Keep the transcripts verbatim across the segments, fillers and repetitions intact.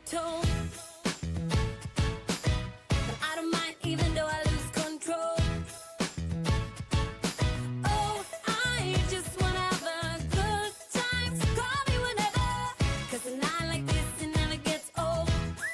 told. But I don't mind even though I lose control. Oh, I just wanna have a good time, so call me whenever, 'cause a night like this, it never gets old.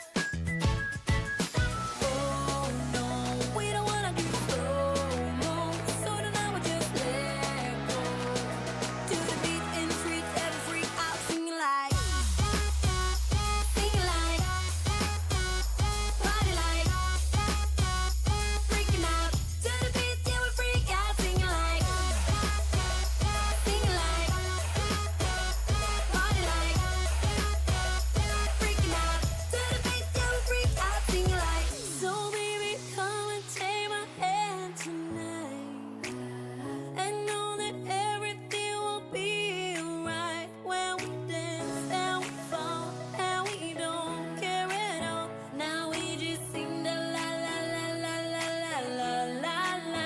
Oh no, we don't wanna do slow-mo, so tonight we just let go. To the beat in the street, every freak out, singing like, singing like, party like, freaking out. To the beat, yeah, we freak out, singing like, singing like, party like, freaking out. To the beat, yeah, we freak out, singing like. So baby, come and take my hand tonight, and know that everything will be alright when we dance and we fall and we don't care at all. Now we just sing the la la la la la la la la la.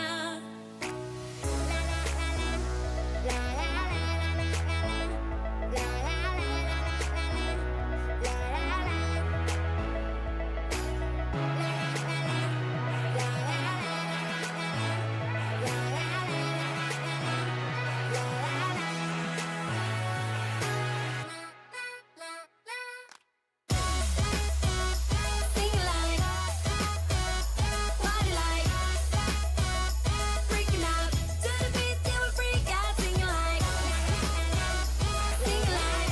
Singing like, party like, freaking out. To the beat, yeah, we freak out, singing like, singing like,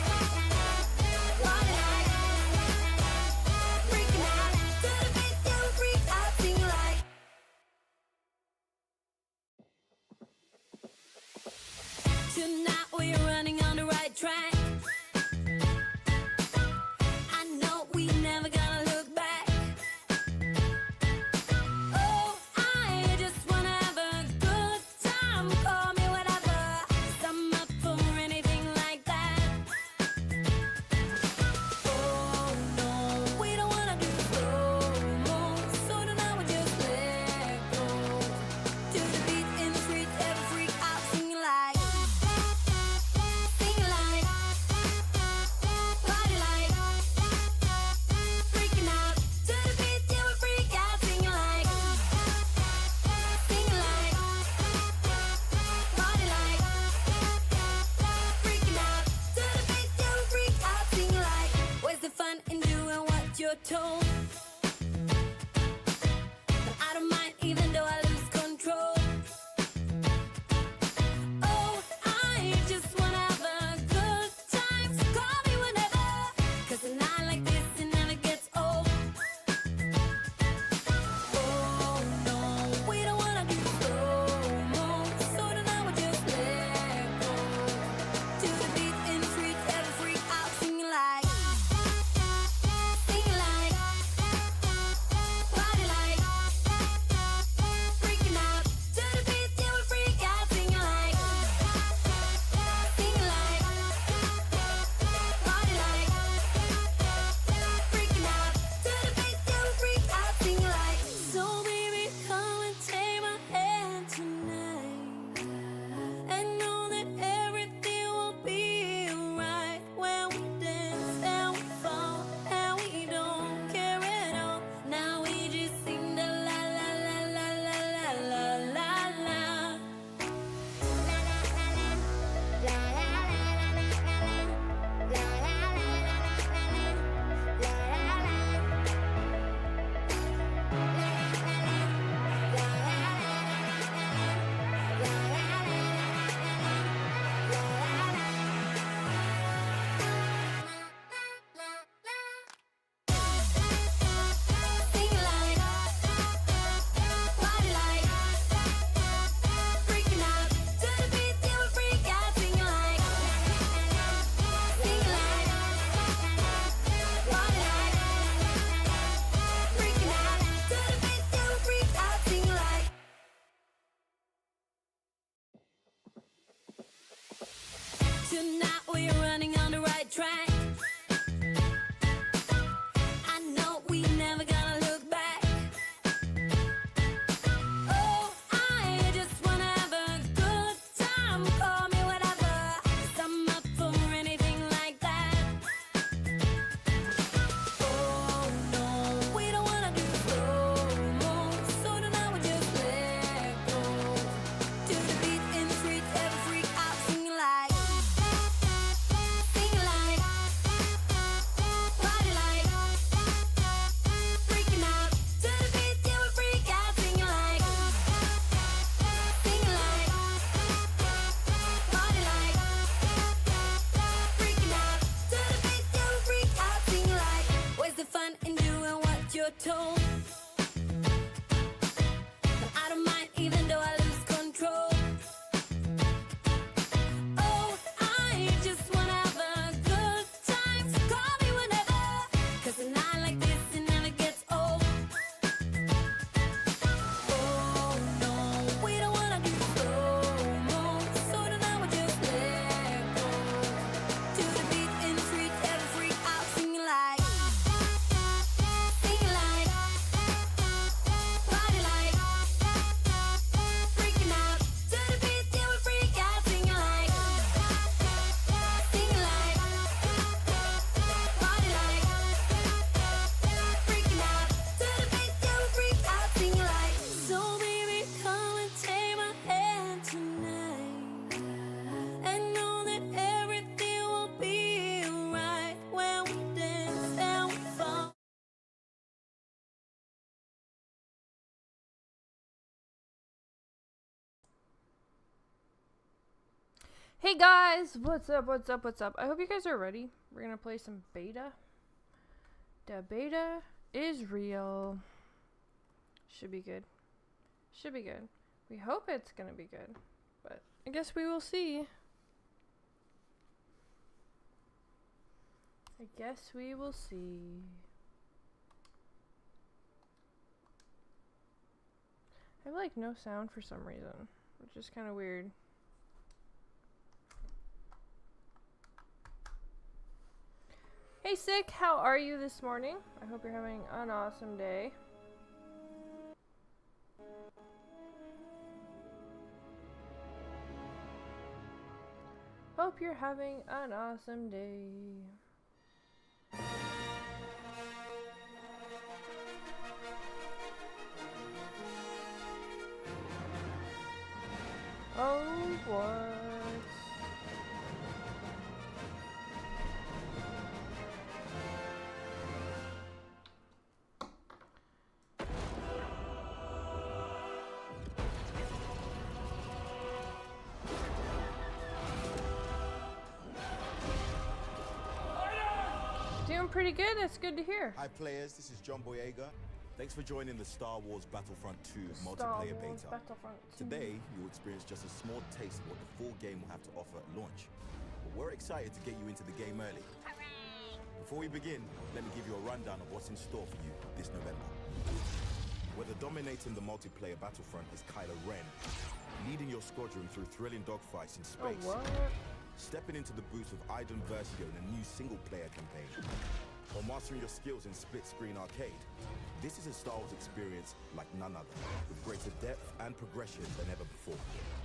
party like, freaking out. To the beat, yeah, we freak out, singing like. Tonight we're running on the right track. I know we never gonna look back. Oh, I just wanna have a good time, call me whatever, 'cause I'm up for anything like that. Oh no, we don't wanna do slow-mo, so tonight we just let go. To the beat in the street, every freak out, singing like, singing like, party like, freaking out. To the beat, yeah, we freak out, singing like, singing like, party like, freaking out. To the beat, yeah, we freak out, singing like. Where's the fun in doing what you're told? But I don't mind even though I lose control. Oh, I just wanna have a good time, so call me whenever, 'cause a night like this, it never gets old. Oh no, we don't wanna do slow-mo, so tonight we just let go. To the beat in the street, every freak out, singing like, singing like, party like, freaking out. To the beat, yeah, we freak out, singing like, singing like, party like, freaking out. To the beat, yeah, we freak out, singing like. So baby, come and take my hand tonight, and know that everything will be alright when we dance and we fall and we don't care at all. Now we just sing the la la la la la la la la la. Singing like, party like, freaking out. To the beat, yeah, we freak out, singing like, singing like, party like, freaking out. To the beat, yeah, we freak out, singing like. Tonight we're running on the right track. I know we never gonna look back. Oh, I just wanna have a good time, call me whatever, 'cause I'm up for anything like that. tone. But I don't mind even though I lose control. Oh, I just wanna have a good time, so call me whenever. Cause a night like this, it never gets old. Oh no, we don't wanna do slow-mo, so tonight we just let go. To the beat in the street, every freak out, singing like, singing like, party like, freaking out. To the beat, yeah, we freak out, singing like, singing like, party like, freaking out. To the beat, yeah, we freak out, singing like. So baby, come and take my hand tonight, and know that everything will be alright when we dance and we fall. Hey guys, what's up, what's up, what's up? I hope you guys are ready. We're gonna play some beta. The beta is real. Should be good. Should be good. We hope it's gonna be good. But I guess we will see. I guess we will see. I have like no sound for some reason, which is kind of weird. Hey Sick, how are you this morning? I hope you're having an awesome day. Hope you're having an awesome day. Oh, what? Doing pretty good, that's good to hear. Hi players, this is John Boyega. Thanks for joining the Star Wars Battlefront two Star multiplayer Wars beta. Battlefront two. Today, you'll experience just a small taste of what the full game will have to offer at launch. But we're excited to get you into the game early. Before we begin, let me give you a rundown of what's in store for you this November. Whether dominating the multiplayer Battlefront is Kylo Ren, leading your squadron through thrilling dogfights in Oh, space, what? stepping into the boots of Iden Versio in a new single-player campaign, or mastering your skills in split-screen arcade, this is a Star Wars experience like none other, with greater depth and progression than ever before.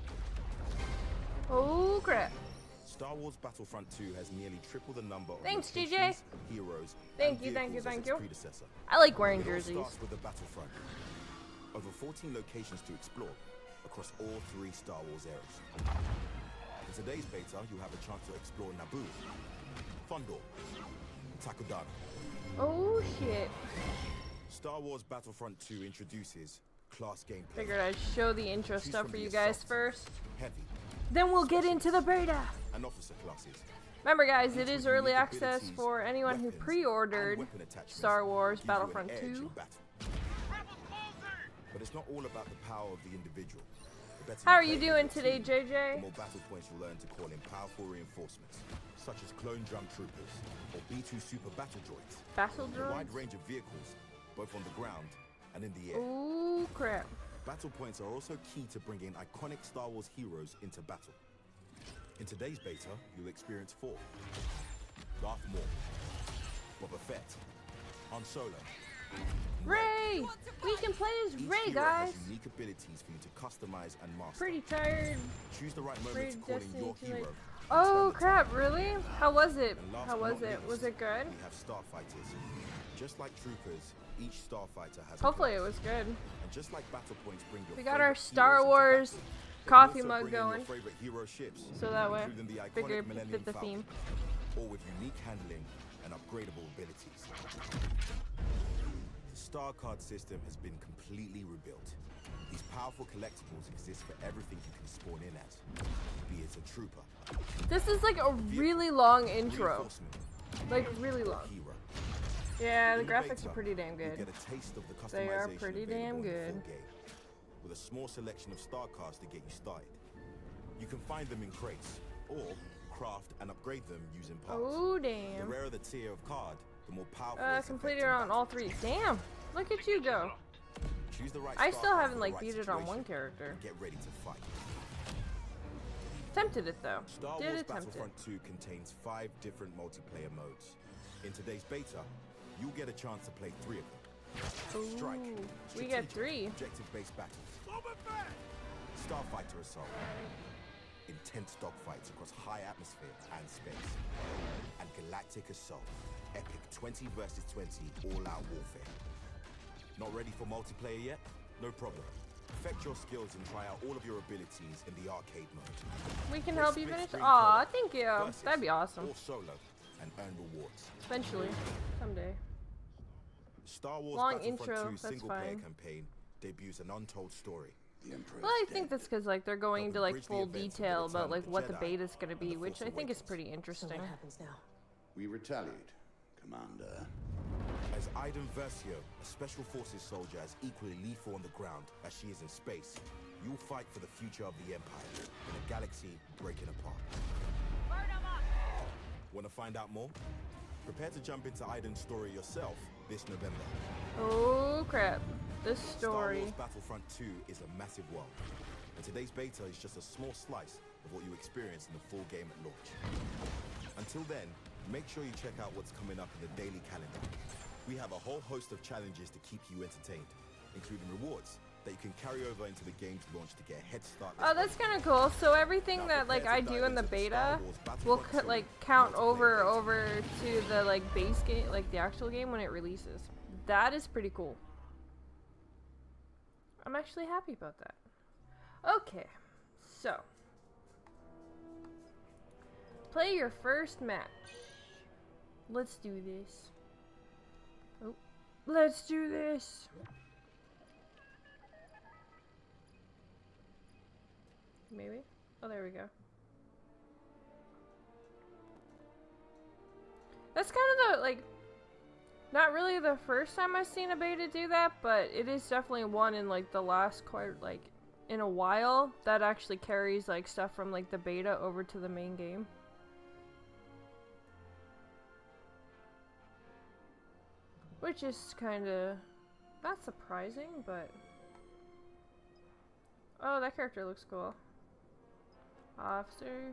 Oh crap. Star Wars Battlefront two has nearly triple the number of Thanks, G J. locations, heroes, Thank and you, thank you, vehicles as thank its you. predecessor. I like wearing It all jerseys. starts with the Battlefront. Over fourteen locations to explore across all three Star Wars eras. In today's beta, you'll have a chance to explore Naboo, Fondor, and Takodana. Oh shit. Star Wars Battlefront two introduces class gameplay. Figured I'd show the intro Choose stuff from for the you guys assault, first. Heavy, Then we'll get into the beta. and officer classes. Remember guys, it Each is with early unique access abilities, for anyone who weapons, and pre-ordered weapon attachments Star Wars give you an Battlefront edge in two. battle. But it's not all about the power of the individual. The better How are play you with doing your today, team, J the J? more battle points you'll learn to call in powerful reinforcements, such as clone drum troopers or B two super battle droids. Battle A wide droids? range of vehicles, both on the ground and in the air. Ooh crap. Battle points are also key to bringing iconic Star Wars heroes into battle. In today's beta, you'll experience four. Darth Maul, Boba Fett, Han Solo. Ray! We can play as Each Ray, hero guys. has unique abilities for you to customize and master. Pretty tired. Choose the right moment Pretty to call in your Destiny hero. too late. and Oh turn the crap, tide. really? How was it? And last How but was not it? Was least, it good? We have starfighters. Just like troopers, each starfighter has a Hopefully it class. was good. And just like battle points bring your We got our favorite Star heroes into Wars battle, they coffee also mug bring in your going. favorite hero ships, So that way, including the iconic figured it Millennium fit the Falcon, theme. all with unique handling and upgradable abilities. The Star Card system has been completely rebuilt. These powerful collectibles exist for everything you can spawn in as, be it a trooper, This is like a really long intro. reinforcement, Like really or long. hero. Yeah, the In graphics beta, are pretty damn you good. get a taste of the They are customization pretty available damn in the good. full game, with a small selection of star cards to get you started. You can find them in crates, or craft and upgrade them using parts. Oh The damn. rarer the tier of card, the more powerful Uh, its completed effect in on all battle. three. Damn! Look at you go. Choose the right I star still card haven't for the like right beat it on one situation, character. and get ready to fight. Tempted it though. Star Did Wars attempt it. Battlefront two contains five different multiplayer modes. In today's beta, you'll get a chance to play three of them. Strike, Ooh, we get strategic, three. objective-based battles. Starfighter Assault, intense dogfights across high atmosphere and space. And Galactic Assault, epic twenty versus twenty all-out warfare. Not ready for multiplayer yet? No problem. Perfect your skills and try out all of your abilities in the arcade mode. We can Play help you split finish. screen Aw, co-op, thank you. versus, That'd be awesome. Or solo, and earn rewards. Eventually, someday. Star Wars Long Battlefront intro, two that's single-player fine. campaign debuts an untold story. The Emperor Well, I is think dead. that's because like they're going into like bridge the full events of the detail Return about of like the what the Jedi beta's gonna and be, The which Force I think is Awakens. pretty So interesting. what happens now? We retaliate, Commander. As Iden Versio, a Special Forces soldier as equally lethal on the ground as she is in space, you'll fight for the future of the Empire in a galaxy breaking apart. Want to find out more? Prepare to jump into Iden's story yourself this November. Oh crap! This Star story. Wars Battlefront two is a massive world, and today's beta is just a small slice of what you experience in the full game at launch. Until then, make sure you check out what's coming up in the daily calendar. We have a whole host of challenges to keep you entertained, including rewards that you can carry over into the game's launch to get a head start. Oh, that's kind of cool. So everything Now that like prepare I to do dive in the into the beta Star Wars will Battlefront cut two like count multiplayer over beta. over to the like base game, like the actual game when it releases. That is pretty cool. I'm actually happy about that. Okay, so play your first match. Let's do this. Oh, let's do this. Maybe. Oh, there we go. That's kind of the, like, not really the first time I've seen a beta do that, but it is definitely one in, like, the last quite, like, in a while that actually carries, like, stuff from, like, the beta over to the main game. Which is kind of not surprising, but... Oh, that character looks cool. Officer.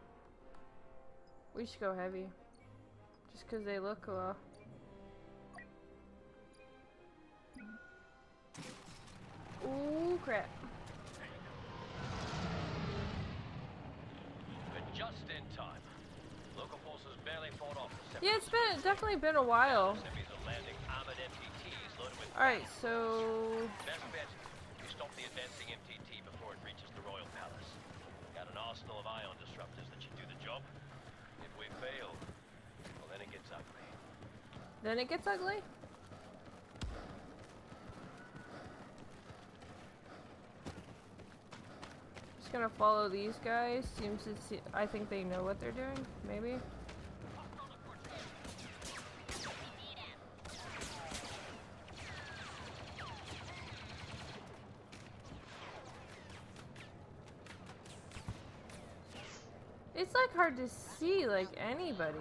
We should go heavy. Just because they look cool. Ooh, crap. But just in time. Local forces barely fought off the Yeah, it's been definitely been a while. Semis are landing armored M T Ts loaded with Alright, so... best bet. You stop the advancing M T T before it reaches the Royal Palace. Got an arsenal of ion disruptors that should do the job. If we fail, well then it gets ugly. Then it gets ugly? Just gonna follow these guys. Seems to see, I think they know what they're doing. Maybe. It's like hard to see like anybody.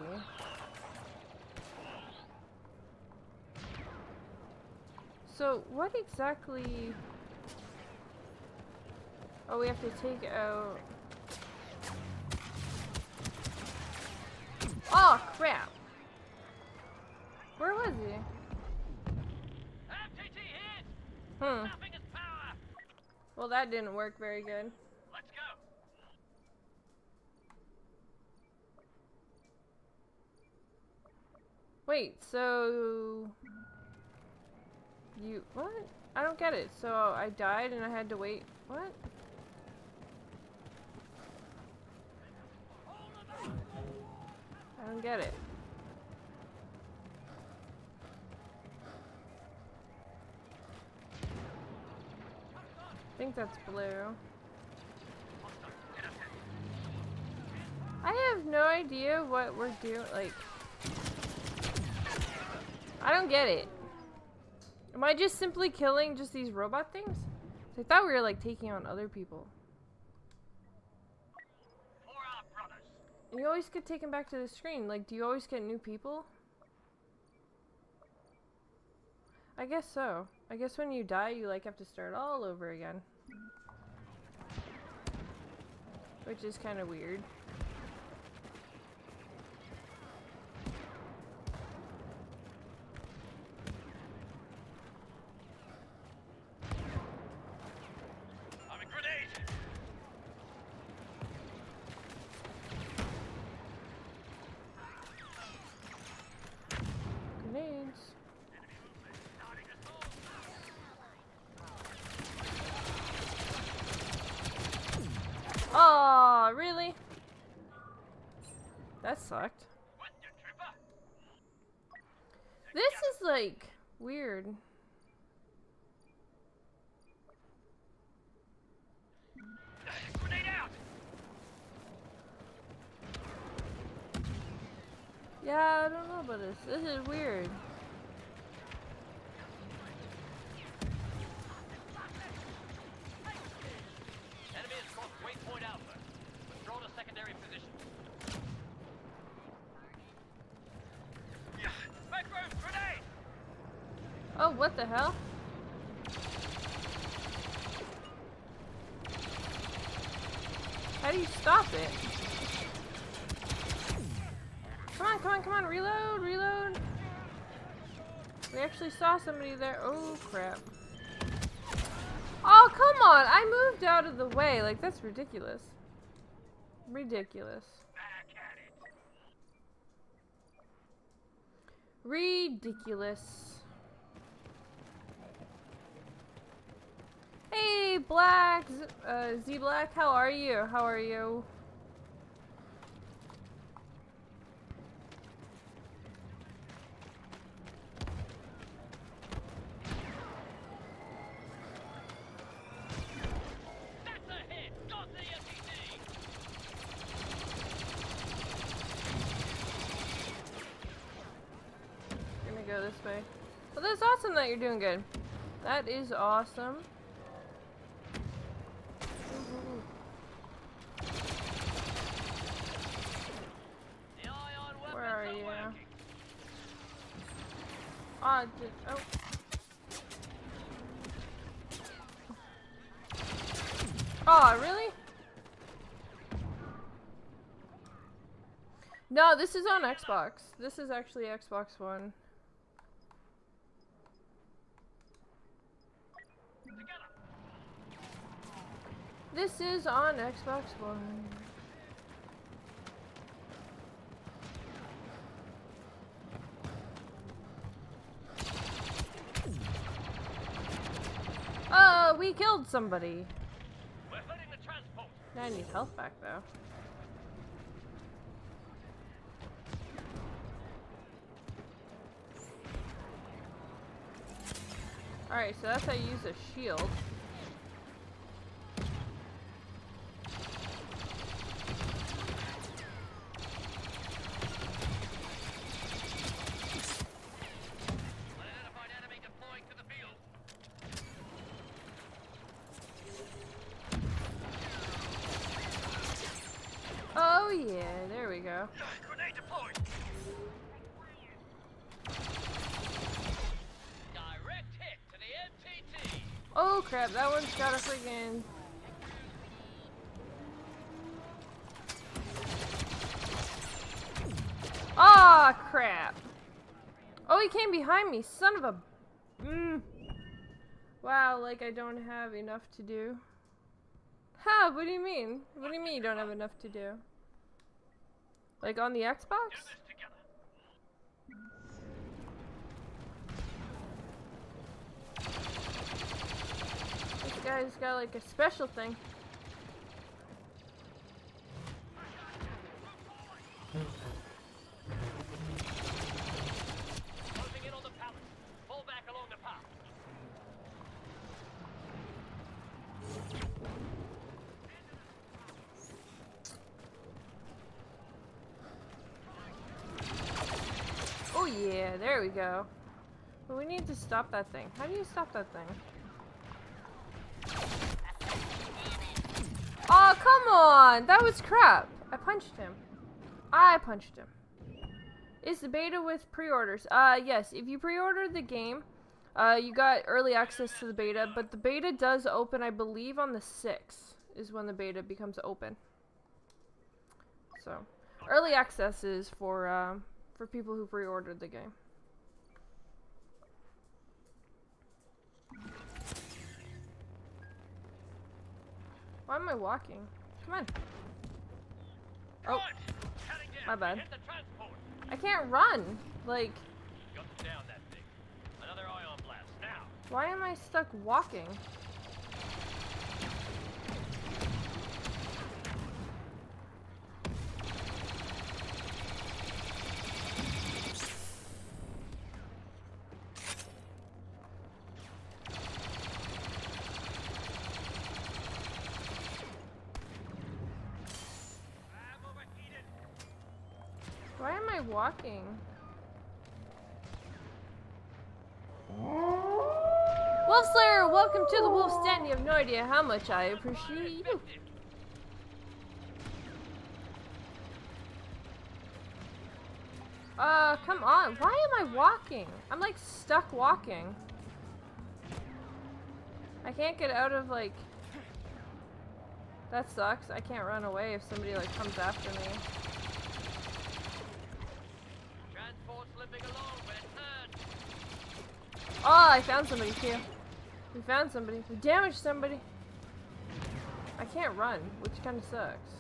So what exactly? Oh, we have to take out. Oh crap! Where was he? M T T hit! Hmm. Nothing is power! Well, that didn't work very good. Let's go! Wait, so you what? I don't get it. So I died and I had to wait. What? I don't get it. I think that's blue. I have no idea what we're doing. Like, I don't get it. Am I just simply killing just these robot things? I thought we were like taking on other people. For our brothers. You always get taken back to the screen. Like, do you always get new people? I guess so. I guess when you die, you like have to start all over again. Which is kind of weird. I'm a grenade. Grenades. Oh, really? That sucked. What, you trooper? This is like weird. Grenade out. Yeah, I don't know about this. This is weird. Enemy has crossed waypoint Alpha. Withdraw to secondary position. Yeah. Backroom grenade. Oh, what the hell? How do you stop it? Come on, come on, come on, reload, reload. We actually saw somebody there. Oh, crap. Oh, come on. I moved out of the way. Like, that's ridiculous. Ridiculous. Back at it. Ridiculous. Hey, Black. Z, uh, Z Black, how are you? How are you? That's a hit. Got the M T T. Gonna go this way. Well, that's awesome that you're doing good. That is awesome. The ion weapons Where are are you? working. Ah, did, oh. Oh, really? No, this is on Xbox. This is actually Xbox One. Together. This is on Xbox One. Oh, we killed somebody. We're heading the transport. Now I need health back though. Alright, so that's how you use a shield. Unidentified enemy deploying to the field. Oh yeah, there we go. Grenade deployed. Direct hit to the M T T. Oh crap, that one's got a friggin' Ah, oh, crap. Oh, he came behind me, son of a... Mm. Wow, like I don't have enough to do. Ha, what do you mean? What do you mean you don't have enough to do? Like on the Xbox? Do this together. This guy's got like a special thing. Closing in on the palace. Fall back along the path. Oh yeah, there we go. But we need to stop that thing. How do you stop that thing? Oh, come on! That was crap. I punched him. I punched him. Is the beta with pre-orders? Uh, yes. If you pre-ordered the game, uh, you got early access to the beta, but the beta does open, I believe, on the sixth is when the beta becomes open. So, early access is for, um, for people who pre-ordered the game. Why am I walking? Come on. Oh, my bad. I can't run. Like, Got to down that thing. Another ion blast now. why am I stuck walking? Why am I walking? Wolf Slayer, welcome to the Wolf's Den. You have no idea how much I appreciate you. Uh, come on. Why am I walking? I'm like stuck walking. I can't get out of like... That sucks. I can't run away if somebody like comes after me. Oh, I found somebody too. We found somebody. We damaged somebody. I can't run, which kind of sucks.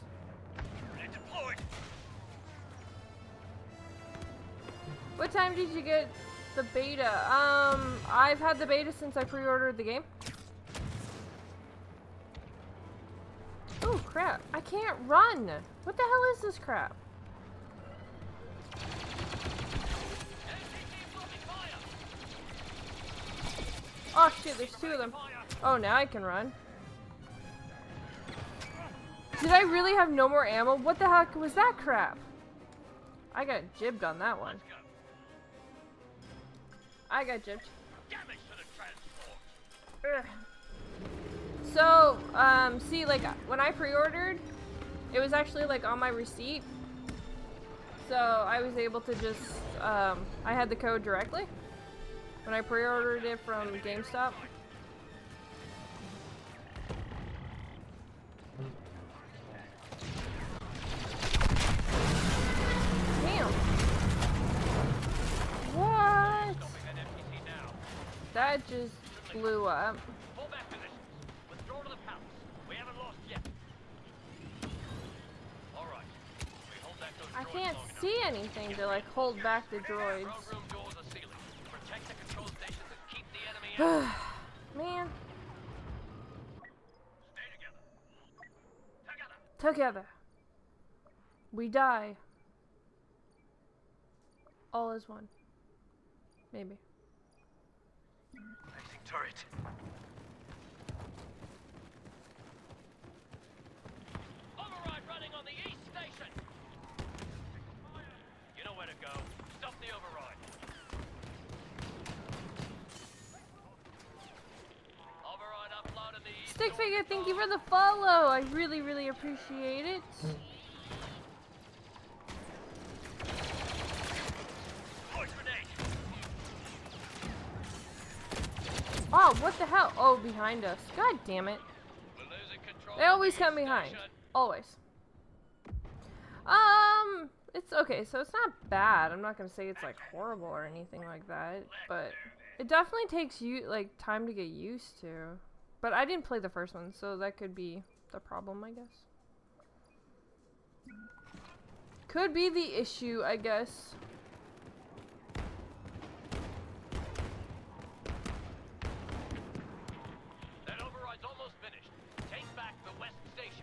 What time did you get the beta? Um, I've had the beta since I pre-ordered the game. Oh crap! I can't run. What the hell is this crap? Oh shit, there's two of them. Oh, now I can run. Did I really have no more ammo? What the heck was that crap? I got jibbed on that one. I got jibbed. Ugh. So, um, see, like, when I pre-ordered, it was actually, like, on my receipt. So, I was able to just, um, I had the code directly. When I pre-ordered it from GameStop. Damn. What? That just blew up. I can't see anything to like hold back the droids. Man. Together. We die. All is one. Maybe. Placing turret. Override running on the east station. You know where to go. Stop the override. Override uploaded the east. Stick figure, thank you for the follow. I really, really appreciate it. Oh, what the hell? Oh, behind us. God damn it. They always come behind. Always. Um, it's okay, so it's not bad. I'm not gonna say it's like horrible or anything like that, but it definitely takes you like time to get used to. But I didn't play the first one, so that could be the problem, I guess. Could be the issue, I guess. That override's almost finished. Take back the west station.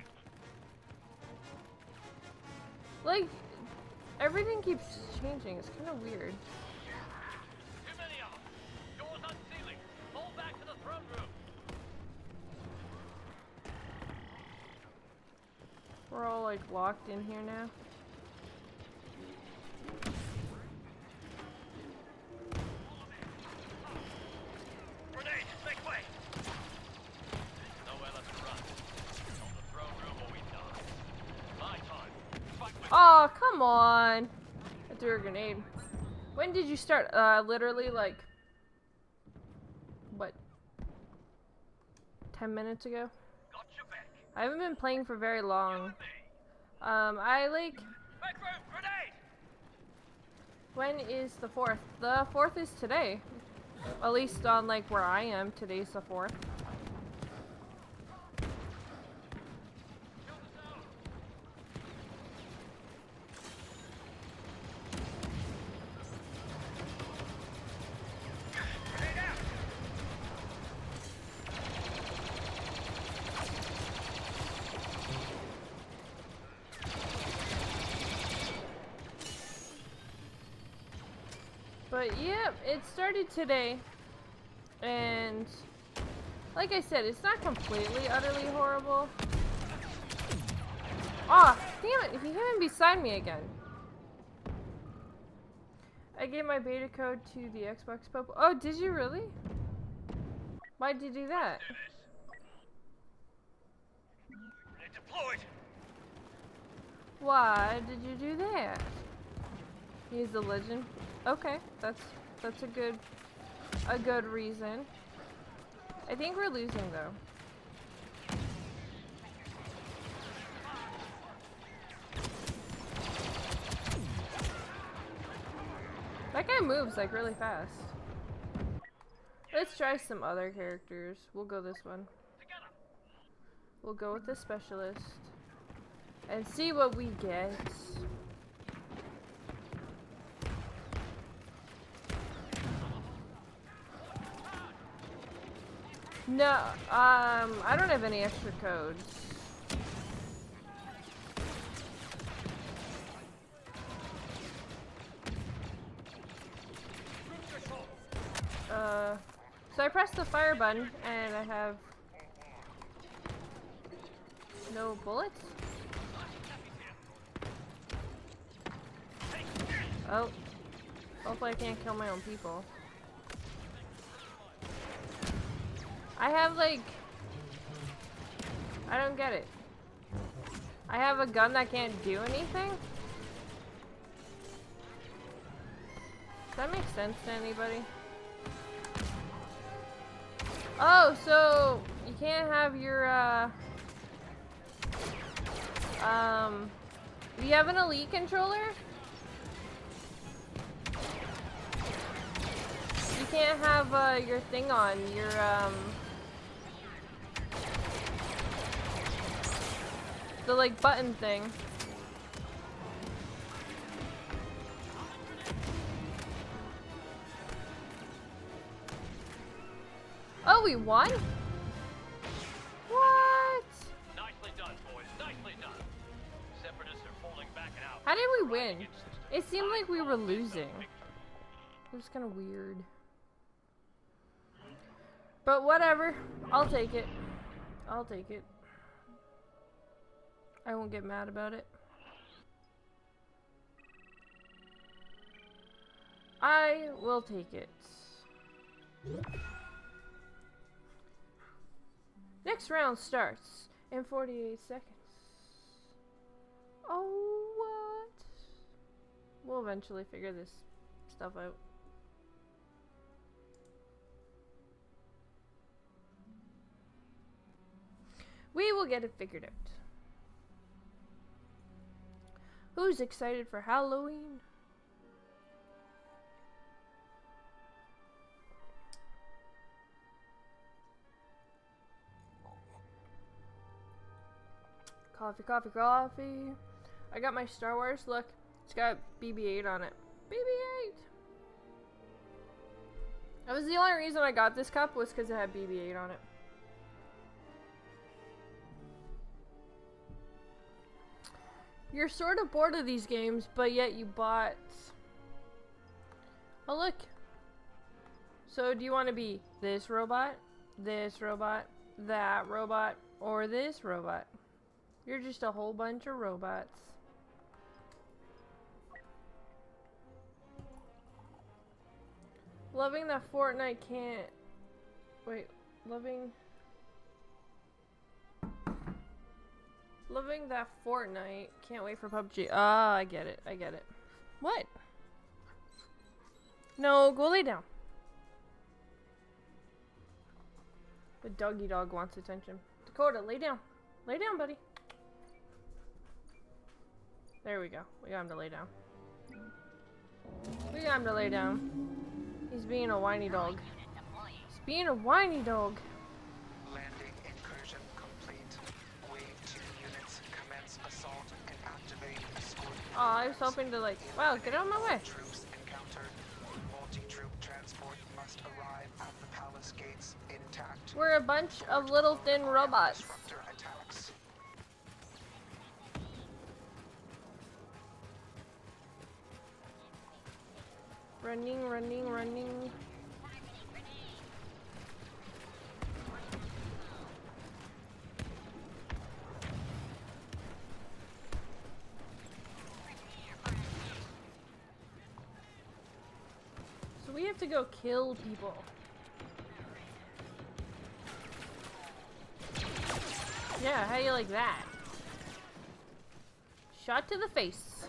Like, everything keeps changing. It's kind of weird. Too many of them. Doors unsealing. Fall back to the throne room. We're all like locked in here now. Oh, come on. I threw a grenade. When did you start? Uh, literally like, what? ten minutes ago? Gotcha back. I haven't been playing for very long. Um, I like, Back room, grenade! when is the fourth? The fourth is today. At least on like where I am, today's the fourth. But yeah, it started today, and like I said, it's not completely, utterly horrible. Aw, oh, damn it, if you came in beside me again. I gave my beta code to the Xbox Pope. Oh, did you really? Why'd you do that? Deployed. Why did you do that? He's a legend. Okay, that's that's a good a good reason. I think we're losing though. That guy moves like really fast. Let's try some other characters. We'll go this one. We'll go with the specialist and see what we get. No, um, I don't have any extra codes. Uh, so I pressed the fire button and I have no bullets? Oh, hopefully I can't kill my own people. I have like, I don't get it. I have a gun that can't do anything? Does that make sense to anybody? Oh, so you can't have your, uh, um, do you have an Elite controller? You can't have, uh, your thing on, your, um, the, like, button thing. Oh, we won? What? Nicely done, boys. Nicely done. Separatists are falling back and out. How did we win? It seemed like we were losing. It was kind of weird. But whatever. I'll take it. I'll take it. I won't get mad about it. I will take it. Next round starts in forty-eight seconds. Oh, what? We'll eventually figure this stuff out. We will get it figured out. Who's excited for Halloween? Coffee, coffee, coffee. I got my Star Wars. Look, it's got B B eight on it. B B eight! That was the only reason I got this cup, was because it had B B eight on it. You're sort of bored of these games, but yet you bought... Oh, look. So, do you want to be this robot, this robot, that robot, or this robot? You're just a whole bunch of robots. Loving that Fortnite can't... Wait, loving... Loving that Fortnite. Can't wait for P U B G. Ah, I get it. I get it. What? No, go lay down. The doggy dog wants attention. Dakota, lay down. Lay down, buddy. There we go. We got him to lay down. We got him to lay down. He's being a whiny dog. He's being a whiny dog. Landing incursion complete. Wave two units commence assault and activate escort. Oh, I was hoping to like, wow, get out of my way. Troops encountered. Multi-troop transport must arrive at the palace gates intact. We're a bunch of little thin robots. Disruptor attacks. Running, running, running. So we have to go kill people. Yeah, how you like that? Shot to the face.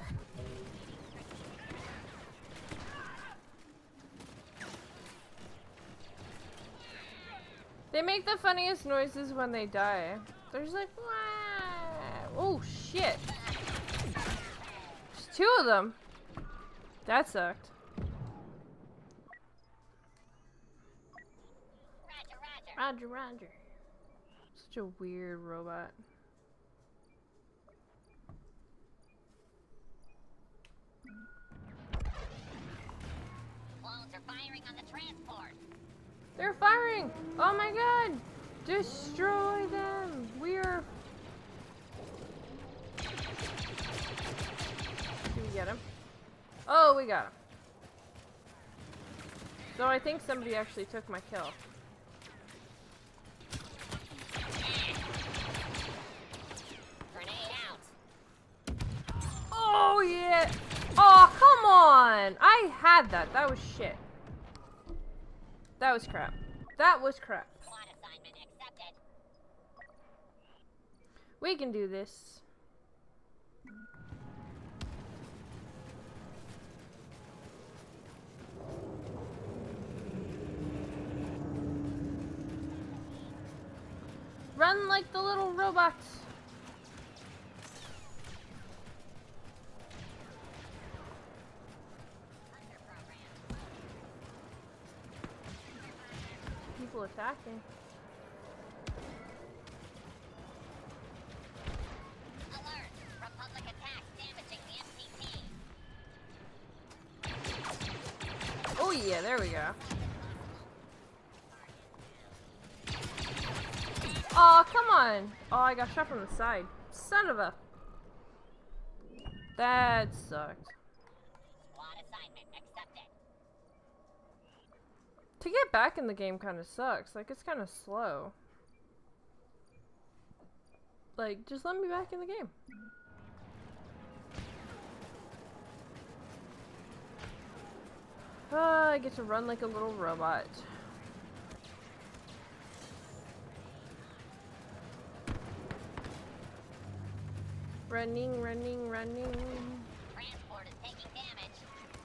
They make the funniest noises when they die. They're just like, wah. Oh shit. There's two of them. That sucked. Roger, roger. Such a weird robot. Clones are firing on the transport. They're firing! Oh my god! Destroy them! We are... Did we get him? Oh, we got him. So I think somebody actually took my kill. Grenade out. Oh yeah! Oh, come on! I had that. That was shit. That was crap. That was crap. Squad assignment accepted. We can do this. Run like the little robots. People attacking. Alert! Republic attacks damaging the M C T. Oh yeah, there we go. Oh, come on. Oh, I got shot from the side. Son of a... That sucked. Squad assignment accepted. To get back in the game kind of sucks. Like, it's kind of slow. Like, just let me back in the game. Ah, I get to run like a little robot. Running, running, running. Transport is taking damage.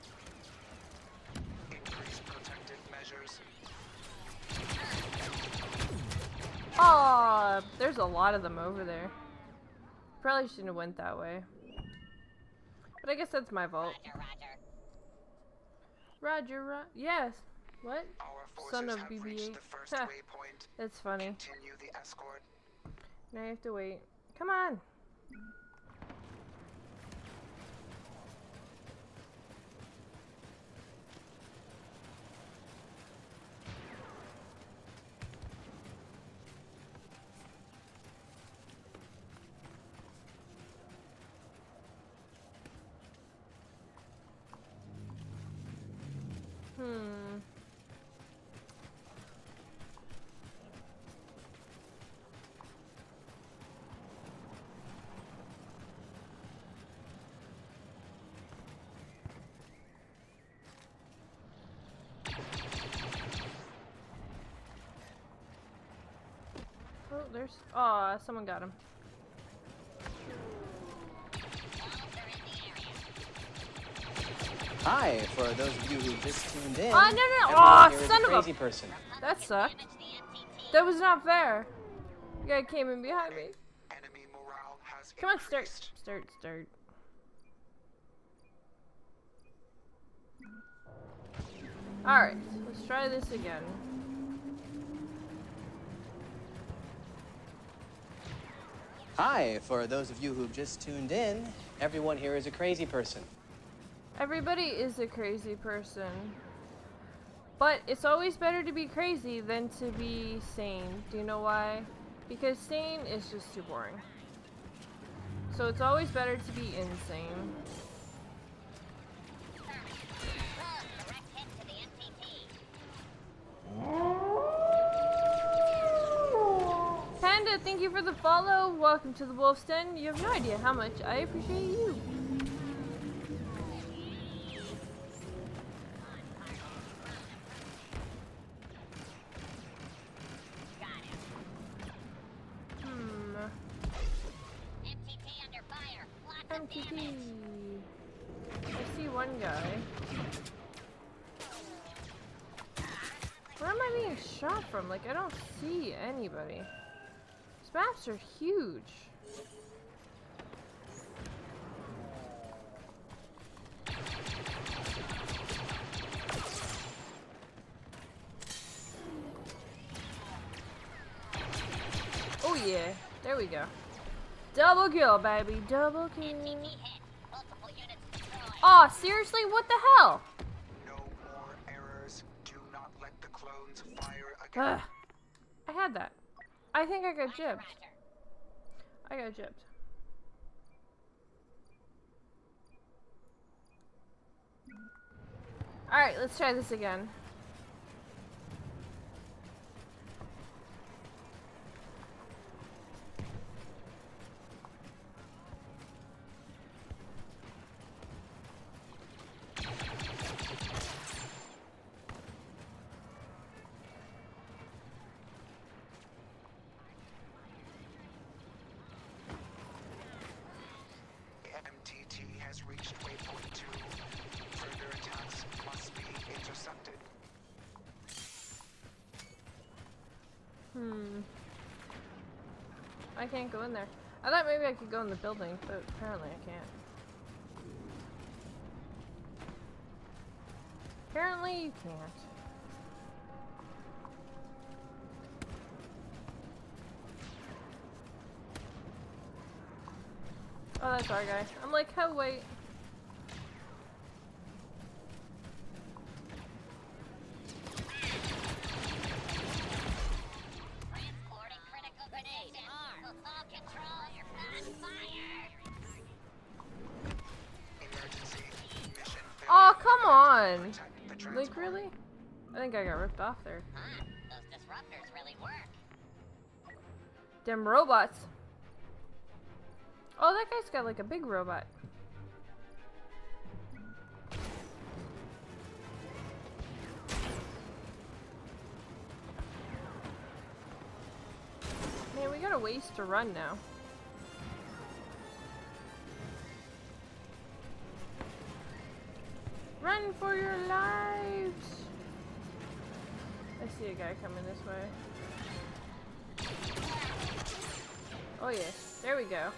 Increase protective measures. Aw, there's a lot of them over there. Probably shouldn't have went that way. But I guess that's my fault. Roger, roger. Roger, ro- yes. What? Our forces Son of have B B reached eight. the first Ha. waypoint. That's funny. Continue the escort. Now you have to wait. Come on. Hmm. Oh, there's. Aw, someone got him. Hi, for those of you who just tuned in. Oh, no, no. everyone Aw, here is son a of a- crazy person. That sucked. Damage the M T T. That was not fair. The guy came in behind me. Enemy morale has Come on, start. increased. Start, start. Alright, let's try this again. Hi, for those of you who've just tuned in, everyone here is a crazy person. Everybody is a crazy person. But it's always better to be crazy than to be sane. Do you know why? Because sane is just too boring. So it's always better to be insane. Direct hit to the M T T. Panda, thank you for the follow. Welcome to the Wolf's Den. You have no idea how much I appreciate you. Hmm. M T T under fire. Lots of M T T. damage. I see one guy. Where am I being shot from? Like, I don't see anybody. These maps are huge. Oh yeah, there we go. Double kill, baby, double kill. M T T hit. Multiple units destroyed. Aw, seriously? What the hell? No more errors. Do not let the clones fire again. Ugh. I had that. I think I got Roger, gypped. roger. I got gypped. Alright, let's try this again. M T T has reached waypoint two. Further attacks must be intercepted. Hmm. I can't go in there. I thought maybe I could go in the building, but apparently I can't. Apparently you can't. Oh, that's our guy. I'm like, oh wait. Transporting critical grenade. All control, you're on fire. Emergency. Mission failure. Oh, come on. Protect the Like, transport. really? I think I got ripped off there. Huh, those disruptors really work. Them robots. Oh, that guy's got like a big robot. Man, we got a ways to run now. Run for your lives! I see a guy coming this way. Oh yes, there we go.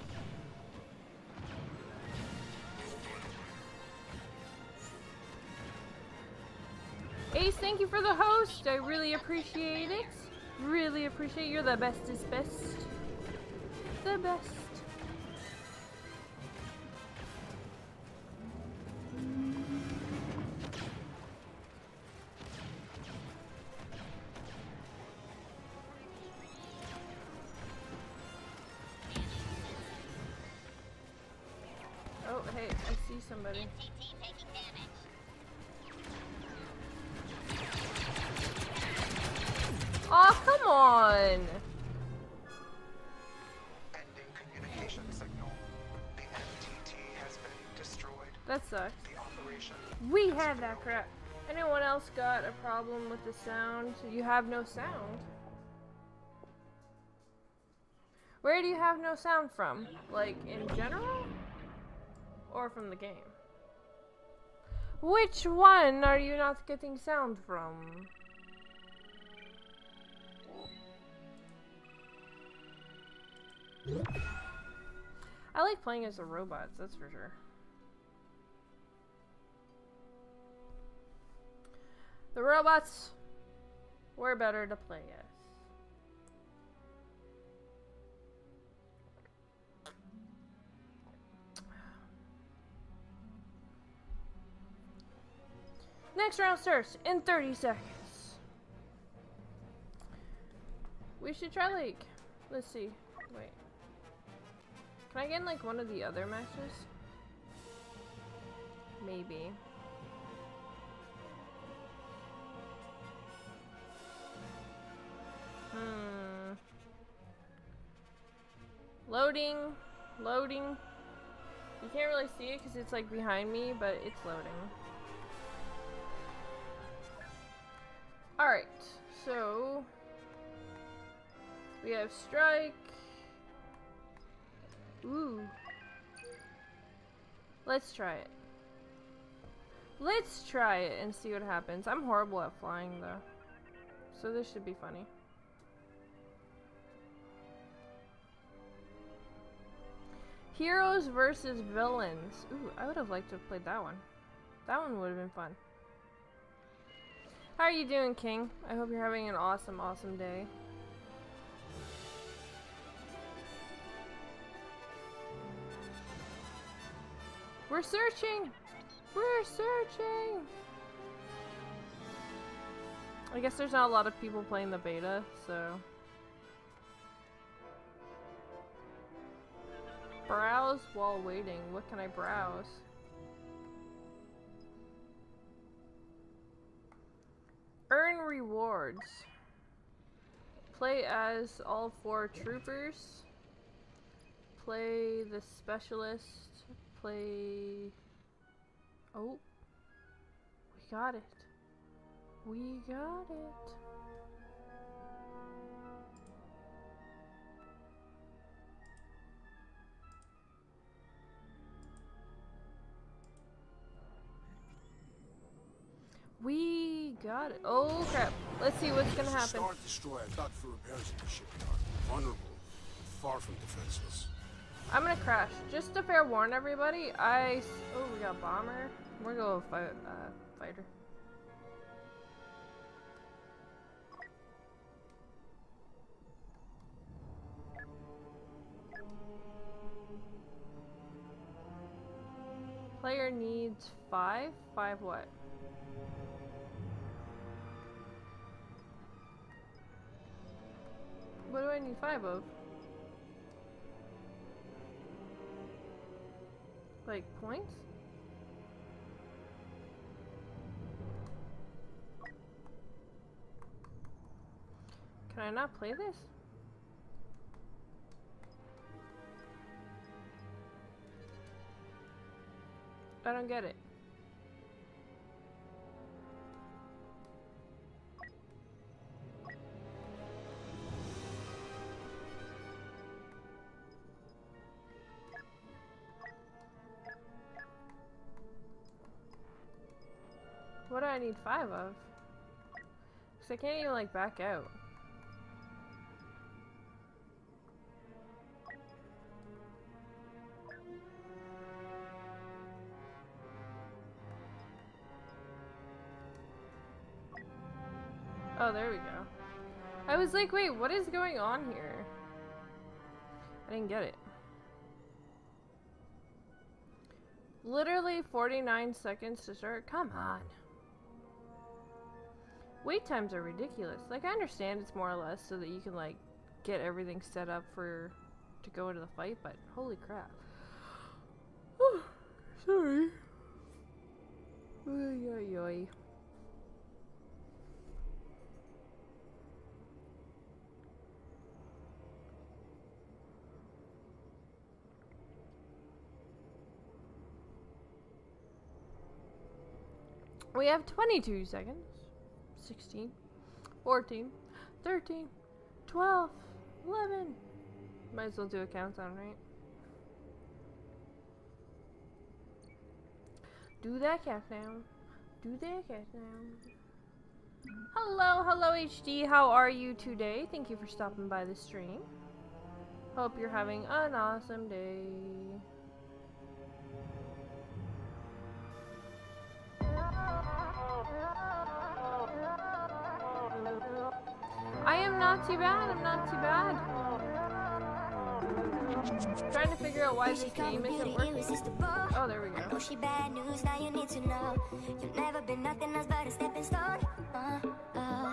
Ace, thank you for the host. I really appreciate it. Really appreciate it. You're the bestest best. The best. Oh, hey, I see somebody. M T T taking damage. Oh, come on! Ending communication signal. The M T T has been destroyed. That sucks. The operation. We had that crap. Anyone else got a problem with the sound? You have no sound. Where do you have no sound from? Like, in general? Or from the game? Which one are you not getting sound from? I like playing as the robots, that's for sure. The robots were better to play as. Next round starts in thirty seconds. We should try like, let's see, wait. Can I get in like one of the other matches? Maybe. Hmm. Loading, loading. You can't really see it because it's like behind me, but it's loading. Alright, so we have strike. Ooh. Let's try it. Let's try it and see what happens. I'm horrible at flying though, so this should be funny. Heroes versus villains. Ooh, I would have liked to have played that one. That one would have been fun. How are you doing, King? I hope you're having an awesome, awesome day. We're searching! We're searching! I guess there's not a lot of people playing the beta, so... Browse while waiting. What can I browse? Earn rewards. Play as all four troopers. Play the specialist. Play... Oh. We got it. We got it. We got it. Oh crap. Let's see what's gonna happen. Star Destroyer docked for repairs in the shipyard. Vulnerable, far from defenseless. I'm gonna crash. Just to fair warn everybody, I... S oh, we got bomber. We're gonna go fight, uh, fighter. Player needs five? Five what? What do I need five of? Like points? Can I not play this? I don't get it. What do I need five of? Because I can't even like back out. Oh, there we go. I was like, wait, what is going on here? I didn't get it. Literally forty-nine seconds to start? Come on. Wait times are ridiculous. Like, I understand it's more or less so that you can, like, get everything set up for to go into the fight, but holy crap. Oh, sorry. Oy, oy, oy. We have twenty-two seconds. sixteen, fourteen, thirteen, twelve, eleven. Might as well do a countdown, right? Do that countdown. Do that countdown. Hello, hello H D. How are you today? Thank you for stopping by the stream. Hope you're having an awesome day. I am not too bad. I'm not too bad. Trying to figure out why this game isn't working. Oh, there we go. She bad news, now you need to know. You've never been nothing else but a stepping stone. Uh, uh.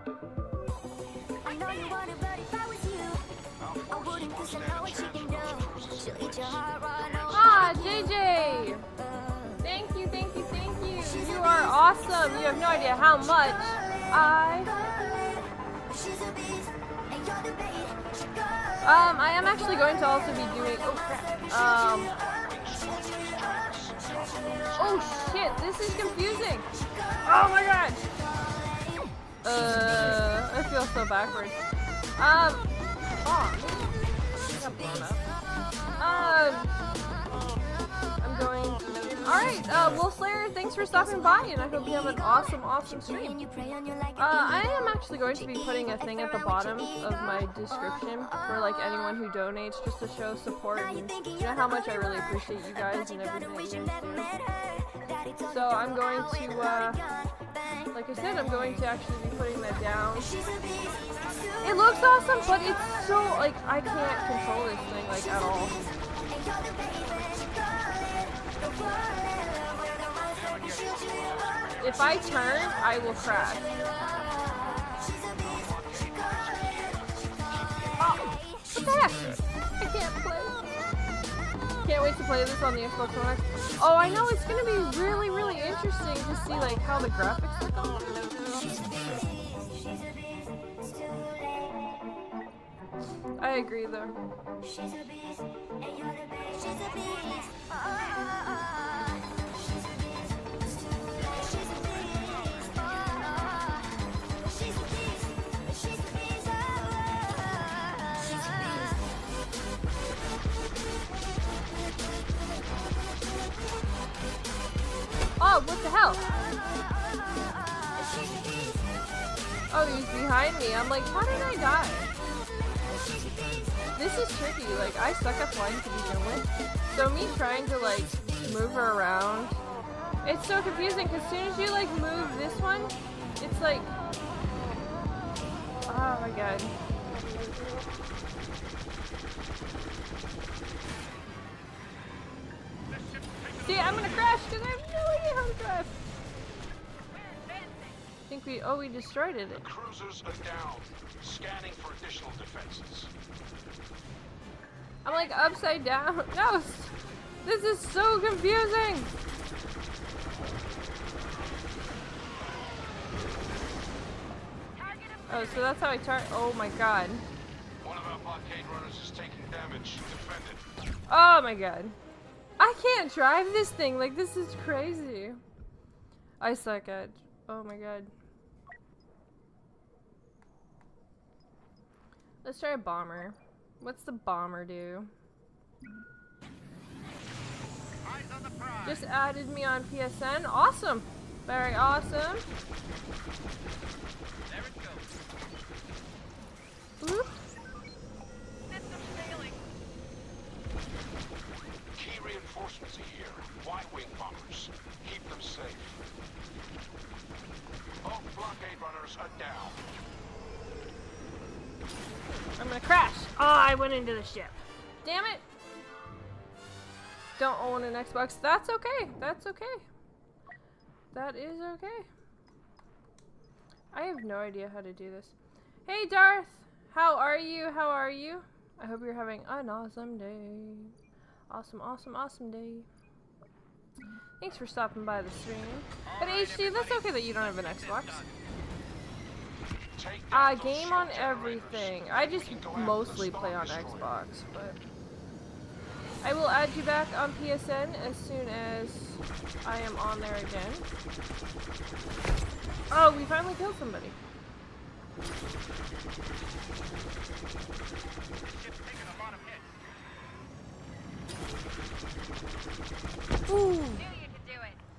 I know you want it, but if I was you, I wouldn't, 'cause I know what she can do. She'll eat your heart raw. No, Ah, J J! Thank you, thank you, thank you. You are awesome. You have no idea how much I... Um, I am actually going to also be doing... Oh, crap. Um... Oh, shit. This is confusing. Oh, my God. Uh, I feel so backwards. Um... Oh, I got blown up. Um... I'm going to... Alright, uh, Wolf Slayer, thanks for stopping by, and I hope you have an awesome, awesome stream. Uh, I am actually going to be putting a thing at the bottom of my description for, like, anyone who donates, just to show support, and you know how much I really appreciate you guys and everything that you guys do. So I'm going to, uh, like I said, I'm going to actually be putting that down. It looks awesome, but it's so, like, I can't control this thing, like, at all. If I turn, I will crash. Oh, what the heck? I can't play. Can't wait to play this on the Xbox One X. Oh, I know, it's gonna be really, really interesting to see like how the graphics look on it. I agree though. Oh, what the hell? Oh, he's behind me. I'm like, how did I die? This is tricky. Like, I suck at flying to begin with. So me trying to, like, move her around, it's so confusing because as soon as you, like, move this one, it's like... Oh my god. See, I'm gonna crash because I have no idea how to drive. I think we, oh, we destroyed it. The cruisers are down, scanning for additional defenses. I'm like upside down. No, this is so confusing. Oh, so that's how I turn. Oh my god. One of our blockade runners is taking damage. Defend it. Oh my god. I can't drive this thing. Like, this is crazy. I suck at. Oh my god. Let's try a bomber. What's the bomber do? Just added me on P S N. Awesome. Very awesome. There it goes. Oop. System failing. Key reinforcements are here. Y-wing bombers. Keep them safe. All blockade runners are down. I'm gonna crash. Oh, I went into the ship. Damn it. Don't own an Xbox. That's okay. That's okay. That is okay. I have no idea how to do this. Hey, Darth. How are you? How are you? I hope you're having an awesome day. Awesome, awesome, awesome day. Thanks for stopping by the stream. But H D, that's okay that you don't have an Xbox. Uh, game on everything. I just mostly play on Xbox, but I will add you back on P S N as soon as I am on there again. Oh, we finally killed somebody. Ooh. Knew you could do it.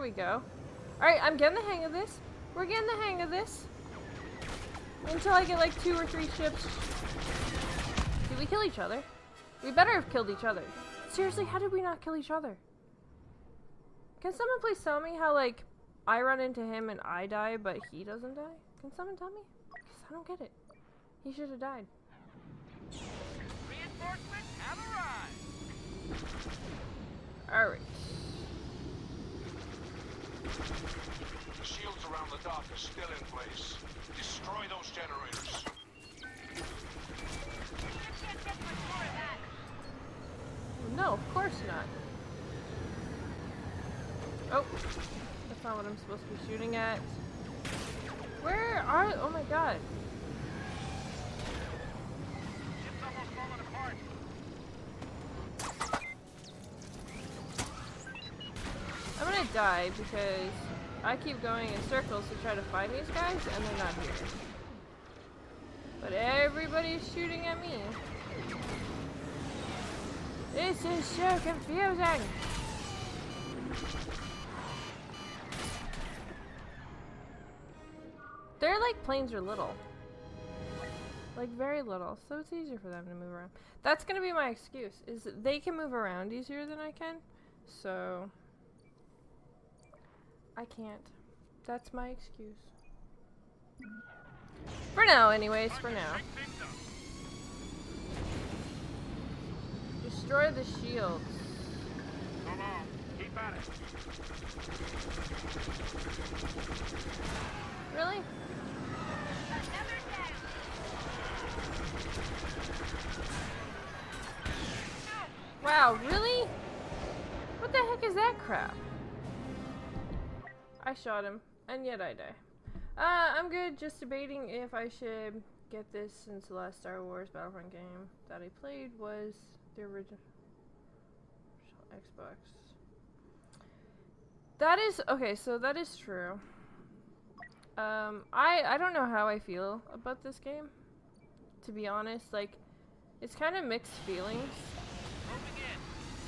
we go. Alright, I'm getting the hang of this. We're getting the hang of this. Until I get like two or three ships. Did we kill each other? We better have killed each other. Seriously, how did we not kill each other? Can someone please tell me how, like, I run into him and I die, but he doesn't die? Can someone tell me? Because I don't get it. He should have died. Reinforcements have arrived. Alright. The shields around the dock are still in place. Destroy those generators. No, of course not. Oh, that's not what I'm supposed to be shooting at. Where are? Oh my god. Ship's almost falling apart. I'm gonna die because I keep going in circles to try to find these guys and they're not here. But everybody's shooting at me. This is so confusing! Their like planes are little. Like very little, so it's easier for them to move around. That's gonna be my excuse, is that they can move around easier than I can. So I can't. That's my excuse. For now, anyways, for now. Destroy the shields. Come on, keep at it. Really? Wow, really? What the heck is that crap? I shot him, and yet I die. Uh, I'm good, just debating if I should get this, since the last Star Wars Battlefront game that I played was the original Xbox. That is, okay, so that is true. Um, I, I don't know how I feel about this game, to be honest. Like, it's kind of mixed feelings. Moving in.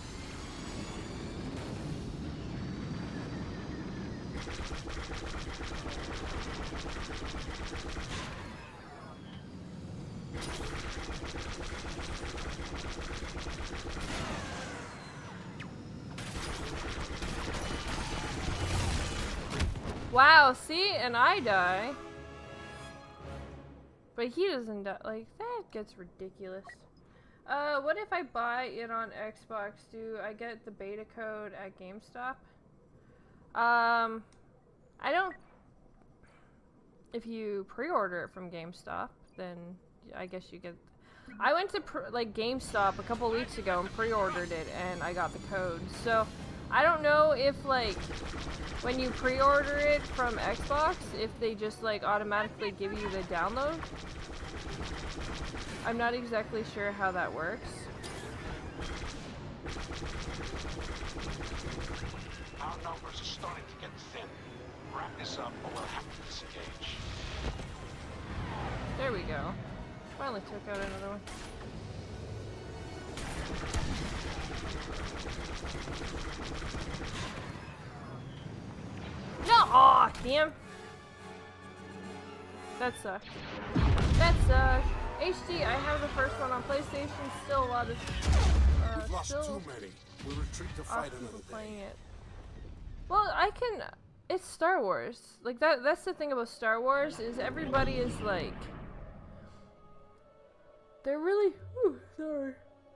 Wow, see? And I die. But he doesn't die. Like, that gets ridiculous. Uh, what if I buy it on Xbox? Do I get the beta code at GameStop? Um, I don't... If you pre-order it from GameStop, then I guess you get... I went to, pr like, GameStop a couple weeks ago and pre-ordered it, and I got the code. So, I don't know if, like, when you pre-order it from Xbox, if they just, like, automatically give you the download. I'm not exactly sure how that works. Our numbers are starting to get thin. Wrap this up or we'll have to disengage. There we go. Finally took out another one. No! Aw, damn! That sucked. That sucked. H D, I have the first one on PlayStation. Still a lot of uh, We've lost still too many. We'll retreat to off fight people another playing day. it. Well, I can. It's Star Wars. Like that. That's the thing about Star Wars is everybody is like. They're really. Ooh, sorry.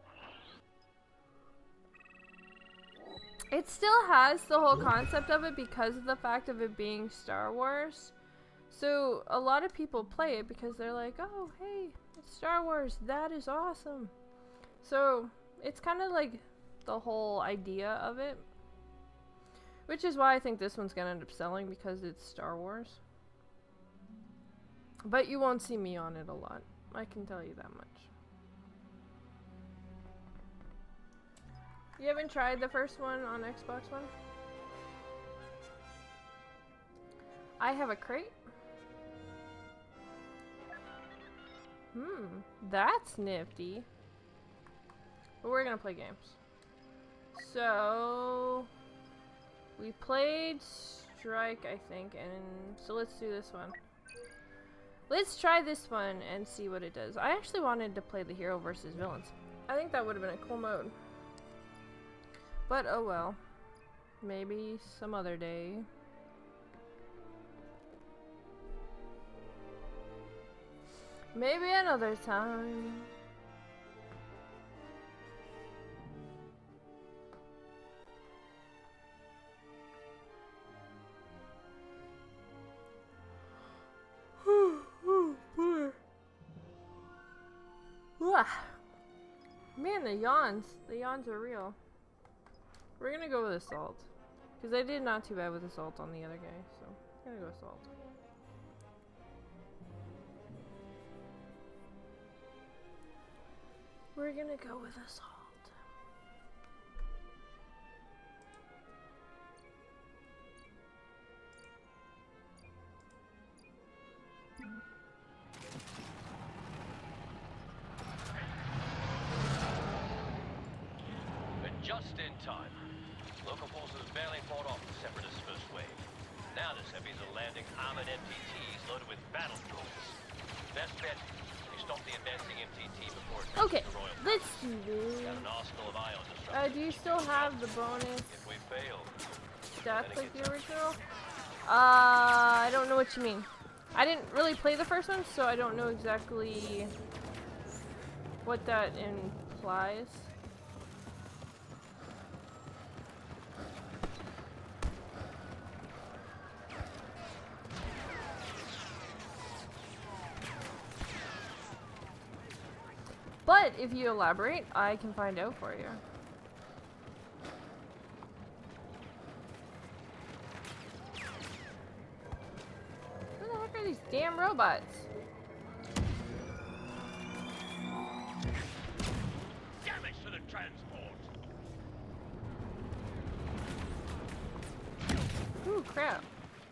It still has the whole concept of it because of the fact of it being Star Wars. So a lot of people play it because they're like, oh, hey, it's Star Wars. That is awesome. So it's kind of like the whole idea of it. Which is why I think this one's going to end up selling because it's Star Wars. But you won't see me on it a lot. I can tell you that much. You haven't tried the first one on Xbox One? I have a crate. Hmm, that's nifty. But we're gonna play games. So, We played Strike, I think, and so let's do this one. Let's try this one and see what it does. I actually wanted to play the hero versus villains. I think that would have been a cool mode. But oh well. Maybe some other day. Maybe another time. Man, the yawns. The yawns are real. We're gonna go with Assault. Because I did not too bad with Assault on the other guy, so I'm gonna go Assault. We're gonna go with Assault. Just in time. Local forces barely fought off the Separatist first wave. Now the Seppies are landing armored M T Ts loaded with battle drones. Best bet, we stop the advancing M T T before it reaches Okay, the Royal let's Palace. do this. Got an arsenal of ion disruptors. Uh, do you still have the bonus If we fail, stats then it like the gets up. original? Uh, I don't know what you mean. I didn't really play the first one, so I don't know exactly what that implies. But if you elaborate, I can find out for you. Who the heck are these damn robots? Damage to the transport. Ooh, crap.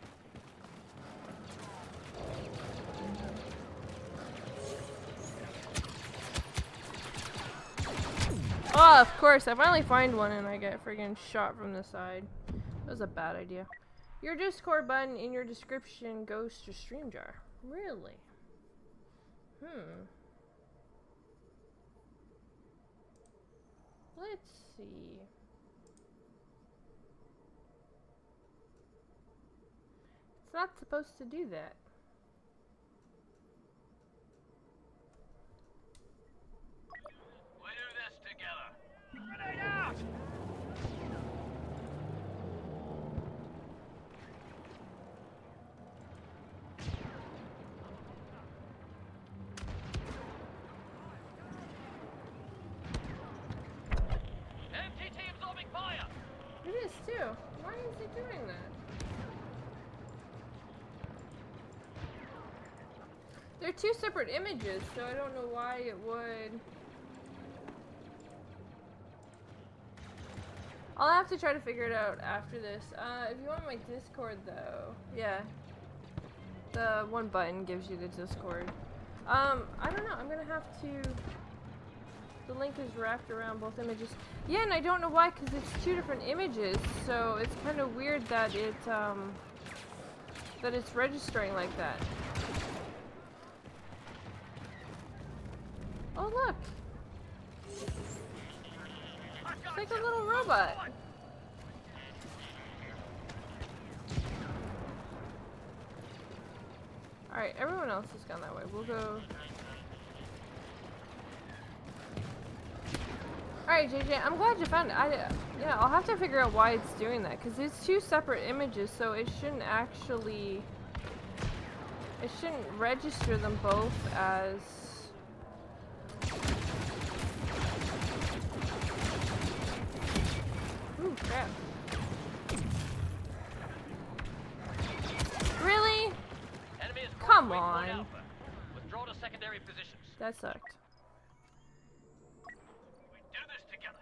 Oh, of course, I finally find one and I get friggin' shot from the side. That was a bad idea. Your Discord button in your description goes to StreamJar. Really? Hmm. Let's see. It's not supposed to do that. We do this together. Grenade out! M T T absorbing fire! It is too. Why is it doing that? They're two separate images, so I don't know why it would. I'll have to try to figure it out after this. Uh, if you want my Discord though, yeah. The one button gives you the Discord. Um, I don't know, I'm gonna have to... The link is wrapped around both images. Yeah, and I don't know why, because it's two different images, so it's kind of weird that it, um... that it's registering like that. Oh, look! It's like a little robot. Alright, everyone else has gone that way. We'll go... Alright, J J, I'm glad you found it. I, yeah, I'll have to figure out why it's doing that, because it's two separate images, so it shouldn't actually... It shouldn't register them both as... Ooh, crap. Really? Enemy is Come Point on. Alpha. Withdraw to secondary positions. That sucked. We do this together.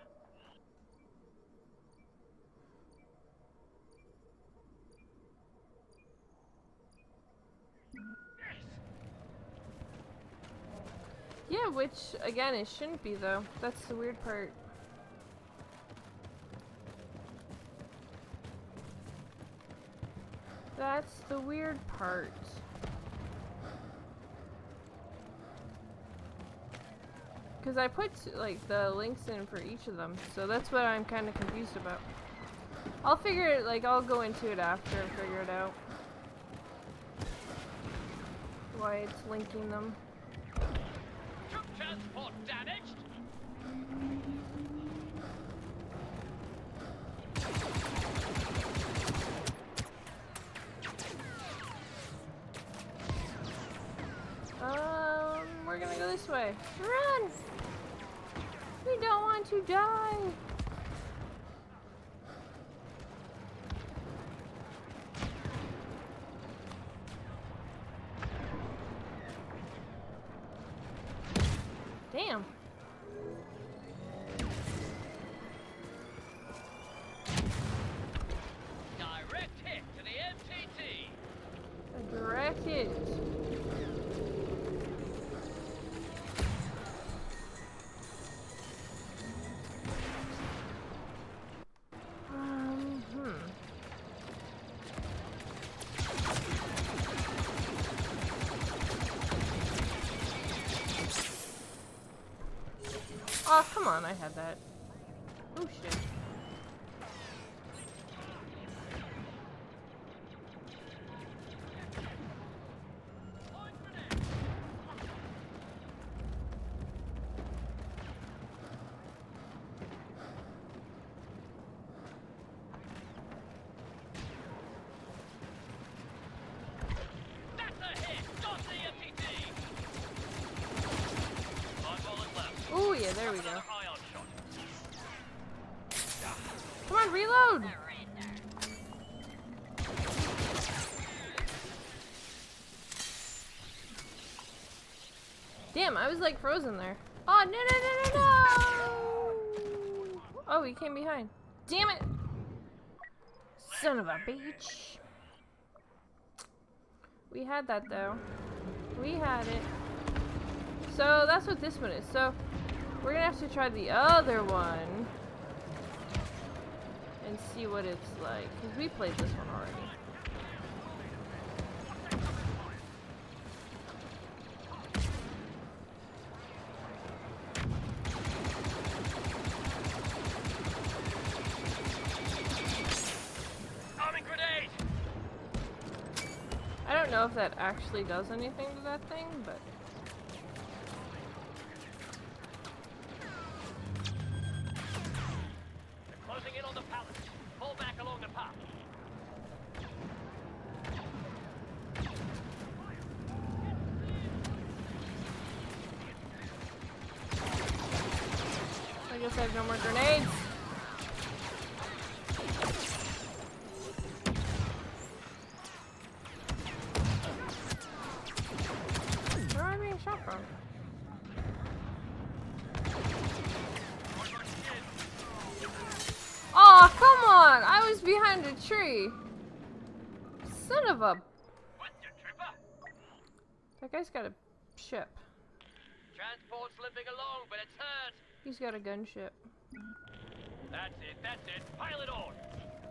Yeah, which, again, it shouldn't be, though. That's the weird part. That's the weird part. Because I put like the links in for each of them, so that's what I'm kind of confused about. I'll figure it, like I'll go into it after and figure it out. Why it's linking them. Troop transport damaged. Um, we're gonna go this way. Run! We don't want to die. Damn. Direct hit to the M T T. A direct hit. Um, hmm. Oh, come on, I had that. Oh, shit. That's a hit. Stop the M T T. Five bullets left. Oh, yeah, there we go. Another ion shot. Come on, reload! Damn, I was like frozen there. Oh, no, no, no, no, no! Oh, he came behind. Damn it! Son of a bitch. We had that though. We had it. So that's what this one is. So we're gonna have to try the other one and see what it's like. Because we played this one already. Arming grenade. I don't know if that actually does anything to that thing, but They're closing in on the palace. Fall back along the path. I guess I have no more grenades. Where am I being shot from? Oh, come on! I was behind a tree. Son of a... What's your trooper? That guy's got a ship. Transport's limping along, but it's hurt. He's got a gunship. That's it, that's it. Pile it on.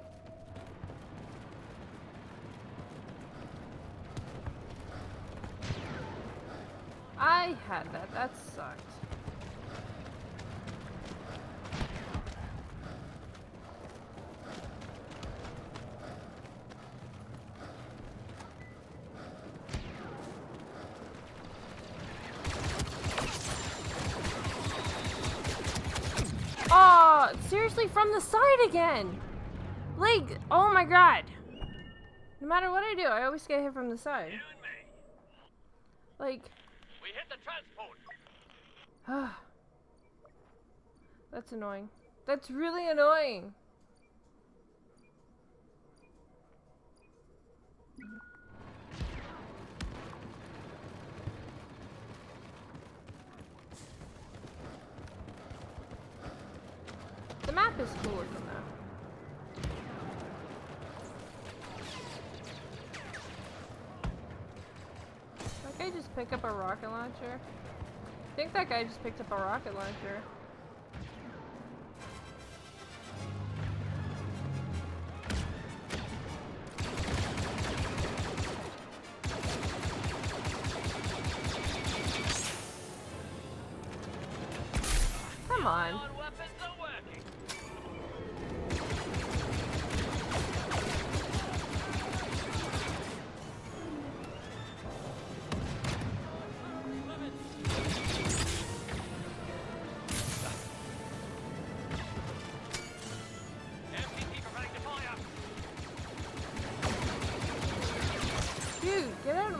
I had that. That sucked. Oh, seriously, from the side again. Like, oh my god. No matter what I do, I always get hit from the side. You and me. Like, We hit the transport. ah. That's annoying. That's really annoying. The map is cooler than that. That guy just picked up a rocket launcher. I think that guy just picked up a rocket launcher.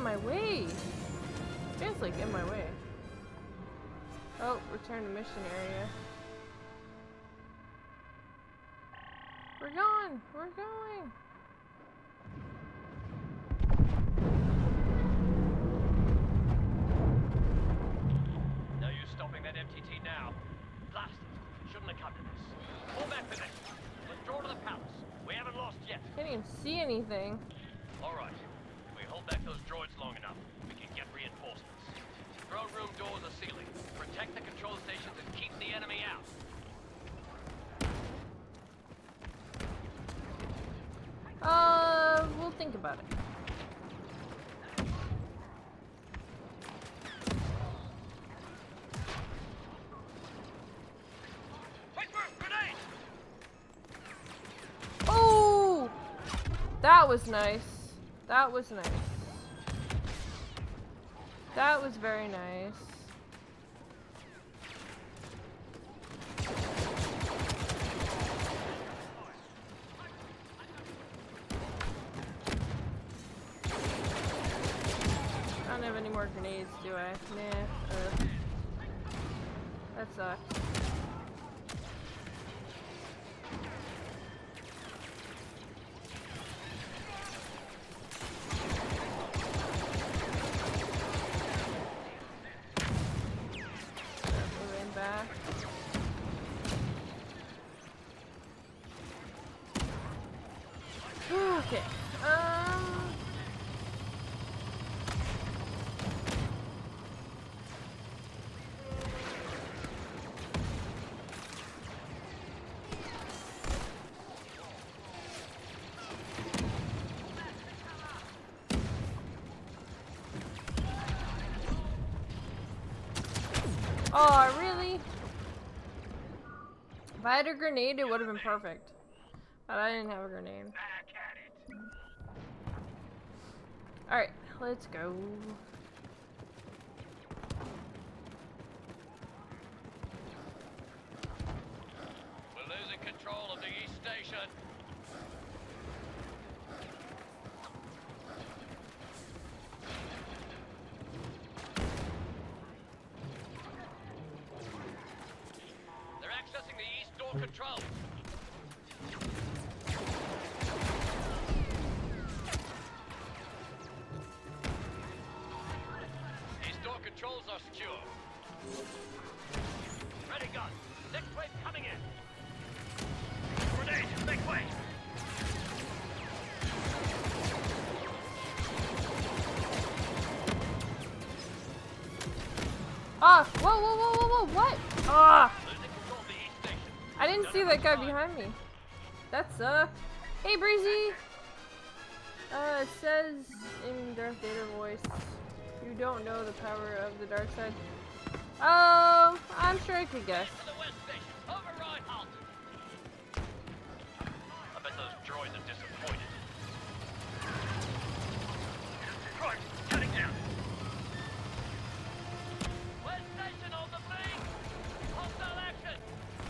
my way. It's like in my way. Oh, return to mission area. We're going! We're going! No use stopping that M T T now. Blast it. Shouldn't have come to this. Fall back for this. Withdraw to the palace. We haven't lost yet. Can't even see anything. Alright. If we hold back those droids long enough, we can get reinforcements. Throne room doors are sealing. Protect the control stations and keep the enemy out. Uh, we'll think about it. Oh! That was nice. That was nice. That was very nice. I don't have any more grenades, do I? Nah. Uh, that sucks. Moving back. Okay. Um. Oh, really? If I had a grenade, it would have been perfect. But I didn't have a grenade. Alright, let's go. We're losing control of the East Station. They're accessing the East door control. East door controls are secure. Ready, gun. Next wave coming in. Grenade, make way. Ah! Whoa, whoa, whoa, whoa, whoa, what? Ah! Losing control of the East Station. I didn't see that guy behind me. That sucked. Hey, Breezy! Uh, it says in Darth Vader voice, you don't know the power of the dark side. Um, I'm sure I could guess. To the West Station. Override halt. I bet those droids are disappointed. Droids, cutting down. West Station on the flank. Hostile action.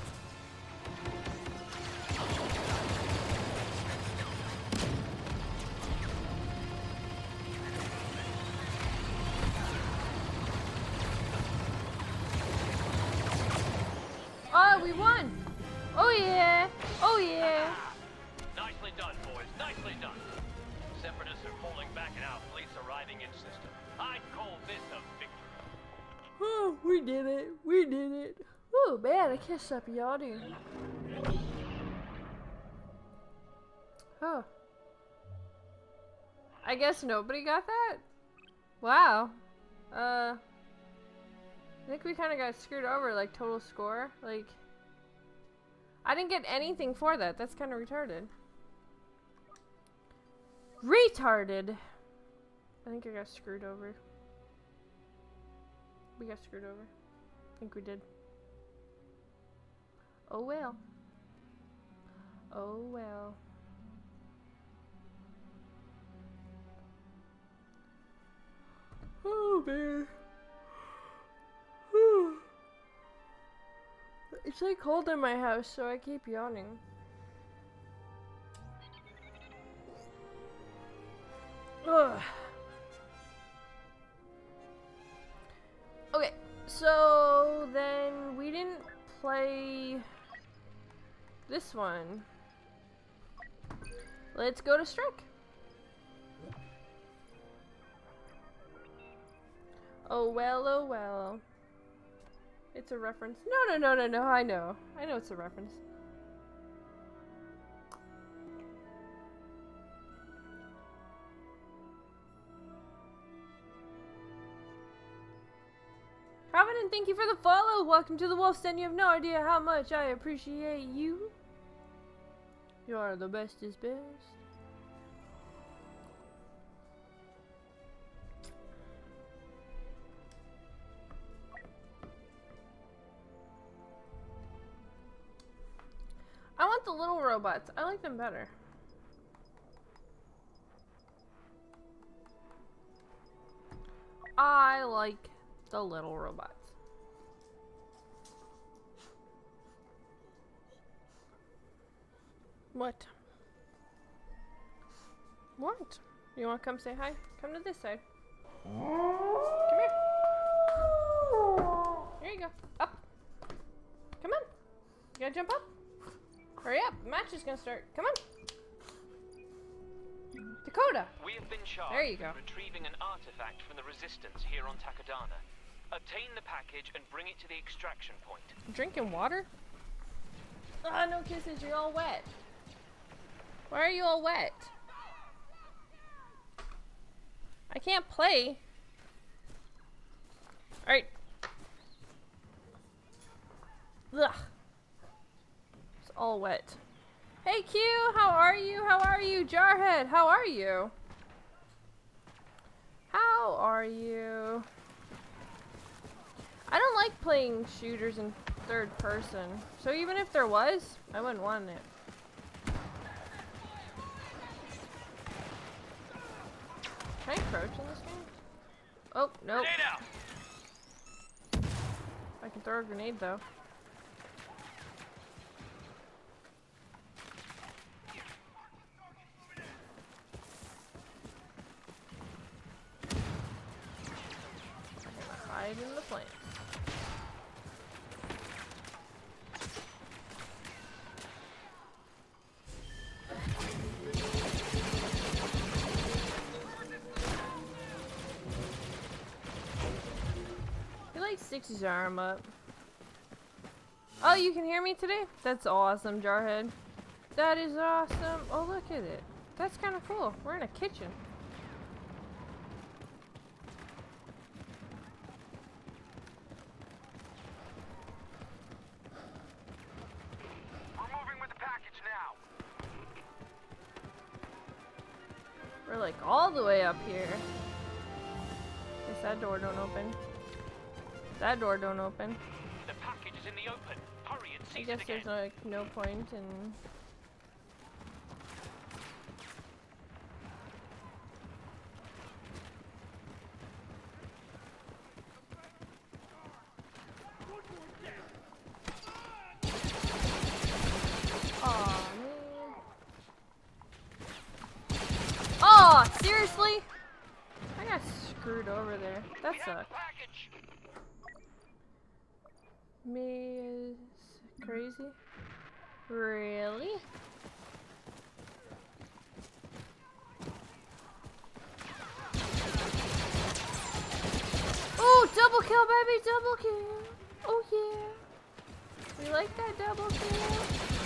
Oh, we won! Oh yeah! Oh yeah! Nicely done, boys. Nicely done. Separatists are falling back and our fleet's arriving in system. I'd call this a victory. Oh, we did it! We did it! Oh man, I can't stop yawning. Oh. I guess nobody got that? Wow. Uh... I think we kind of got screwed over, like, total score. Like, I didn't get anything for that. That's kind of retarded. Retarded! I think I got screwed over. We got screwed over. I think we did. Oh well. Oh well. Oh man. It's like cold in my house, so I keep yawning. Ugh. Okay, so then we didn't play this one. Let's go to Strike. Oh well, oh well. It's a reference. No, no, no, no, no, I know. I know it's a reference. Robin, thank you for the follow. Welcome to the Wolf's Den. You have no idea how much I appreciate you. You are the bestest best. I want the little robots. I like them better. I like the little robots. What? What? You want to come say hi? Come to this side. Come here. Here you go. Up. Come on. You gotta jump up. Hurry up. The match is gonna start. Come on. Dakota. We have been charged There you go. with retrieving an artifact from the Resistance here on Takodana. Obtain the package and bring it to the extraction point. Drinking water? Ah, no kisses. You're all wet. Why are you all wet? I can't play. Alright. Ugh. It's all wet. Hey Q, how are you? How are you? Jarhead, how are you? How are you? I don't like playing shooters in third person. So even if there was, I wouldn't want it. Can I crouch in this game? Oh, nope. I can throw a grenade though. Hide in the plants. He like sticks his arm up. Oh, you can hear me today? That's awesome, Jarhead. That is awesome. Oh, look at it. That's kind of cool. We're in a kitchen. We're like all the way up here. Guess that door don't open. That door don't open. The package is in the open. Hurry and I seize guess it again. there's like no point in. Aw, man. Oh, seriously? I got screwed over there. That sucked. Me is crazy. Really? Oh, double kill, baby, double kill. Oh yeah. We like that double kill.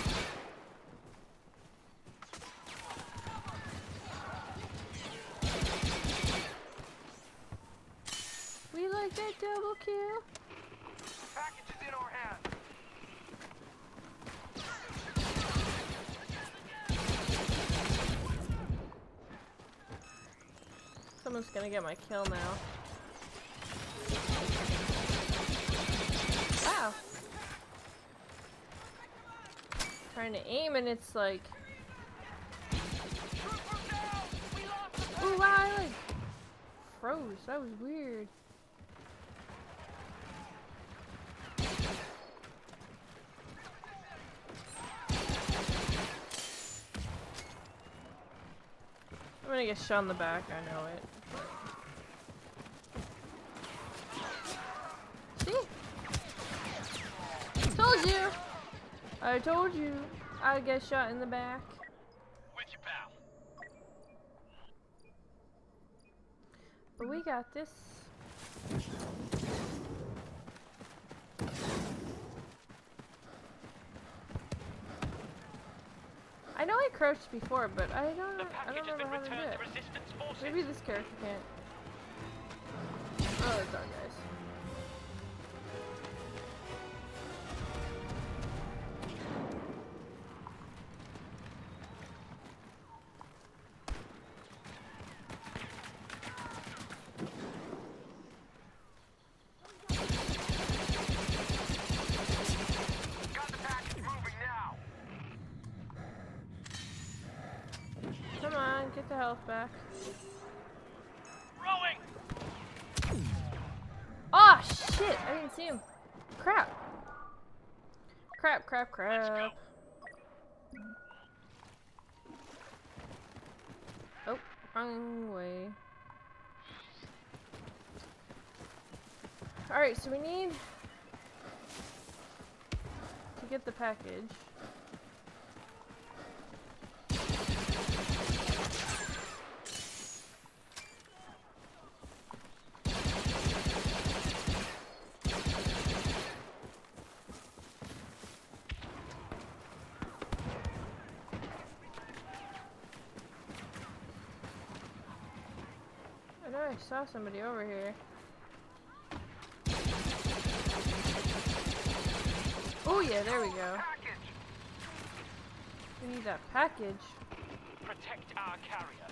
We like that double kill. Package is in our hands. Someone's gonna get my kill now. Wow. Trying to aim and it's like. Ooh, wow, I like froze. That was weird. I'm gonna get shot in the back, I know it. I told you I'd get shot in the back. With you, pal. But we got this. I know I crouched before, but I don't The I package don't has been remember how to do returned it. to resistance forces. Maybe this character can't. Oh, it's our guys. Got the package moving now. Come on, get the health back. Rowing! Oh shit! I didn't see him. Crap. Crap, crap, crap. Oh, wrong way. Alright, so we need to get the package. I know I saw somebody over here. Oh yeah, there we go. Package. We need that package. Protect our carrier.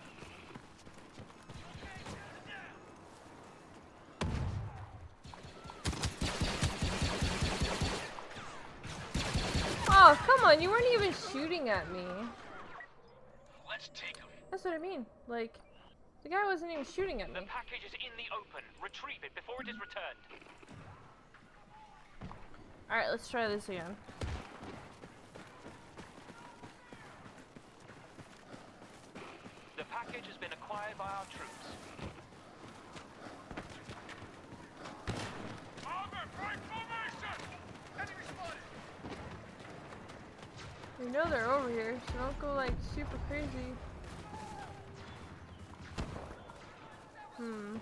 Oh, come on, you weren't even shooting at me. Let's take him. That's what I mean. Like, the guy wasn't even shooting at me. The package is in the open. Retrieve it before it is returned. Alright, let's try this again. The package has been acquired by our troops. Over, break formation. Enemy spotted. We know they're over here, so don't go like super crazy. Hmm.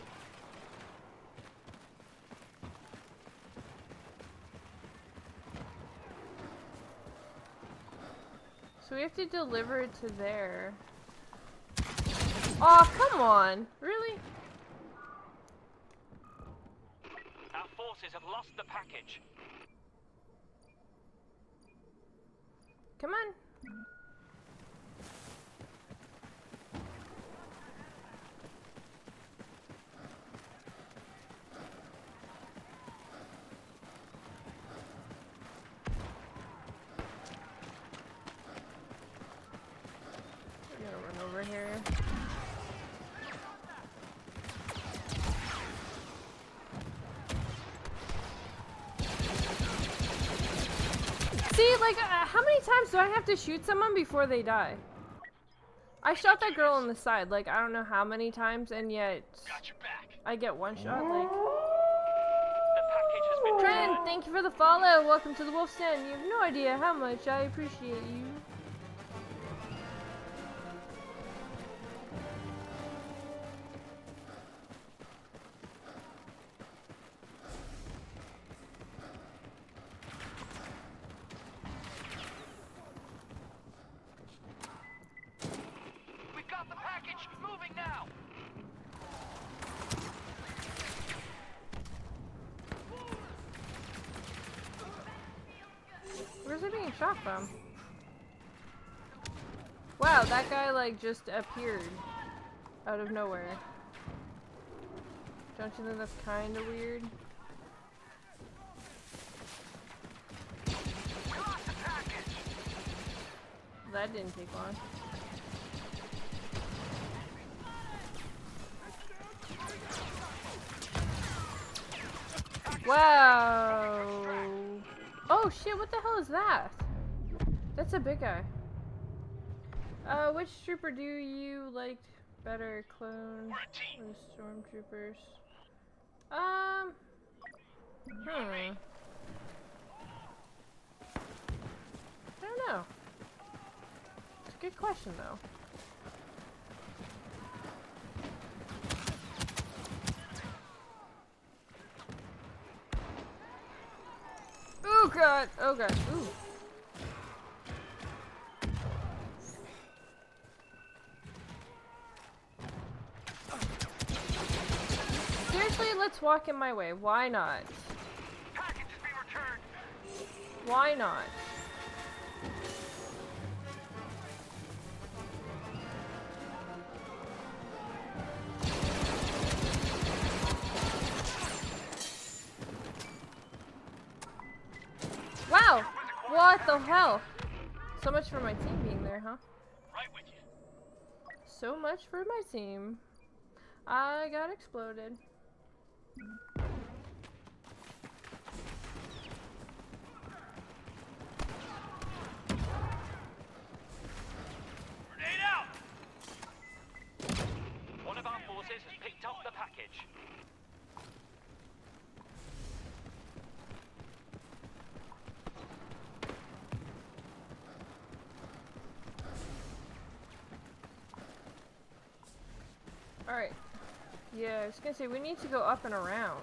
So we have to deliver it to there. Oh, come on. Really? Our forces have lost the package. Come on. We're gonna run over here. See, like, uh, how many times do I have to shoot someone before they die? I shot that girl on the side, like, I don't know how many times, and yet Got your back. I get one shot, like. The package has been Trent, returned. thank you for the follow. Welcome to the Wolf's Den. You have no idea how much I appreciate you. We got the package. Moving now. Where's it being shot from? Wow, that guy like just appeared out of nowhere. Don't you think that's kind of weird? We lost the package. That didn't take long. Wow. Oh shit, what the hell is that? That's a big guy. Uh, which trooper do you like better, clone or stormtroopers? Um, hmm. Good question, though. Oh god! Oh god! Ooh. Seriously, let's walk in my way. Why not? Package has been returned. Why not? Wow! What the hell? So much for my team being there, huh? Right with you. So much for my team. I got exploded. Grenade out! One of our forces has picked up the package. Alright. Yeah, I was gonna say, we need to go up and around.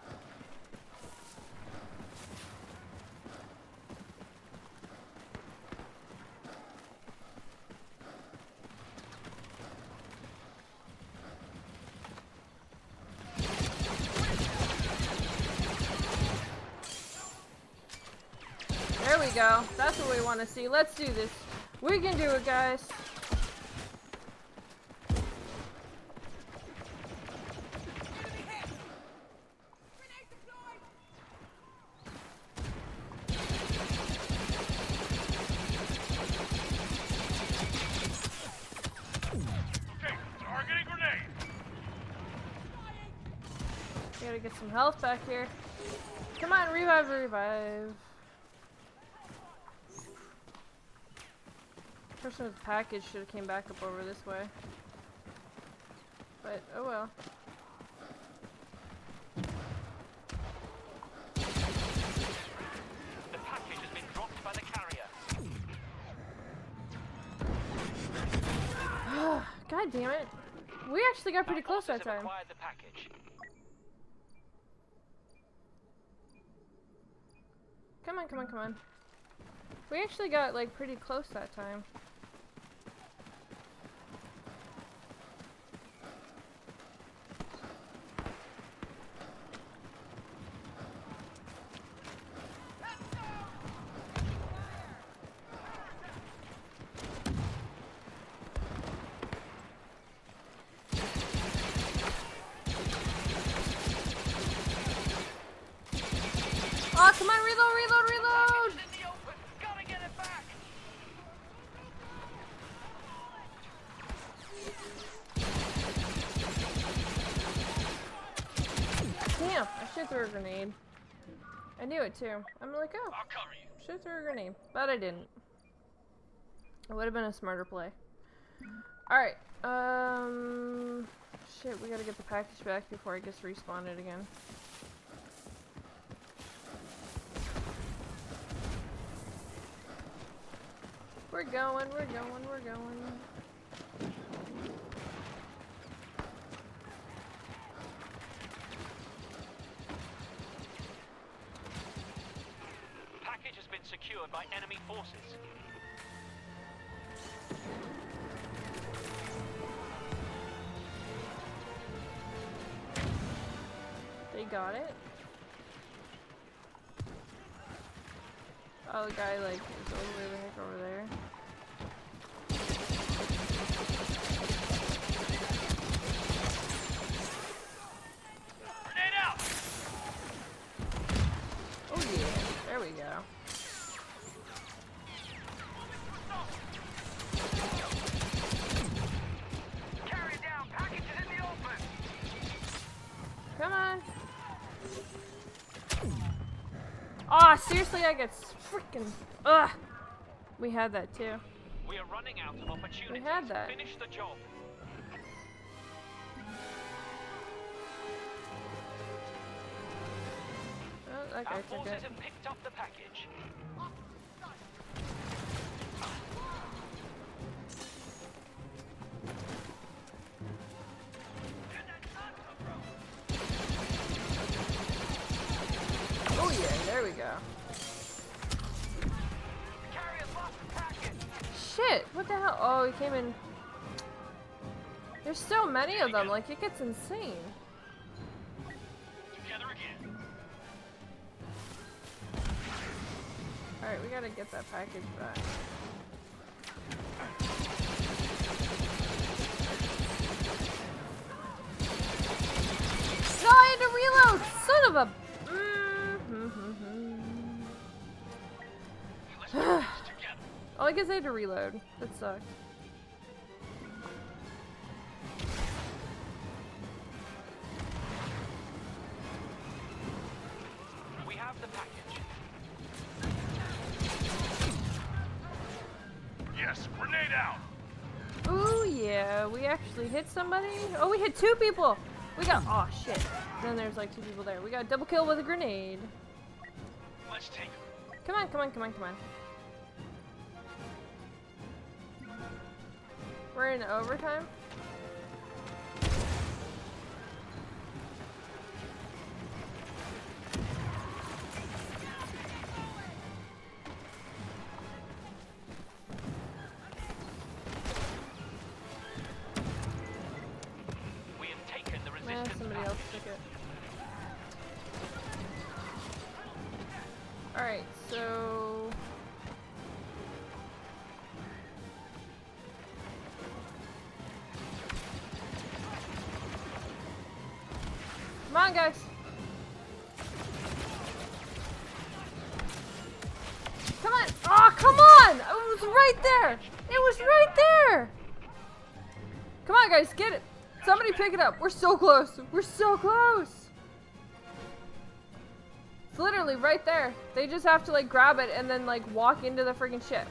There we go. That's what we want to see. Let's do this. We can do it, guys. Gotta get some health back here. Come on, revive, revive. Person with the package should have came back up over this way. But, oh well. The package has been dropped by the carrier. God damn it. We actually got pretty close that time. Acquired the package. Come on, come on, come on. We actually got, like, pretty close that time. Oh, come on, reload, reload, reload! Gotta get it back. Damn, I should throw a grenade. I knew it too. I'm like, oh, I'll cover you. should throw a grenade. But I didn't. It would have been a smarter play. Alright, um... shit, we gotta get the package back before it gets respawned again. We're going, we're going, we're going. Package has been secured by enemy forces. They got it. Oh, the guy, like, is all the way the heck over there. Grenade out! Oh, yeah. There we go. Carry it down. Package is in the open. Come on. Aw, oh, seriously, I get freaking. Ugh. We had that too. We are running out of opportunities We had that. to finish the job. Oh, that guy Our took forces it. have picked up the package. shit! What the hell? Oh, he came in. There's so many of them, like it gets insane. Together again. Alright, we gotta get that package back. No, I had to reload! Son of a... Mm-hmm. Oh, I guess I had to reload. That sucked. We have the package. Yes, grenade out. Ooh, yeah. We actually hit somebody. Oh, we hit two people! We got... Oh, shit. Then there's like two people there. We got a double kill with a grenade. Let's take him. Come on, come on, come on, come on. We're in overtime. We have taken the Nah, resistance somebody else took it. Alright, so... Come on, guys! Come on! Oh, come on! It was right there! It was right there! Come on, guys, get it! Somebody pick it up! We're so close! We're so close! It's literally right there. They just have to like grab it and then like walk into the freaking ship.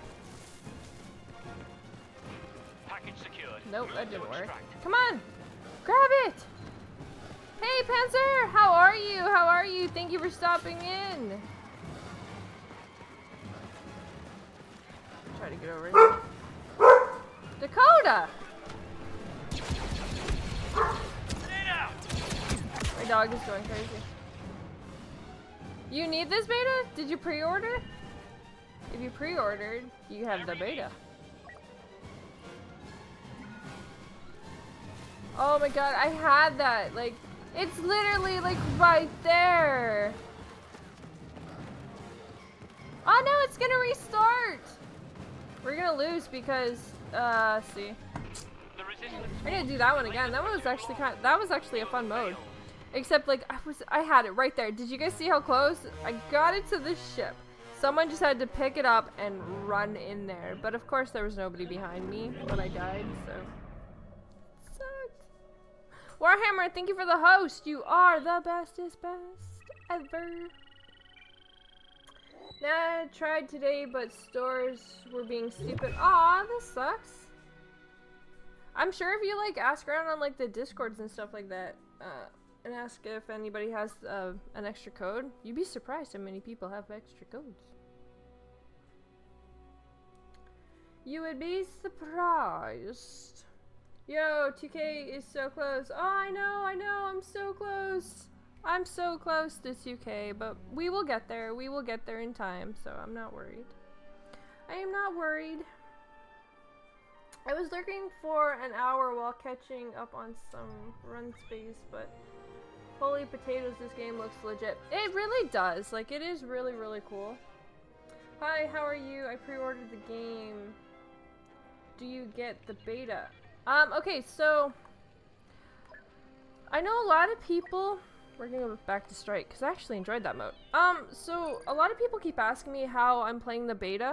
Package secured. Nope, that Move didn't to work. extract. Come on! Grab it! Hey, Panzer! How are you? How are you? Thank you for stopping in. Try to get over here. Dakota! Grenade out. My dog is going crazy. You need this beta? Did you pre-order? If you pre-ordered, you have the beta. Oh my god, I had that. Like, it's literally like right there. Oh no, it's gonna restart. We're gonna lose because, uh, see. The resistance. We're gonna do that one again. That one was actually kind of, that was actually a fun mode. Except like I was I had it right there. Did you guys see how close? I got it to the ship. Someone just had to pick it up and run in there. But of course there was nobody behind me when I died, so sucked. Warhammer, thank you for the host. You are the bestest best ever. Nah, I tried today, but stores were being stupid. Aw, this sucks. I'm sure if you like ask around on like the Discords and stuff like that, uh, and ask if anybody has uh, an extra code, you'd be surprised how many people have extra codes. You would be surprised. Yo, two K is so close. Oh, I know, I know, I'm so close. I'm so close to two K, but we will get there. We will get there in time, so I'm not worried. I am not worried. I was lurking for an hour while catching up on some run space, but holy potatoes, this game looks legit. It really does. Like, it is really, really cool. Hi, how are you? I pre-ordered the game. Do you get the beta? Um, okay, so I know a lot of people, we're gonna go back to Strike, because I actually enjoyed that mode. Um, so a lot of people keep asking me how I'm playing the beta.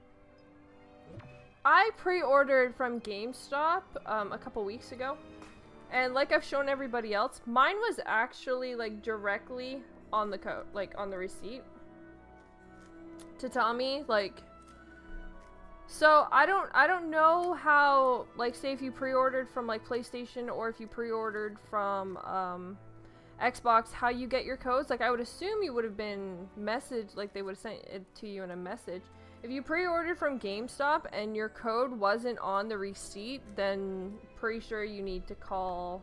I pre-ordered from GameStop um, a couple weeks ago, and like I've shown everybody else, mine was actually like directly on the code, like on the receipt, to tell me like. So I don't, I don't know how, like, say if you pre-ordered from like PlayStation or if you pre-ordered from um, Xbox, how you get your codes. Like, I would assume you would have been messaged, like they would have sent it to you in a message. If you pre-ordered from GameStop and your code wasn't on the receipt, then pretty sure you need to call,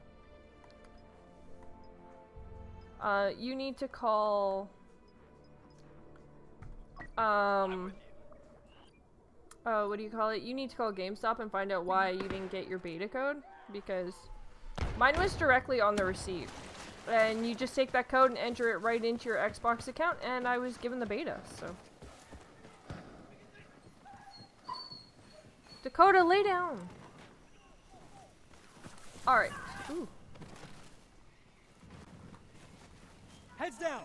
uh, you need to call, um, uh, what do you call it? You need to call GameStop and find out why you didn't get your beta code, because mine was directly on the receipt. And you just take that code and enter it right into your Xbox account, and I was given the beta, so. Dakota, lay down! Alright. Ooh. Heads down!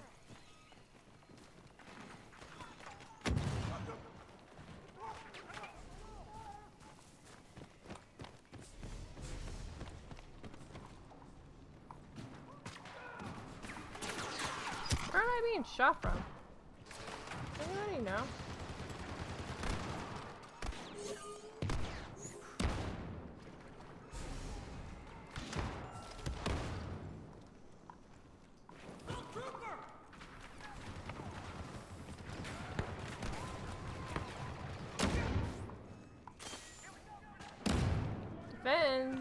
Where am I being shot from? Anybody know? Defend.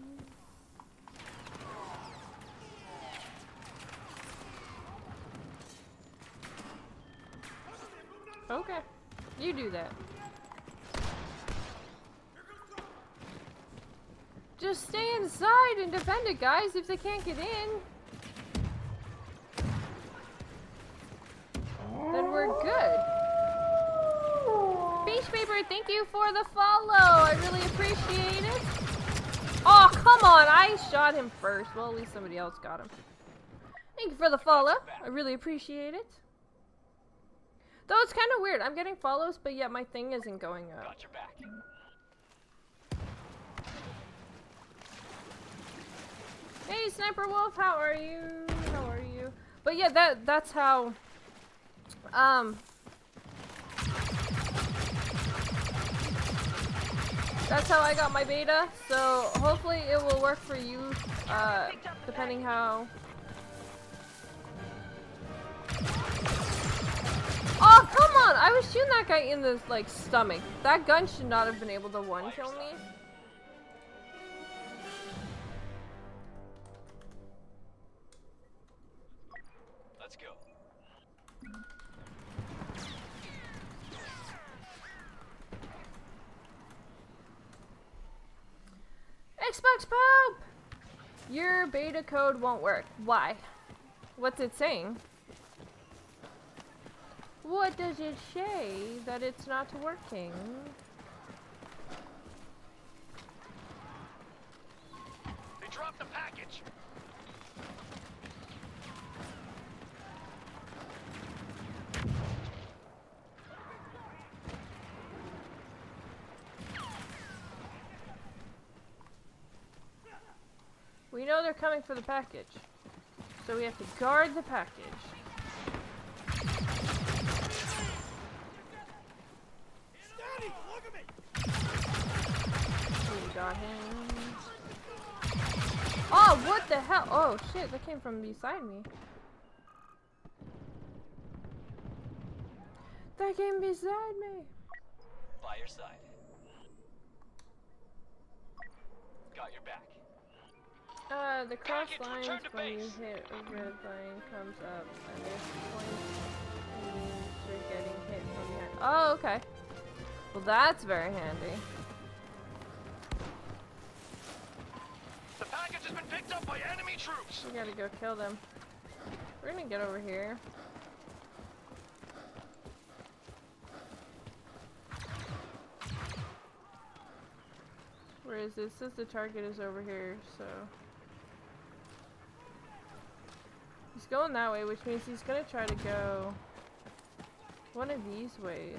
Okay, you do that. Just stay inside and defend it, guys, if they can't get in. Then we're good. Beach Paper, thank you for the follow. I really appreciate it. Oh, come on. I shot him first. Well, at least somebody else got him. Thank you for the follow. I really appreciate it. Though it's kind of weird. I'm getting follows, but yet my thing isn't going up. Got your back. Hey, Sniper Wolf, how are you? How are you? But yeah, that that's how. Um. That's how I got my beta. So hopefully it will work for you. Uh, depending how. Oh, come on! I was shooting that guy in the, like, stomach. That gun should not have been able to one-kill me. Let's go. Xbox Pope! Your beta code won't work. Why? What's it saying? What does it say that it's not working? They dropped the package. We know they're coming for the package, so we have to guard the package. We got him. Oh, what the hell? Oh shit, that came from beside me. That came beside me. By your side. Got your back. Uh, the cross Package, lines return to when you base. hit a red line comes up, and this point means you're getting hit from behind. Oh, okay. Well, that's very handy. The package has been picked up by enemy troops. We gotta go kill them. We're gonna get over here. Where is this? It says the target is over here, so. He's going that way, which means he's gonna try to go one of these ways.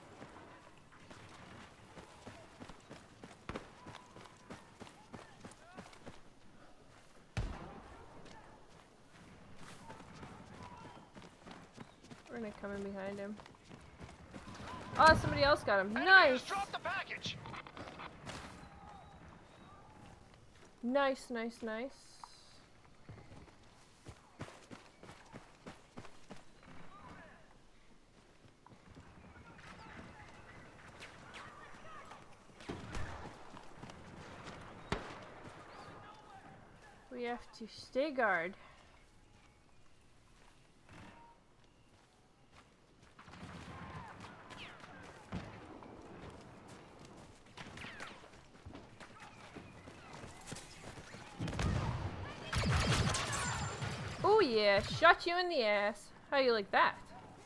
We're gonna come in behind him. Oh, somebody else got him. Nice! Drop the package. Nice, nice, nice. We have to stay guard. yeah, shot you in the ass. How you like that?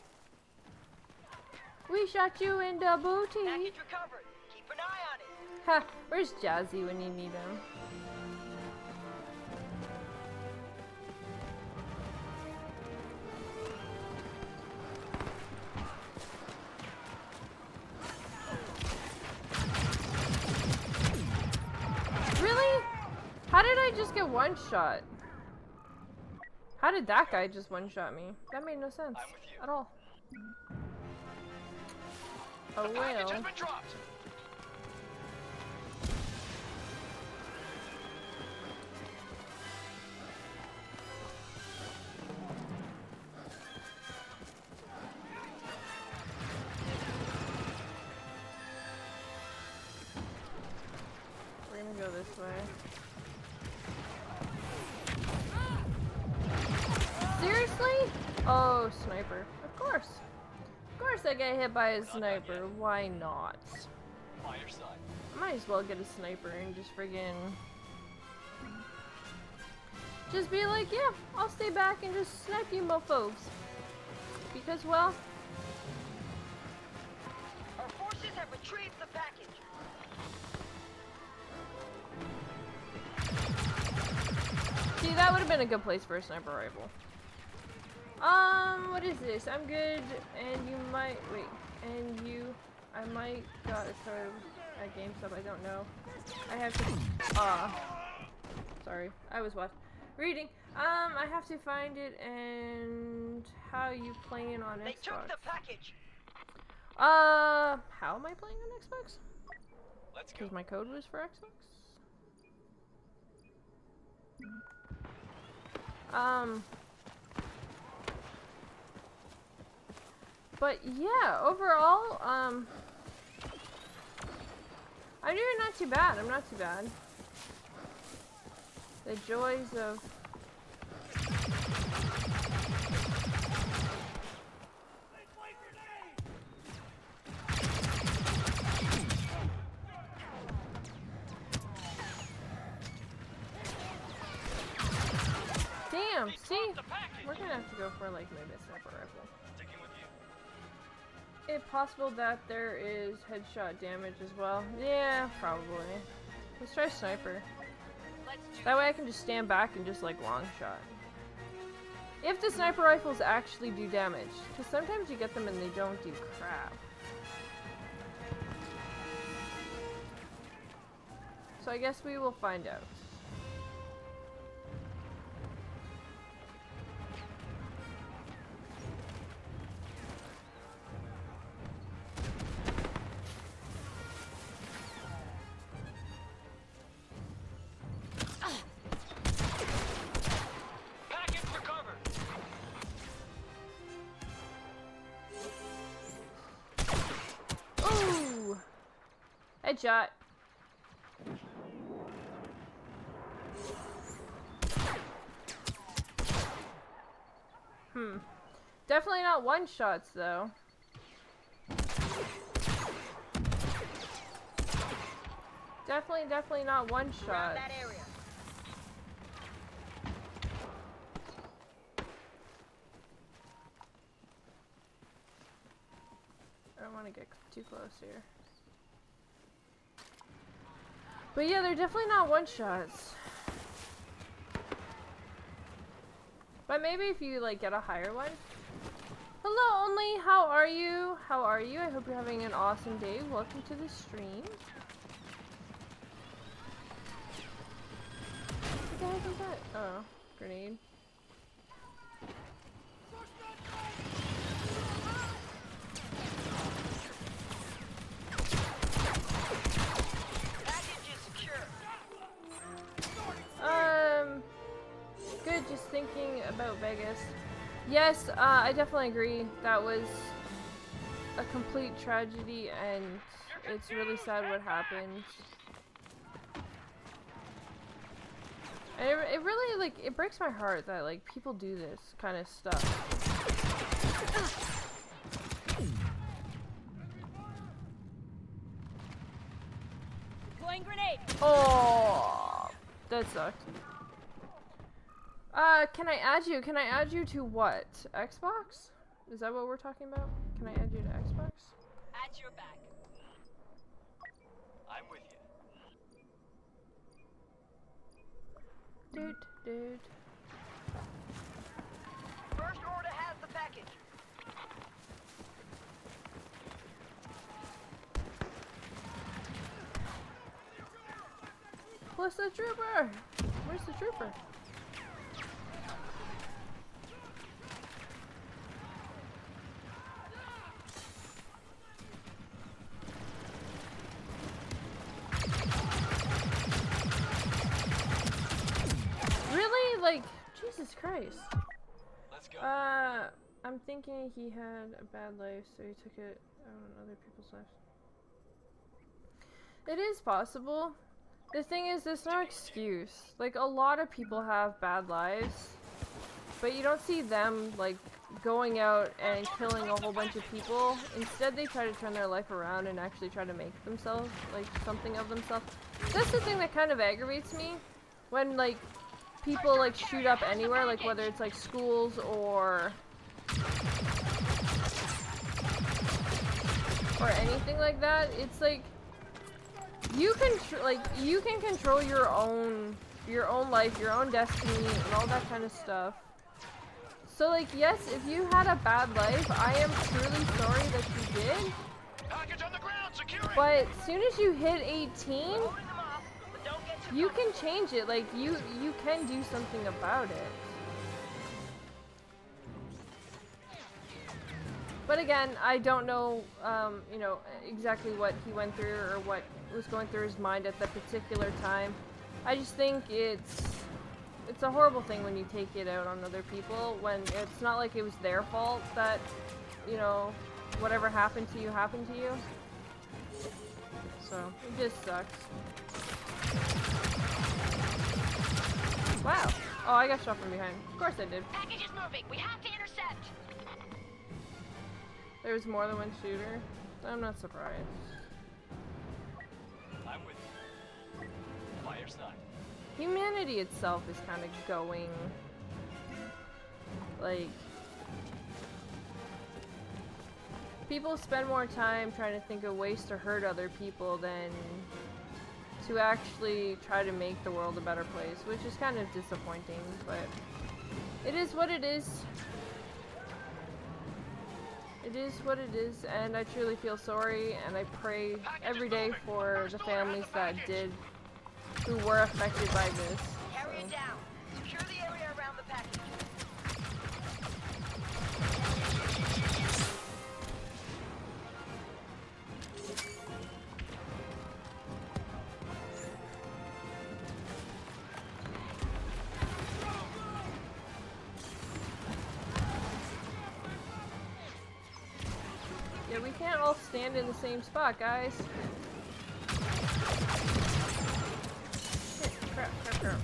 We shot you in the booty. Package recovered. Keep an eye on it. Ha, where's Jazzy when you need him? Really? How did I just get one shot? How did that guy just one shot me? That made no sense at all. Oh The package well. has been dropped. We're gonna go this way. Seriously? Oh, sniper. Of course. Of course I get hit by a sniper. Why not? Fire side. Might as well get a sniper and just friggin' just be like, yeah, I'll stay back and just snipe you mofos. Because, well, Our forces have retrieved the package. see, that would have been a good place for a sniper rifle. Um, what is this? I'm good, and you might, wait, and you, I might got started at GameStop, I don't know. I have to, ah, uh, sorry, I was watching, reading. Um, I have to find it, and how you playing on They Xbox? took the package. Uh, how am I playing on Xbox? Let's go. Because my code was for Xbox? Um, but yeah, overall, um, I'm doing not too bad. I'm not too bad. The joys of Damn, see? We're gonna have to go for like maybe a sniper rifle. If possible that there is headshot damage as well. Yeah, probably. Let's try sniper. That way I can just stand back and just like long shot. If the sniper rifles actually do damage. Because sometimes you get them and they don't do crap. So I guess we will find out. Headshot. Hmm. Definitely not one shots though. Definitely, definitely not one shot. That area. I don't want to get too close here. But yeah, they're definitely not one-shots. But maybe if you, like, get a higher one. Hello, Only! How are you? How are you? I hope you're having an awesome day. Welcome to the stream. What the heck is that? Oh, grenade. Um, good, just thinking about Vegas. Yes, uh, I definitely agree. That was a complete tragedy, and it's really sad what happened. And it, it really, like, it breaks my heart that, like, people do this kind of stuff. Deploying grenade. Oh, that sucked. Uh, can I add you? Can I add you to what? Xbox? Is that what we're talking about? Can I add you to Xbox? At your back. I'm with you. Dude, dude. First order has the package. Where's the trooper? Where's the trooper? Really? Like, Jesus Christ. Let's go. Uh, I'm thinking he had a bad life, so he took it out on other people's lives. It is possible. The thing is, there's no excuse. Like, a lot of people have bad lives, but you don't see them, like, going out and killing a whole bunch of people. Instead, they try to turn their life around and actually try to make themselves, like, something of themselves. That's the thing that kind of aggravates me. When, like, people, like, shoot up anywhere, like, whether it's, like, schools or... or anything like that. It's, like... You can tr like you can control your own your own life, your own destiny, and all that kind of stuff. So like, yes, if you had a bad life, I am truly sorry that you did. Package on the ground, secure it. But as soon as you hit eighteen, you can change it. Like you you can do something about it. But again, I don't know, um, you know, exactly what he went through or what was going through his mind at that particular time. I just think it's it's a horrible thing when you take it out on other people, when it's not like it was their fault that, you know, whatever happened to you happened to you. So, it just sucks. Wow. Oh, I got shot from behind. Of course I did. Package is moving. We have to intercept. There's more than one shooter. I'm not surprised. I'm with you. Fire side. Humanity itself is kind of going, like, people spend more time trying to think of ways to hurt other people than to actually try to make the world a better place, which is kind of disappointing, but it is what it is. It is what it is, and I truly feel sorry, and I pray every day for the families that did, who were affected by this. Carry it down. Secure the area around the package. Yeah, we can't all stand in the same spot, guys. Shit, crap, crap, crap.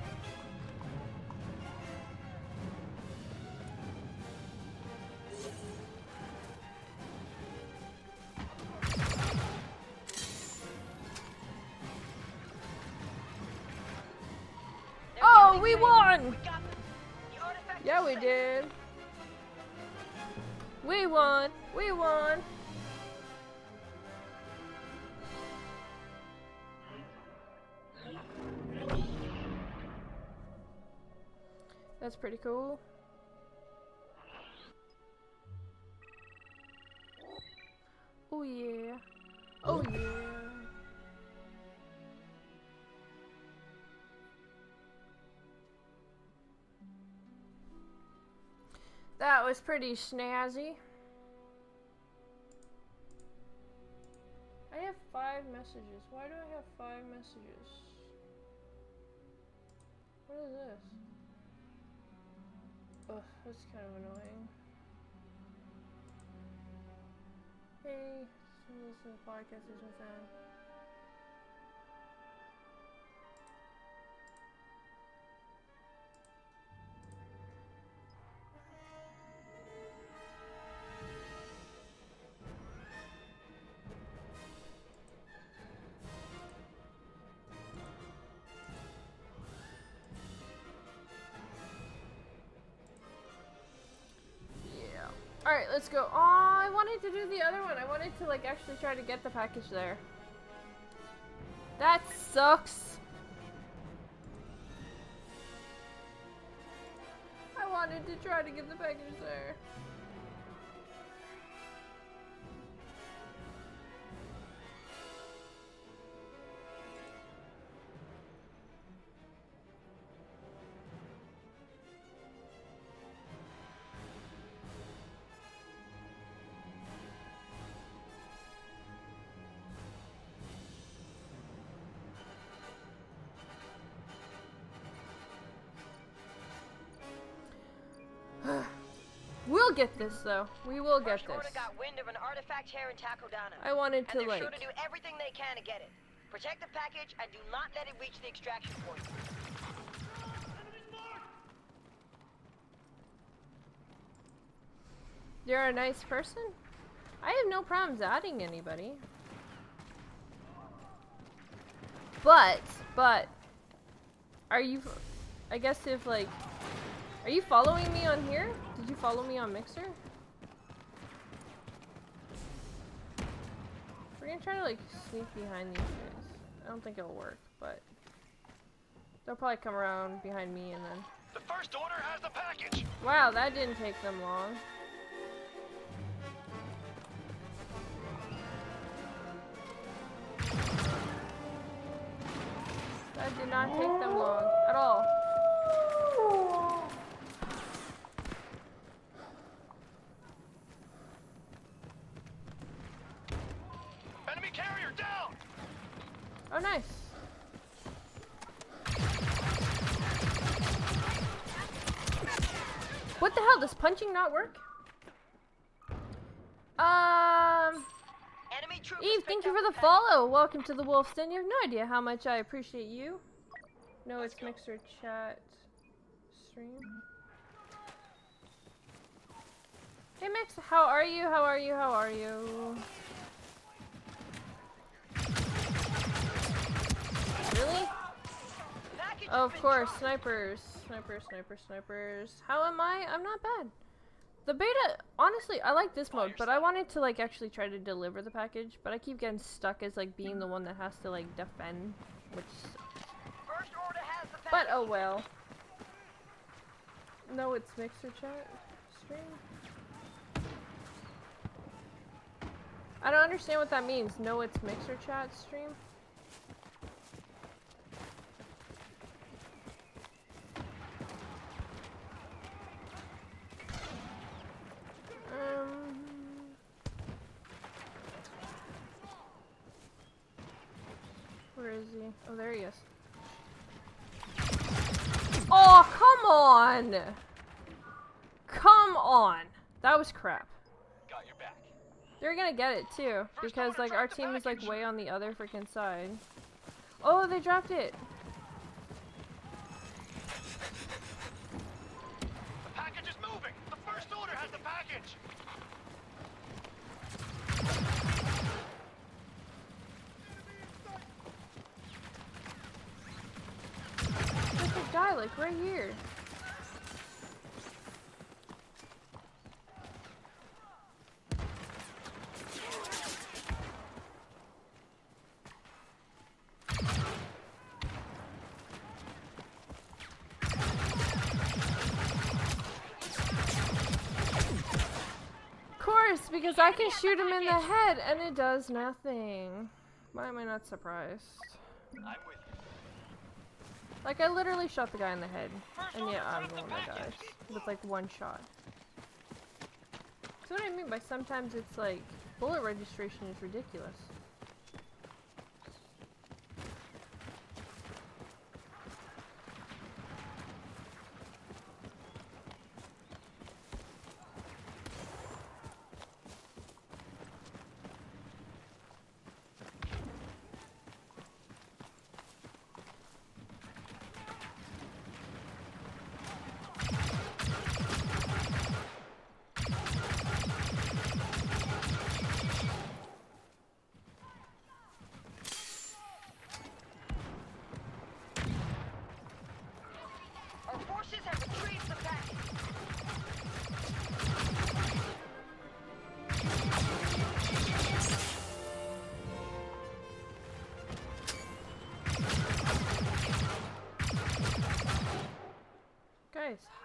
Oh, we won! Yeah, we did. We won! We won! That's pretty cool. Oh yeah. Oh yeah. That was pretty snazzy. I have five messages. Why do I have five messages? What is this? Ugh, that's kind of annoying. Hey, listen to the podcast, there's no sound. Alright, let's go. Oh, I wanted to do the other one. I wanted to, like, actually try to get the package there. That sucks. I wanted to try to get the package there. We'll get this though. We will get First this. Order got wind of an artifact here in Takodana. I wanted to and they're like. sure to do everything they can to get it. Protect the package and do not let it reach the extraction point. You're a nice person? I have no problems adding anybody. But, but, are you, I guess if like, are you following me on here? Did you follow me on Mixer? We're gonna try to like sneak behind these guys. I don't think it'll work, but they'll probably come around behind me and then. The First Order has the package. Wow, that didn't take them long. That did not take them long at all. Enemy carrier down. Oh, nice. What the hell? Does punching not work? Um. Eve, thank you for the follow. Welcome to the Wolf's Den. You have no idea how much I appreciate you. No, it's Mixer chat stream. Hey Mix, how are you? How are you? How are you? Really? Oh, of course, snipers. Snipers, snipers, snipers. How am I? I'm not bad. The beta, honestly, I like this mode, but I wanted to like actually try to deliver the package, but I keep getting stuck as like being the one that has to like defend, which First Order has the but oh well. No, it's Mixer chat stream. I don't understand what that means. No, it's Mixer chat stream. Um, where is he? Oh, there he is. Oh, come on! Come on! That was crap. Got your back. They're gonna get it too, because like our team is like way on the other freaking side. Oh, they dropped it. The package is moving. The First Order has the package. There's a guy like right here. Of course, because I can shoot him in the head and it does nothing. Why am I not surprised? I'm with you. Like, I literally shot the guy in the head, and yet I'm the one that dies with like one shot. That's what I mean by sometimes it's like bullet registration is ridiculous.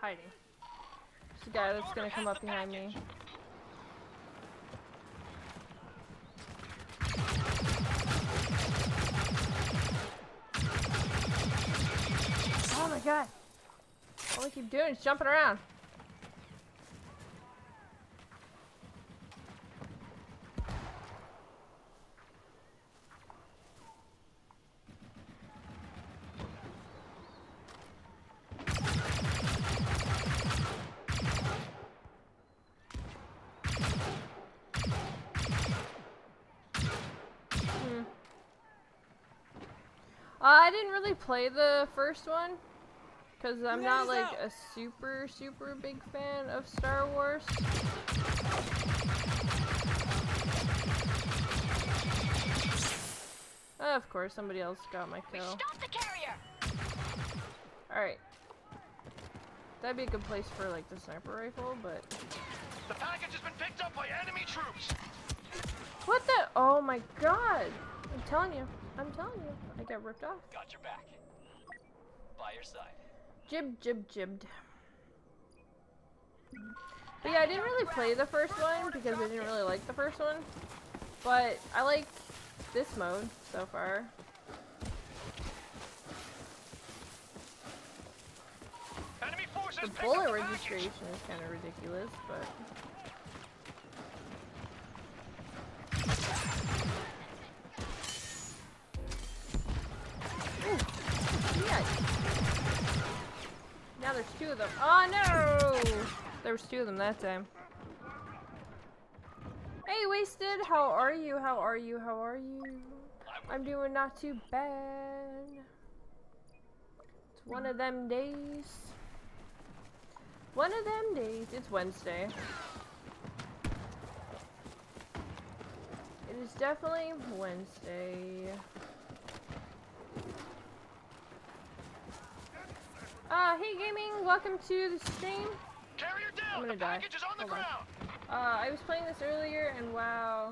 hiding. There's a guy that's gonna come up behind me. Oh my god. All I keep doing is jumping around. Hmm. Uh, I didn't really play the first one. Because I'm not like a super, super big fan of Star Wars. Uh, of course, somebody else got my kill. Stop the carrier! Alright. That'd be a good place for like the sniper rifle, but... The package has been picked up by enemy troops! What the? Oh my god! I'm telling you. I'm telling you. I got ripped off. Got your back. By your side. Jib, jib, jibbed. But yeah, I didn't really play the first one because I didn't really like the first one. But I like this mode so far. Enemy forces The picked bullet up the registration package. is kind of ridiculous, but... Ooh, yeah. Now there's two of them. Oh no! There was two of them that time. Hey, Wasted! How are you? How are you? How are you? I'm doing not too bad. It's one of them days. One of them days. It's Wednesday. It is definitely Wednesday. Uh, hey gaming, welcome to the stream. Carrier down. I'm gonna the die. package is on the Hold on. ground. Uh, I was playing this earlier and wow.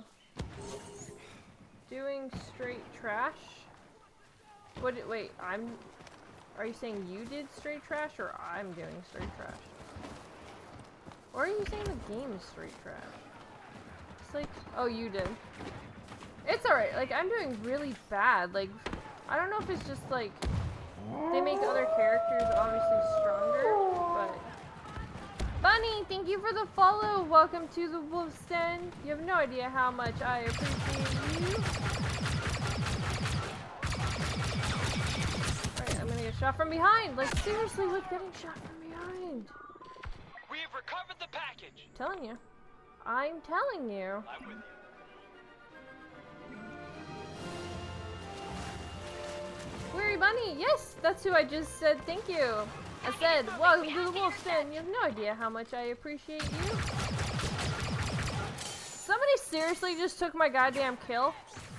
Doing straight trash? What, did- wait, I'm, are you saying you did straight trash or I'm doing straight trash? Or are you saying the game is straight trash? It's like, oh, you did. It's alright, like, I'm doing really bad, like, I don't know if it's just, like, they make other characters obviously stronger, but... Bunny, thank you for the follow! Welcome to the Wolf's Den! You have no idea how much I appreciate you. Alright, I'm gonna get shot from behind! Like, seriously, what's getting shot from behind? We've recovered the package. I'm telling you. I'm telling you. I'm with you. Weary Bunny, yes, that's who I just said thank you. I said, welcome to the Wolf's Den. You have no idea how much I appreciate you. Somebody seriously just took my goddamn kill.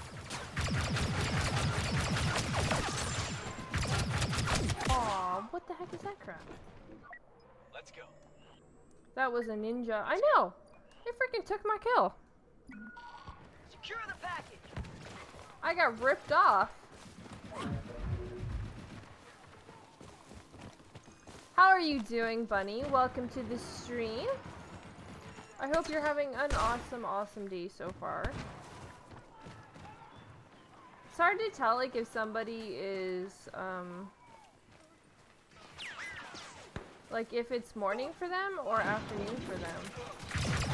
Aw, what the heck is that crap? Let's go. That was a ninja. I know. They freaking took my kill. Secure the package. I got ripped off. How are you doing, Bunny? Welcome to the stream. I hope you're having an awesome, awesome day so far. It's hard to tell, like, if somebody is, um... like, if it's morning for them or afternoon for them.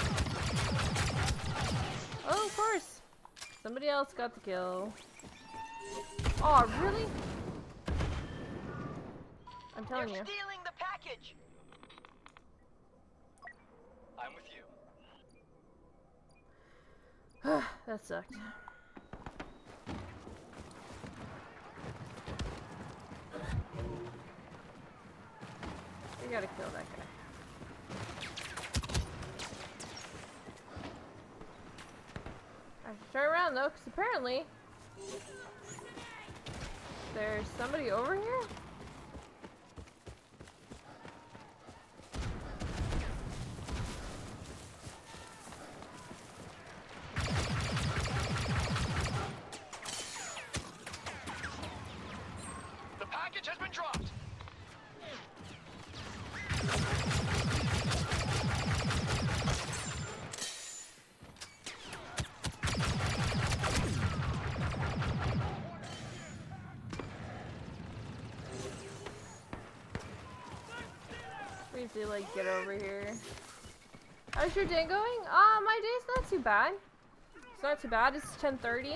Oh, of course. Somebody else got the kill. Oh, really? I'm telling They're you. stealing the package. I'm with you. That sucked. We gotta kill that guy. I have to turn around though, because apparently there's somebody over here. The package has been dropped. to like get over here. How's your day going? Uh, my day's not too bad. It's not too bad. It's ten thirty.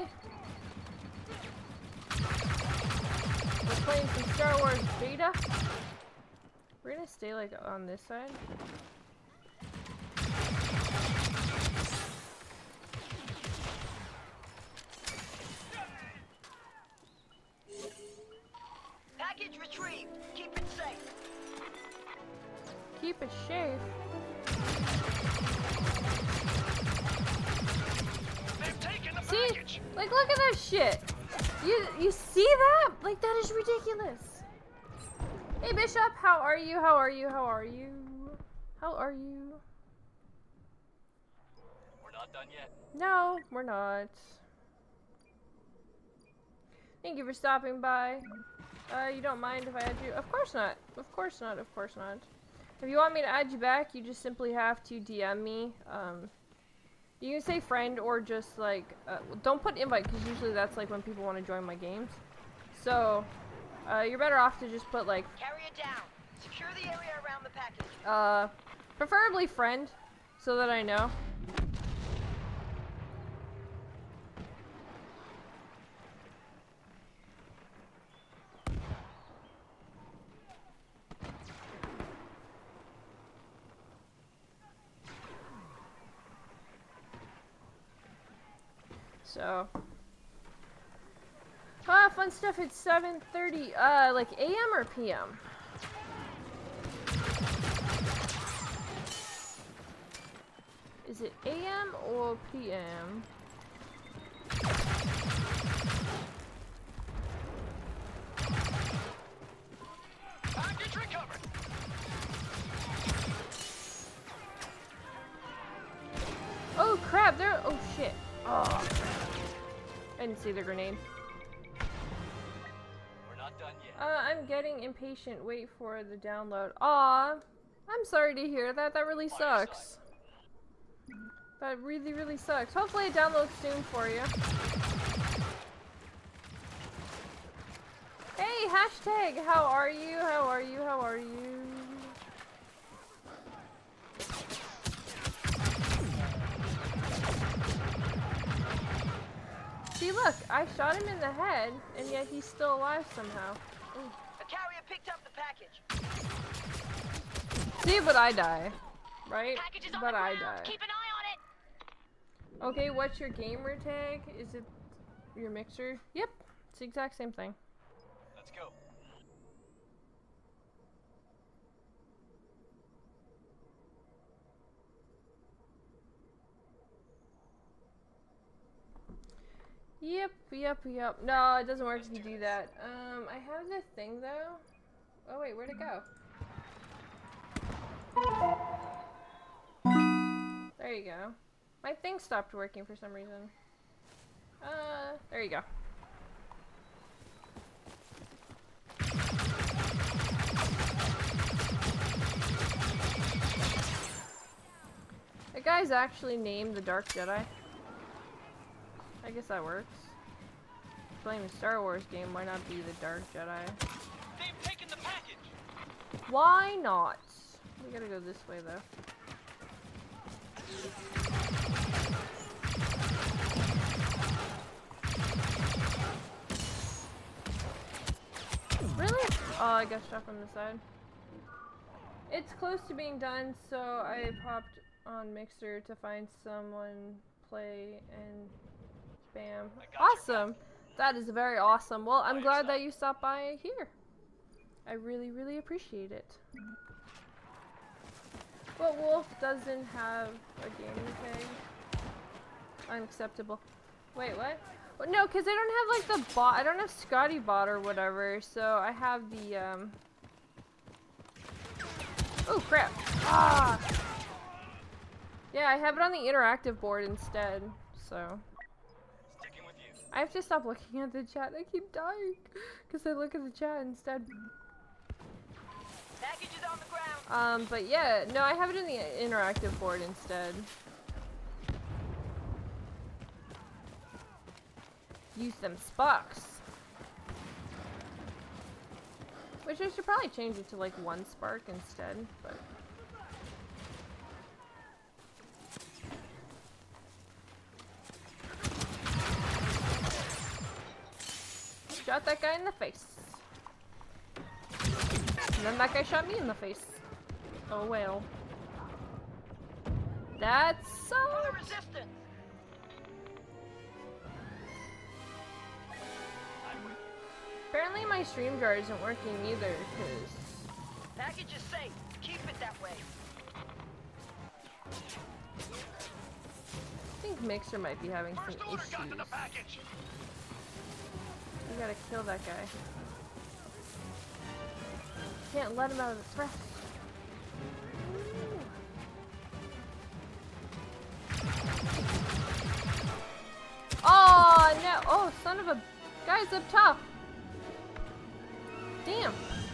We're playing some Star Wars beta. We're gonna stay like on this side. Package retrieved. Keep it safe. Keep it safe. They've taken the See? package. Like, look at that shit. You you see that? Like, that is ridiculous. Hey, Bishop, how are you? How are you? How are you? How are you? We're not done yet. No, we're not. Thank you for stopping by. Uh, you don't mind if I add you? Of course not. Of course not. Of course not. If you want me to add you back, you just simply have to D M me. Um, you can say friend or just like, uh, don't put invite because usually that's like when people want to join my games. So, uh, you're better off to just put like, Carry it down. Secure the area around the package. uh, preferably friend, so that I know. So, ah, fun stuff. It's seven thirty. Uh, like A M or P M? Is it A M or P M? Package recovered. Oh crap! There. Oh shit. Oh. I didn't see the grenade. We're not done yet. Uh, I'm getting impatient. Wait for the download. Aw, I'm sorry to hear that. That really sucks. That really, really sucks. Hopefully it downloads soon for you. Hey, hashtag, how are you? How are you? How are you? See, look, I shot him in the head, and yet he's still alive somehow. Ooh. A carrier picked up the package. See, but I die. Right? Package is on But the I ground. die. Keep an eye on it. Okay, what's your gamer tag? Is it your mixer? Yep, it's the exact same thing. Let's go. Yep, yep, yep. No, it doesn't work if you do that. Um, I have the thing though. Oh wait, where'd it go? There you go. My thing stopped working for some reason. Uh, there you go. The guy's actually named the Dark Jedi. I guess that works. Playing a Star Wars game, why not be the Dark Jedi? They've taken the package. Why not? We gotta go this way though. Really? Oh, I got shot from the side. It's close to being done, so I popped on Mixer to find someone play and spam. Awesome! That is very awesome. Well, I'm glad that you stopped by here. I really, really appreciate it. But Wolf doesn't have a gaming tag. Unacceptable. Wait, what? Well, no, because I don't have like the bot. I don't have Scotty bot or whatever, so I have the um. Oh crap! Ah. Yeah, I have it on the interactive board instead. So. Sticking with you. I have to stop looking at the chat. I keep dying because I look at the chat instead. Package is on the ground. Um, but yeah, no, I have it in the interactive board instead. Use them sparks. Which I should probably change it to like one spark instead, but shot that guy in the face. And then that guy shot me in the face. Oh well. That's so. Resistance. Apparently my stream jar isn't working either, because Package is safe. Keep it that way. I think Mixer might be having some issues. We gotta kill that guy. Can't let him out of the press. Oh no! Oh, son of a guy's up top. Damn.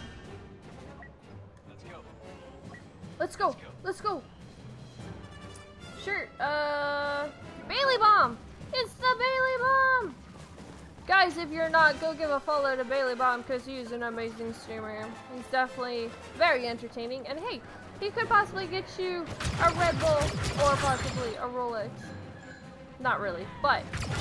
Let's go. Let's go. Sure. Uh, Bailey Bomb. It's the Bailey Bomb. Guys, if you're not, go give a follow to Bailey Bomb because he's an amazing streamer. He's definitely very entertaining. And hey, he could possibly get you a Red Bull or possibly a Rolex. Not really, but.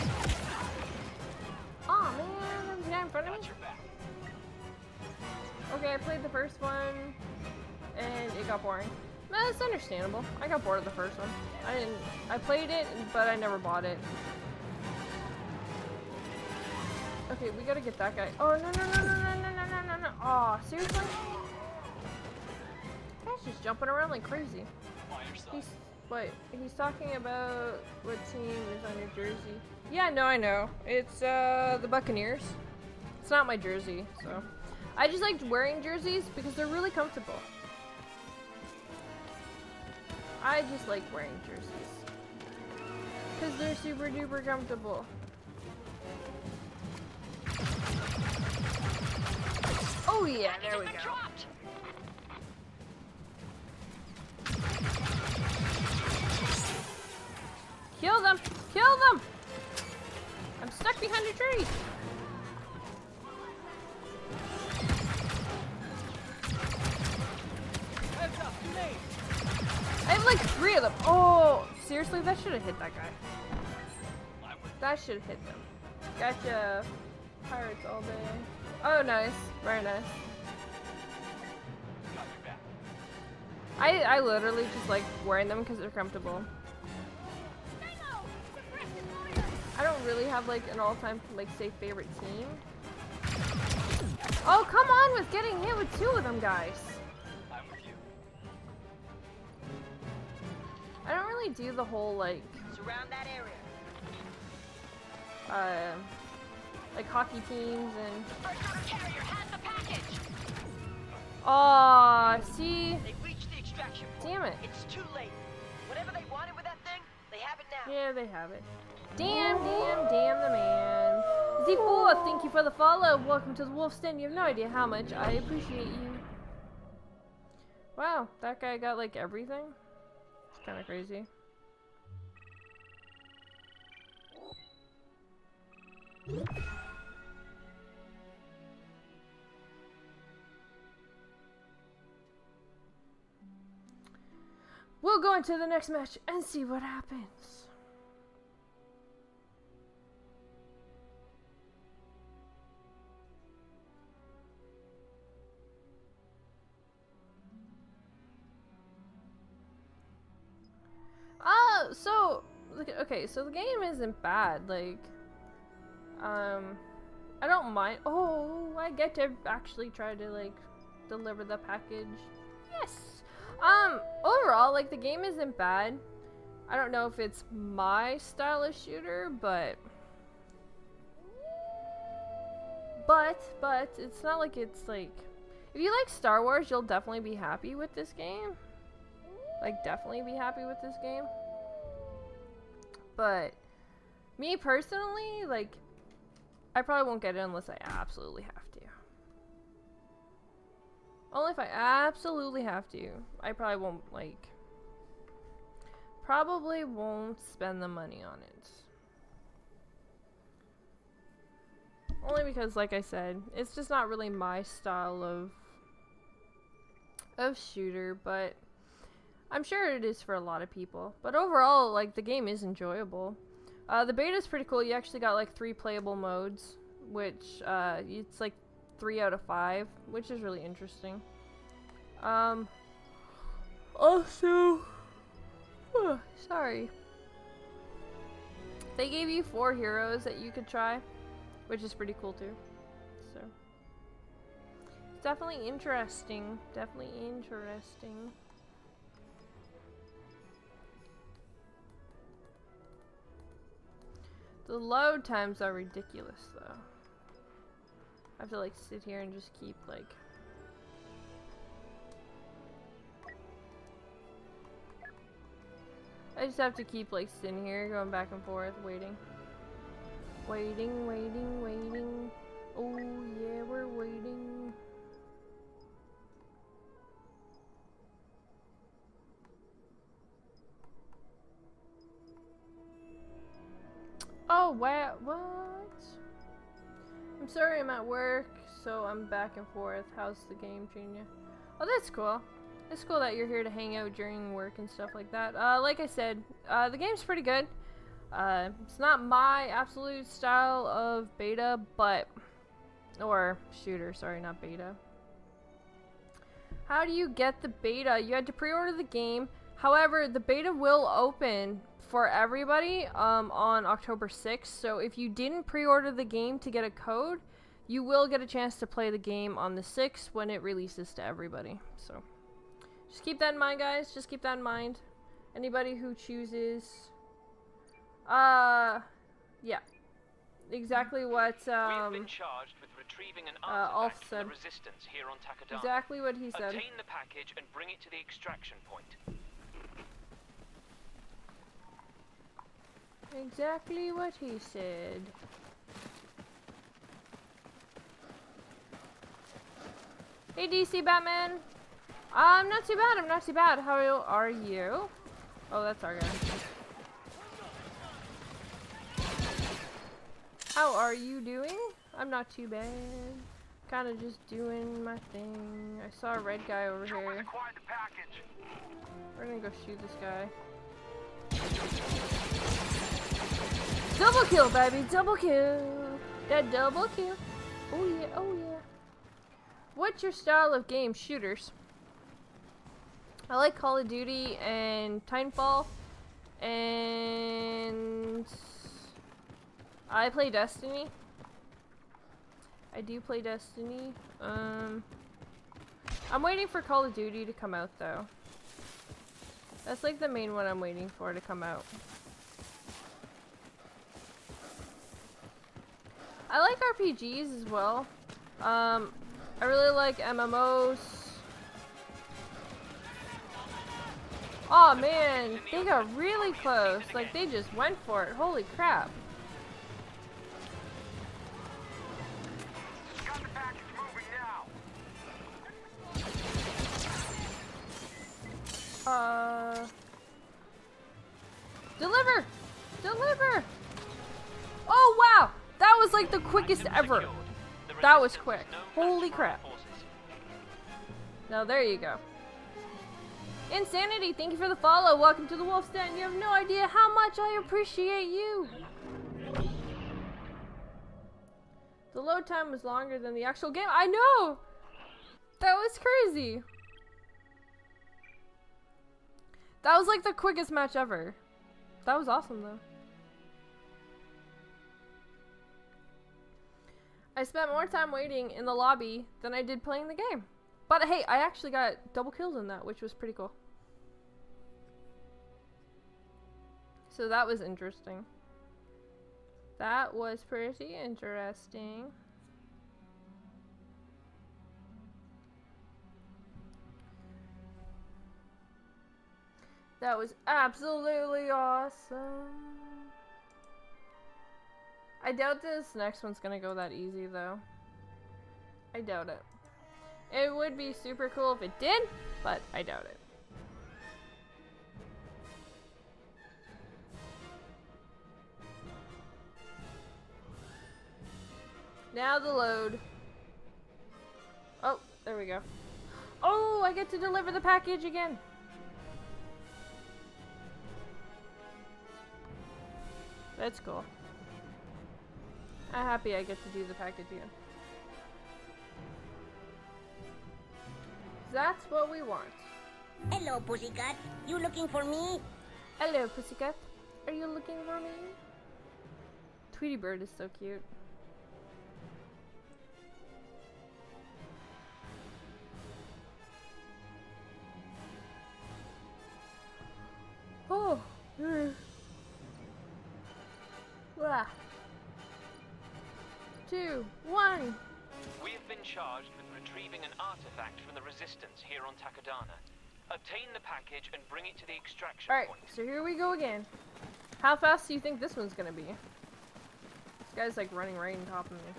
Oh man, there's a guy in front of me. Okay, I played the first one, and it got boring. Nah, that's understandable. I got bored of the first one. I didn't. I played it, but I never bought it. Okay, we gotta get that guy. Oh no no no no no no no no no no! Oh, seriously? Guy's just jumping around like crazy. He's what? He's talking about what team is on your jersey? Yeah, no, I know. It's uh the Buccaneers. It's not my jersey, so. I just liked wearing jerseys because they're really comfortable. I just like wearing jerseys because they're super duper comfortable. Oh yeah, there we go. Kill them! Kill them! I'm stuck behind a tree. I have like three of them. Oh, seriously? That should have hit that guy. That should have hit them. Gotcha. Pirates all day. Oh, nice. Very nice. I, I literally just like wearing them because they're comfortable. I don't really have like an all-time like say favorite team. Oh, come on with getting hit with two of them guys. I don't really do the whole like surround that area. Uh, like hockey teams and. Carrier has the package. Aw, see. They reached the extraction point. Damn it. It's too late. Whatever they wanted with that thing, they have it now. Yeah, they have it. Damn, damn, damn the man. Z four, thank you for the follow. Welcome to the Wolf's Den. You have no idea how much I appreciate you. Wow, that guy got like everything. It's kind of crazy. We'll go into the next match and see what happens. Oh, so okay, so the game isn't bad. Like, um, I don't mind. Oh, I get to actually try to like deliver the package. Yes. Um, overall, like the game isn't bad. I don't know if it's my style of shooter, but but but it's not like it's like if you like Star Wars, you'll definitely be happy with this game. Like, definitely be happy with this game. But me personally, like, I probably won't get it unless I absolutely have to. Only if I absolutely have to. I probably won't, like, probably won't spend the money on it. Only because, like I said, it's just not really my style of of shooter, but I'm sure it is for a lot of people. But overall, like, the game is enjoyable. Uh, the beta is pretty cool. You actually got like three playable modes, which uh, it's like three out of five, which is really interesting. Um, also, oh, sorry, they gave you four heroes that you could try, which is pretty cool too. So, it's definitely interesting. Definitely interesting. The load times are ridiculous, though. I have to, like, sit here and just keep, like... I just have to keep, like, sitting here, going back and forth, waiting. Waiting, waiting, waiting. Oh, yeah, we're waiting. Oh, wow, what? I'm sorry, I'm at work, so I'm back and forth. How's the game treating you? Oh, that's cool. It's cool that you're here to hang out during work and stuff like that. Uh, like I said, uh, the game's pretty good. Uh, it's not my absolute style of beta, but... Or shooter, sorry, not beta. How do you get the beta? You had to pre-order the game. However, the beta will open for everybody um, on October sixth, so if you didn't pre-order the game to get a code, you will get a chance to play the game on the sixth when it releases to everybody. So just keep that in mind, guys. Just keep that in mind. Anybody who chooses, uh, yeah, exactly what um, We've been charged with retrieving an uh, artifact Alf from said. the Resistance here on Takodana. Exactly what he said. Obtain the package and bring it to the extraction point. Exactly what he said. Hey D C Batman! I'm not too bad, I'm not too bad. How are you? Oh, that's our guy. How are you doing? I'm not too bad. Kinda just doing my thing. I saw a red guy over here. We're gonna go shoot this guy. Double kill, baby! Double kill! That double kill! Oh yeah, oh yeah. What's your style of game? Shooters. I like Call of Duty and Titanfall. And... I play Destiny. I do play Destiny. Um... I'm waiting for Call of Duty to come out, though. That's like the main one I'm waiting for to come out. I like R P Gs as well. Um, I really like M M Os. Oh man, they got really close. Like they just went for it. Holy crap. Uh, deliver! Deliver! Oh wow! That was like the quickest ever. That was quick. Holy crap. Now there you go. Insanity, thank you for the follow. Welcome to the Wolf's Den. You have no idea how much I appreciate you. The load time was longer than the actual game. I know! That was crazy. That was like the quickest match ever. That was awesome though. I spent more time waiting in the lobby than I did playing the game. But hey, I actually got double kills in that, which was pretty cool. So that was interesting. That was pretty interesting. That was absolutely awesome. I doubt this next one's gonna go that easy though. I doubt it. It would be super cool if it did, but I doubt it. Now the load. Oh, there we go. Oh, I get to deliver the package again. That's cool. I'm happy I get to do the package again. That's what we want. Hello, Pussycat. You looking for me? Hello, Pussycat. Are you looking for me? Tweety Bird is so cute. Oh. Mm. Blah. Two, one. We have been charged with retrieving an artifact from the Resistance here on Takodana. Obtain the package and bring it to the extraction Alright, point. so here we go again. How fast do you think this one's gonna be? This guy's like running right on top of me.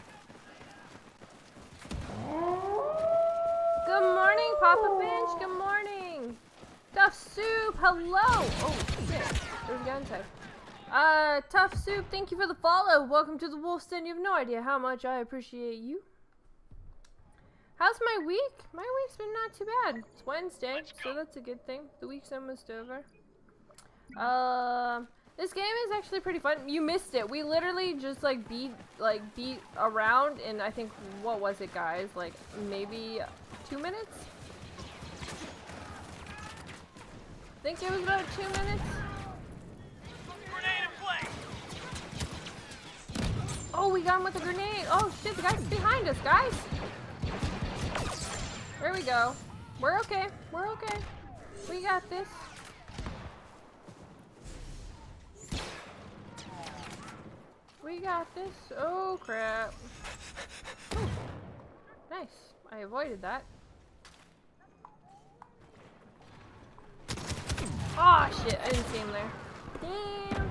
Good morning, Papa Finch. Good morning. Tough Soup. Hello. Oh, shit. There's a guy inside. Uh, Tough Soup, thank you for the follow. Welcome to the Wolf's Den. You have no idea how much I appreciate you. How's my week? My week's been not too bad. It's Wednesday, so that's a good thing. The week's almost over. Um, uh, this game is actually pretty fun. You missed it. We literally just like beat, like beat around in, I think, what was it, guys? Like maybe two minutes? I think it was about two minutes. Grenade in play. Oh, we got him with a grenade. Oh shit, the guy's behind us, guys. There we go. We're okay. We're okay. We got this. We got this. Oh crap. Ooh. Nice. I avoided that. Oh shit, I didn't see him there. Damn.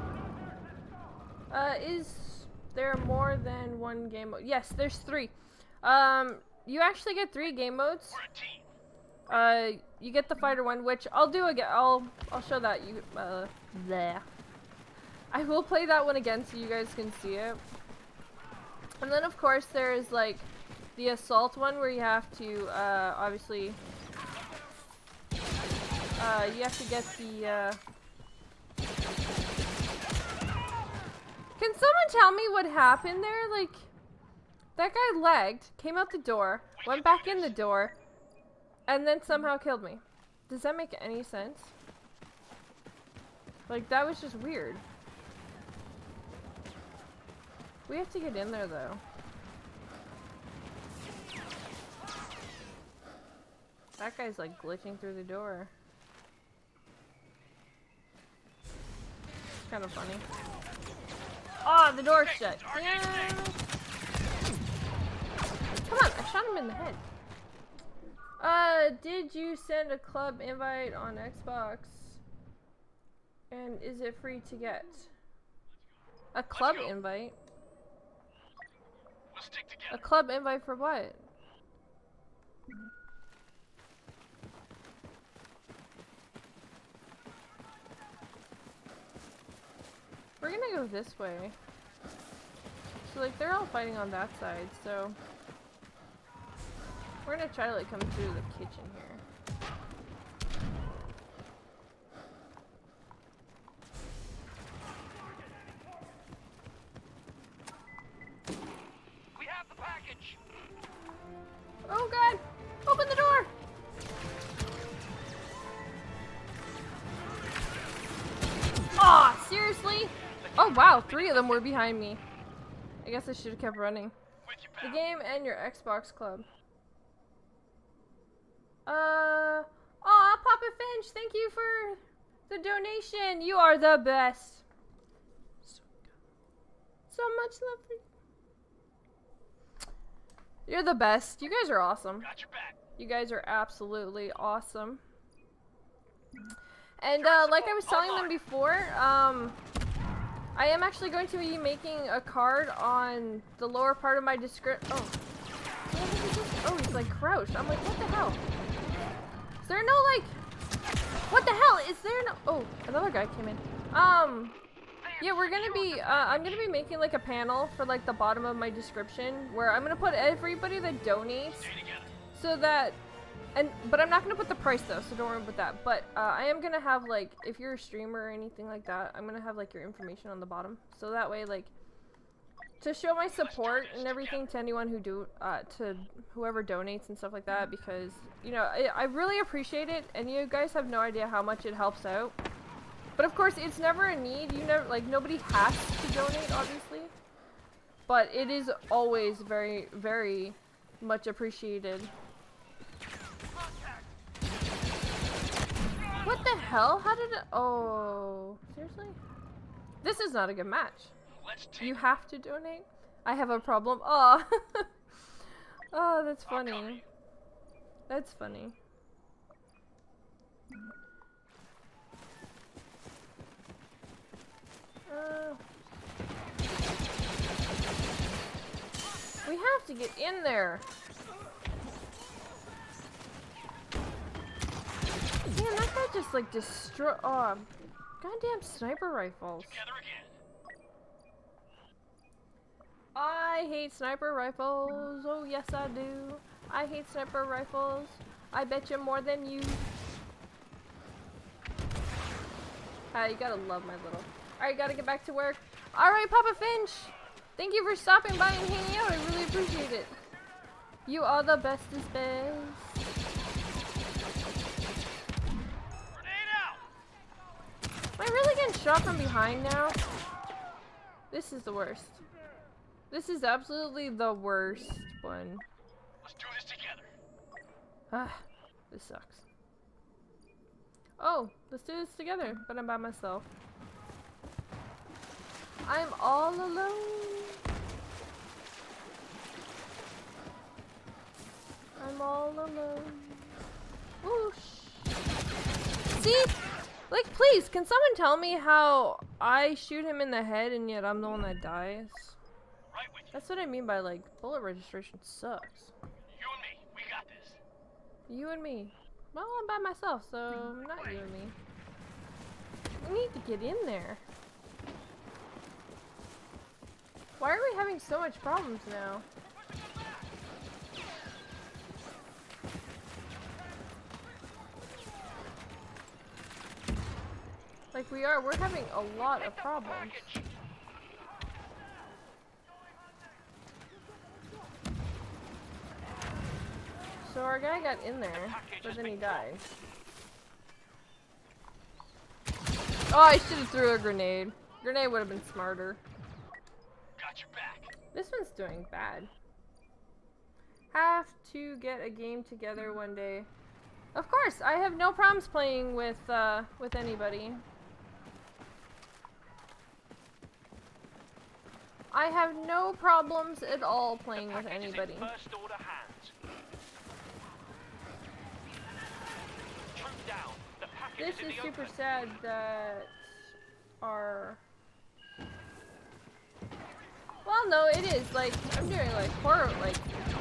Uh, is there more than one game mode? Yes, there's three. Um, you actually get three game modes. Uh, you get the fighter one, which I'll do again. I'll I'll show that you. Uh, there. I will play that one again so you guys can see it. And then of course there's like the assault one where you have to uh, obviously. Uh, you have to get the, uh... Can someone tell me what happened there? Like, that guy lagged, came out the door, went back in the door, and then somehow killed me. Does that make any sense? Like, that was just weird. We have to get in there, though. That guy's, like, glitching through the door. Kind of funny. Oh, the door's shut. Yeah. Come on, I shot him in the head. Uh, did you send a club invite on Xbox? And is it free to get? A club invite? A club invite for what? We're gonna go this way. So like they're all fighting on that side, so we're gonna try to like come through the kitchen here. We have the package. Oh god! Open the door! Aw, oh, seriously? Oh wow, three of them were behind me. I guess I should have kept running. The game and your Xbox club. Uh, aw, Papa Finch, thank you for the donation. You are the best. So much love for you. You're the best. You guys are awesome. Got your back. You guys are absolutely awesome. And uh, like I was telling them before, um, I am actually going to be making a card on the lower part of my description. Oh. Oh, he's like crouched. I'm like, what the hell? Is there no like, what the hell? Is there no, oh, another guy came in. Um, yeah, we're gonna be, uh, I'm gonna be making like a panel for like the bottom of my description where I'm gonna put everybody that donates so that, and, but I'm not gonna put the price though, so don't worry about that. But uh, I am gonna have like, if you're a streamer or anything like that, I'm gonna have like your information on the bottom. So that way, like, to show my support and everything to anyone who do uh, to whoever donates and stuff like that, because you know I, I really appreciate it, and you guys have no idea how much it helps out. But of course, it's never a need. You never like nobody has to donate, obviously, but it is always very very much appreciated. What the hell? How did it? Oh, seriously? This is not a good match. You have to donate? I have a problem. Oh. Oh, that's funny. That's funny. Uh, we have to get in there. Man, that guy just like destroy. Oh, goddamn sniper rifles. I hate sniper rifles. Oh yes, I do. I hate sniper rifles. I bet you more than you. Ah, you gotta love my little. Alright, gotta get back to work. Alright, Papa Finch! Thank you for stopping by and hanging out. I really appreciate it. You are the bestest best. Am I really getting shot from behind now? This is the worst. This is absolutely the worst one. Let's do this together. Ah, this sucks. Oh, let's do this together, but I'm by myself. I'm all alone. I'm all alone. Whoosh. See? Like, please, can someone tell me how I shoot him in the head and yet I'm the one that dies? That's what I mean by, like, bullet registration sucks. You and me, we got this. You and me. Well, I'm by myself, so not you and me. We need to get in there. Why are we having so much problems now? Like we are, we're having a lot of problems. So our guy got in there, but then he died. Oh, I should have threw a grenade. Grenade would have been smarter. Got your back. This one's doing bad. Have to get a game together one day. Of course, I have no problems playing with uh, with anybody. I have no problems at all playing with anybody. First order hands. Troop down. The package This in is the super open. sad that our... Well, no, it is. Like, I'm doing, like, horror, like...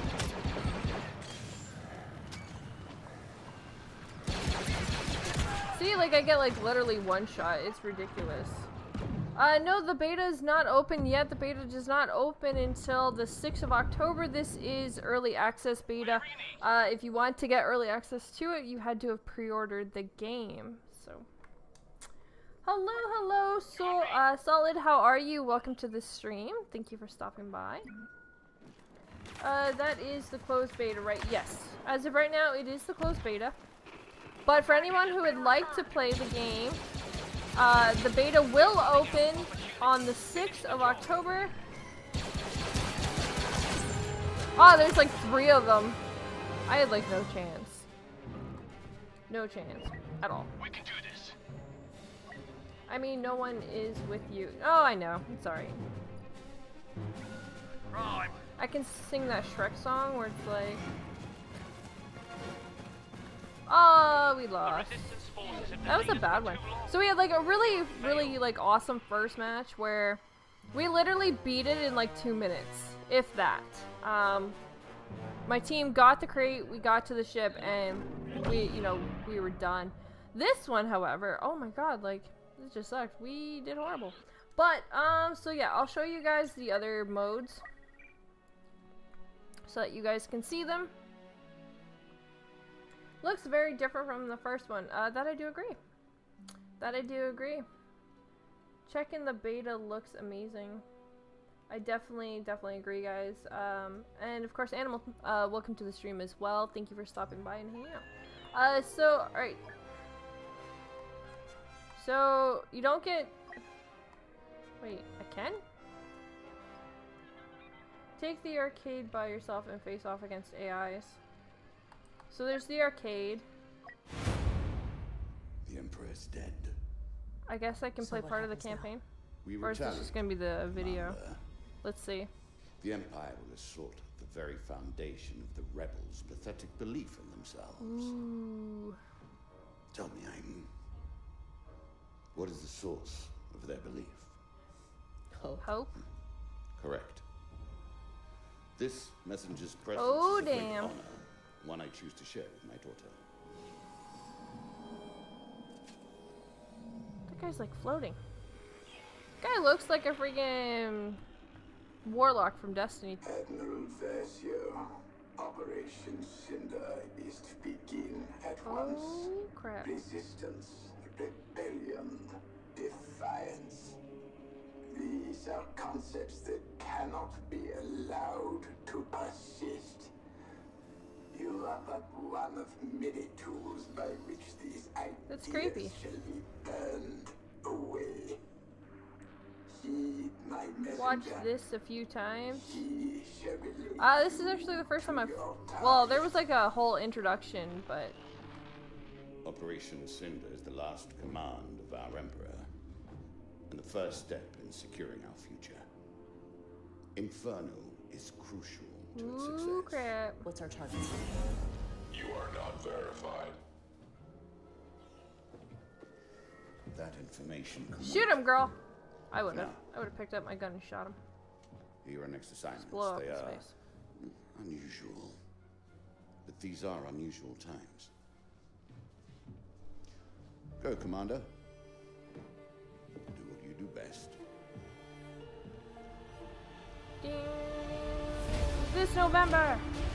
See, like, I get, like, literally one shot. It's ridiculous. Uh, no, the beta is not open yet. The beta does not open until the sixth of October. This is early access beta. Uh, if you want to get early access to it, you had to have pre-ordered the game. So, hello, hello, so, uh, Solid, how are you? Welcome to the stream. Thank you for stopping by. Uh, that is the closed beta, right? Yes. As of right now, it is the closed beta. But for anyone who would like to play the game, Uh, the beta will open on the sixth of October. Oh, there's like three of them. I had like no chance. No chance at all. We can do this. I mean, no one is with you. Oh, I know. I'm sorry. Right. I can sing that Shrek song where it's like... Oh, we lost. That was a bad one. So we had like a really, really like awesome first match where we literally beat it in like two minutes, if that. Um, my team got the crate, we got to the ship, and we, you know, we were done. This one, however, oh my god, like this just sucked. We did horrible. But um, so yeah, I'll show you guys the other modes so that you guys can see them. Looks very different from the first one. Uh, that I do agree. That I do agree. Checking the beta looks amazing. I definitely, definitely agree, guys. Um, and of course, Animal, uh, welcome to the stream as well. Thank you for stopping by and hanging out. Uh, so, alright. So, you don't get... Wait, I can? Take the arcade by yourself and face off against A Is. So there's the arcade. The Emperor is dead. I guess I can So play what part of the happens now? campaign. We Or is this retaliate, just gonna be the video? Commander. Let's see. The Empire will assault the very foundation of the rebels' pathetic belief in themselves. Ooh. Tell me, Aiden, what is the source of their belief? Hope. Hope? Correct. This messenger's presence Oh, is a great damn. honor, one I choose to share with my daughter. That guy's like floating. Guy looks like a freaking warlock from Destiny. Admiral Versio, Operation Cinder is to begin at once. Oh, crap. Resistance, rebellion, defiance. These are concepts that cannot be allowed to persist. You are but one of many tools by which these ideas That's creepy. shall be burned away. Heed my messenger. Watched this a few times. He shall relate Uh, this is actually the first time I've... Well, there was like a whole introduction, but... Operation Cinder is the last command of our Emperor, and the first step in securing our future. Inferno is crucial to its success. Ooh, crap. What's our target? You are not verified. That information. Shoot him, girl! I would have. No. I would have picked up my gun and shot him. Here are next assignments. Blow up they his are face. unusual, but these are unusual times. Go, Commander. Do what you do best. This November!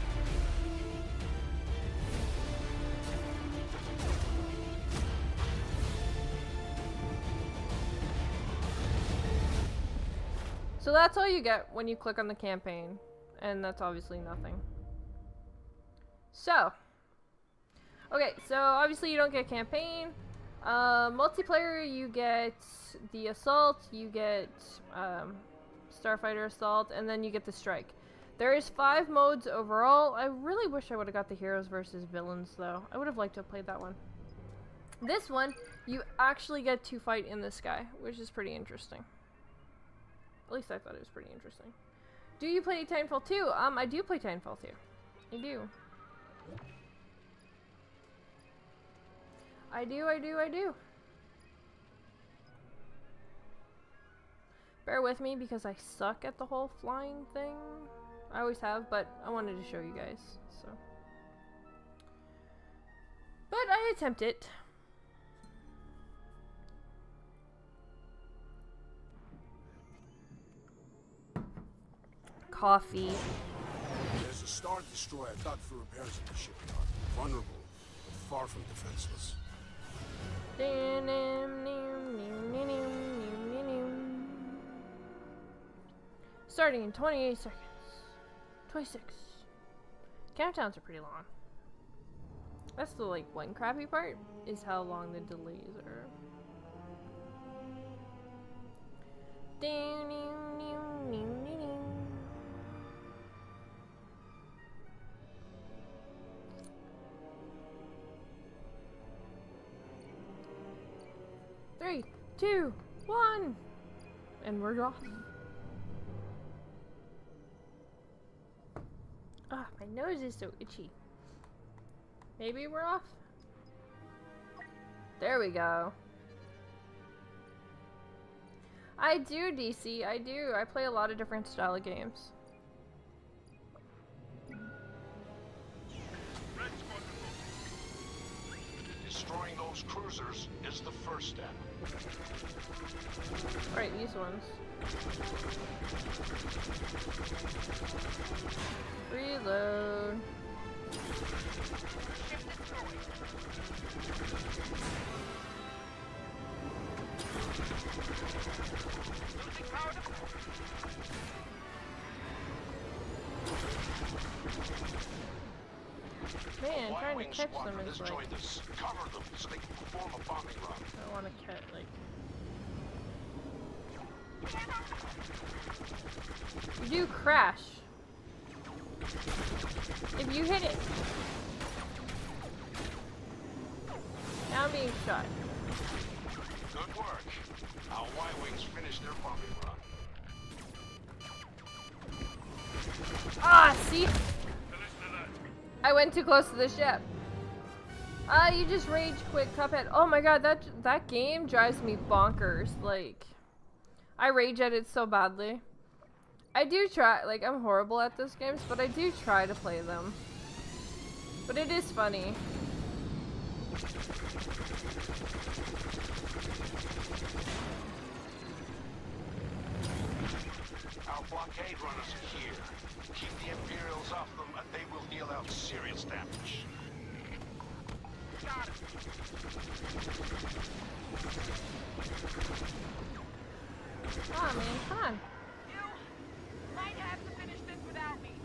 So that's all you get when you click on the campaign, and that's obviously nothing. So, okay, so obviously you don't get campaign. Uh, multiplayer, you get the assault, you get um, Starfighter Assault, and then you get the strike. There is five modes overall. I really wish I would have got the heroes versus villains, though. I would have liked to have played that one. This one, you actually get to fight in the sky, which is pretty interesting. At least I thought it was pretty interesting. Do you play Titanfall two? Um, I do play Titanfall two. I do. I do, I do, I do. Bear with me because I suck at the whole flying thing. I always have, but I wanted to show you guys, so. But I attempt it. Coffee. There's a Star Destroyer docked for repairs at the shipyard. Vulnerable, but far from defenseless. Starting in twenty-eight seconds. twenty-six. Countdowns are pretty long. That's the like one crappy part, is how long the delays are. Three, two, one, and we're off. Ah, my nose is so itchy. Maybe we're off? There we go. I do, D C. I do. I play a lot of different style of games. Destroying those cruisers is the first step. Right, these ones. Reload. Man, trying to Y-wing catch them squadron is has like... joined us. Cover them so they can perform a bombing run. I don't want to catch, like... You do crash. If you hit it. Now I'm being shot. Good work. Our Y-wings finished their bombing run. Ah, see? I went too close to the ship. Ah, uh, you just rage quit, Cuphead. Oh my god, that that game drives me bonkers. Like, I rage at it so badly. I do try, like, I'm horrible at those games, but I do try to play them. But it is funny. Our blockade runners are here. Keep the Imperials off them and they will deal out serious damage. Got him. Come on, man, come on. You might have to finish this without me.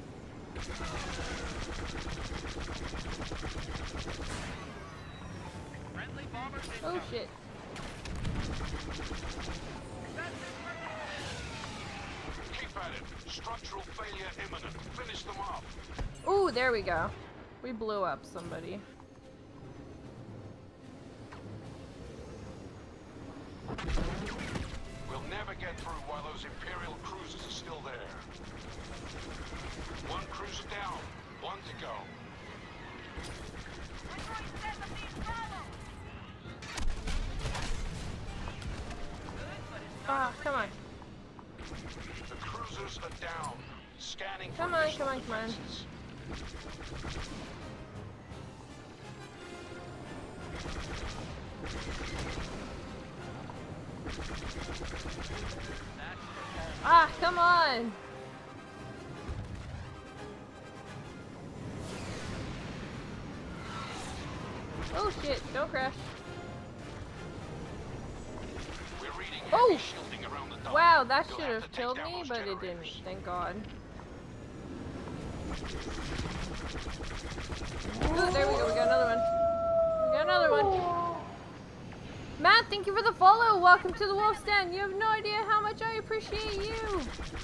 Friendly bombers Oh shit. Keep at it. Structural failure imminent. Finish them off. Ooh, there we go. We blew up somebody. We'll never get through while those Imperial cruisers are still there. One cruiser down. One to go. Ah, come on. The cruisers are down. Scanning Come for on, additional come on, come on. defenses. Ah, come on! Oh shit, don't crash. We're reading Oh! heavy shielding around the dock. Wow, that You'll should have have to take killed down me, those but it didn't. generators. Thank God. Ooh, there we go. We got another one. We got another one. Matt, thank you for the follow. Welcome to the Wolf's Den. You have no idea how much I appreciate you.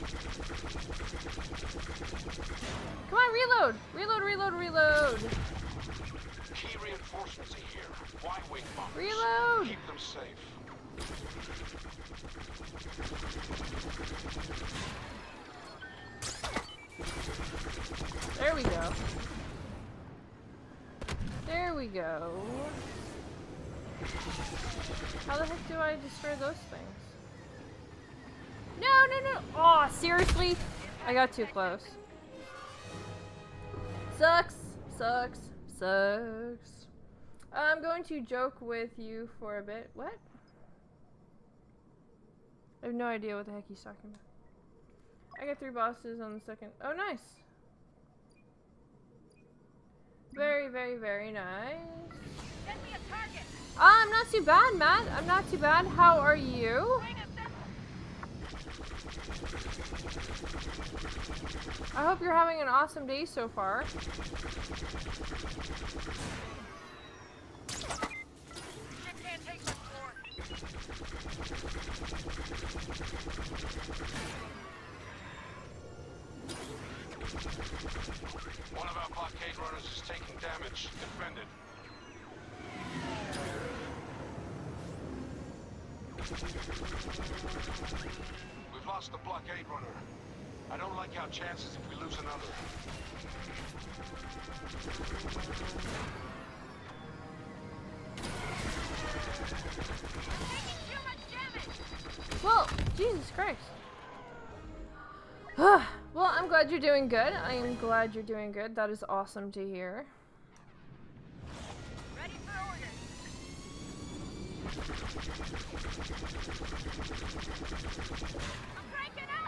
Come on, reload. Reload, reload, reload. Key reinforcements are here. Y-wing bombers. Reload. Keep them safe. There we go. There we go. How the heck do I destroy those things? No, no, no. Oh, seriously? I got too close. Sucks. Sucks. Sucks. I'm going to joke with you for a bit. What? I have no idea what the heck he's talking about. I got three bosses on the second. Oh, nice. Very, very, very nice. Get me a target. Ah, I'm not too bad, Matt. I'm not too bad. How are you? I hope you're having an awesome day so far. Shit can't take much more. One of our blockade runners is taking damage. Defend it. We've lost the blockade runner. I don't like our chances if we lose another. Well, Jesus Christ. Well, I'm glad you're doing good. I am glad you're doing good. That is awesome to hear. Ready for orders. I'm cranking up.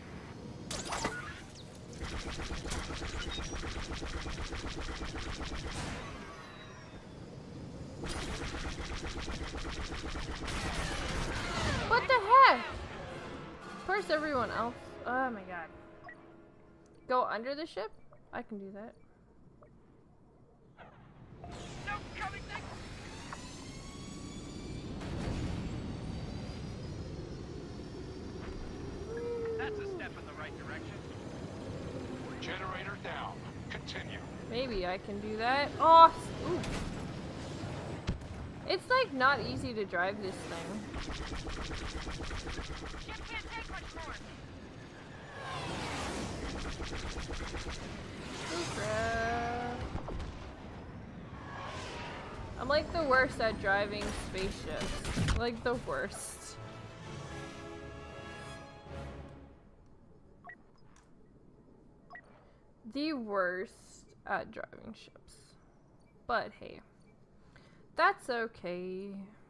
What the heck? Where's everyone else? Oh my god. Go under the ship? I can do that. That's a step in the right direction. Generator down. Continue. Maybe I can do that. Oh, s- ooh. It's like not easy to drive this thing. Ship can't take much more. Ooh, crap. I'm like the worst at driving spaceships. Like the worst. The worst at driving ships. But hey. That's okay.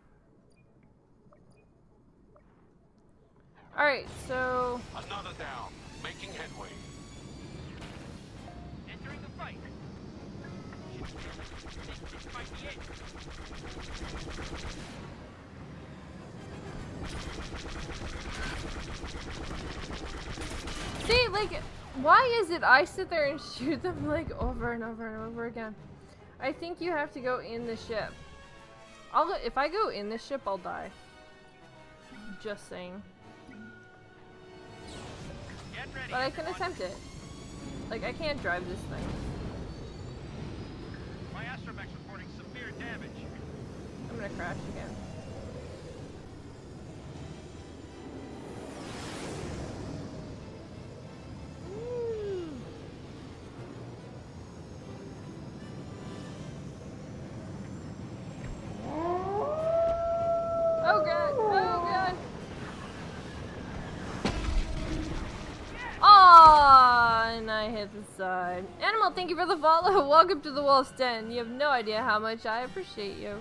Alright, so... Another down. Making headway. Entering the fight. This might be it. See, like, why is it I sit there and shoot them, like, over and over and over again? I think you have to go in the ship. I'll go, if I go in the ship, I'll die. Just saying. Get ready, But I can everyone. attempt it. Like, I can't drive this thing. My astromech's reporting severe damage. I'm gonna crash again. Oh god! Oh god! Aww, and I hit the side. Animal, thank you for the follow. Welcome to the Wolf's Den. You have no idea how much I appreciate you.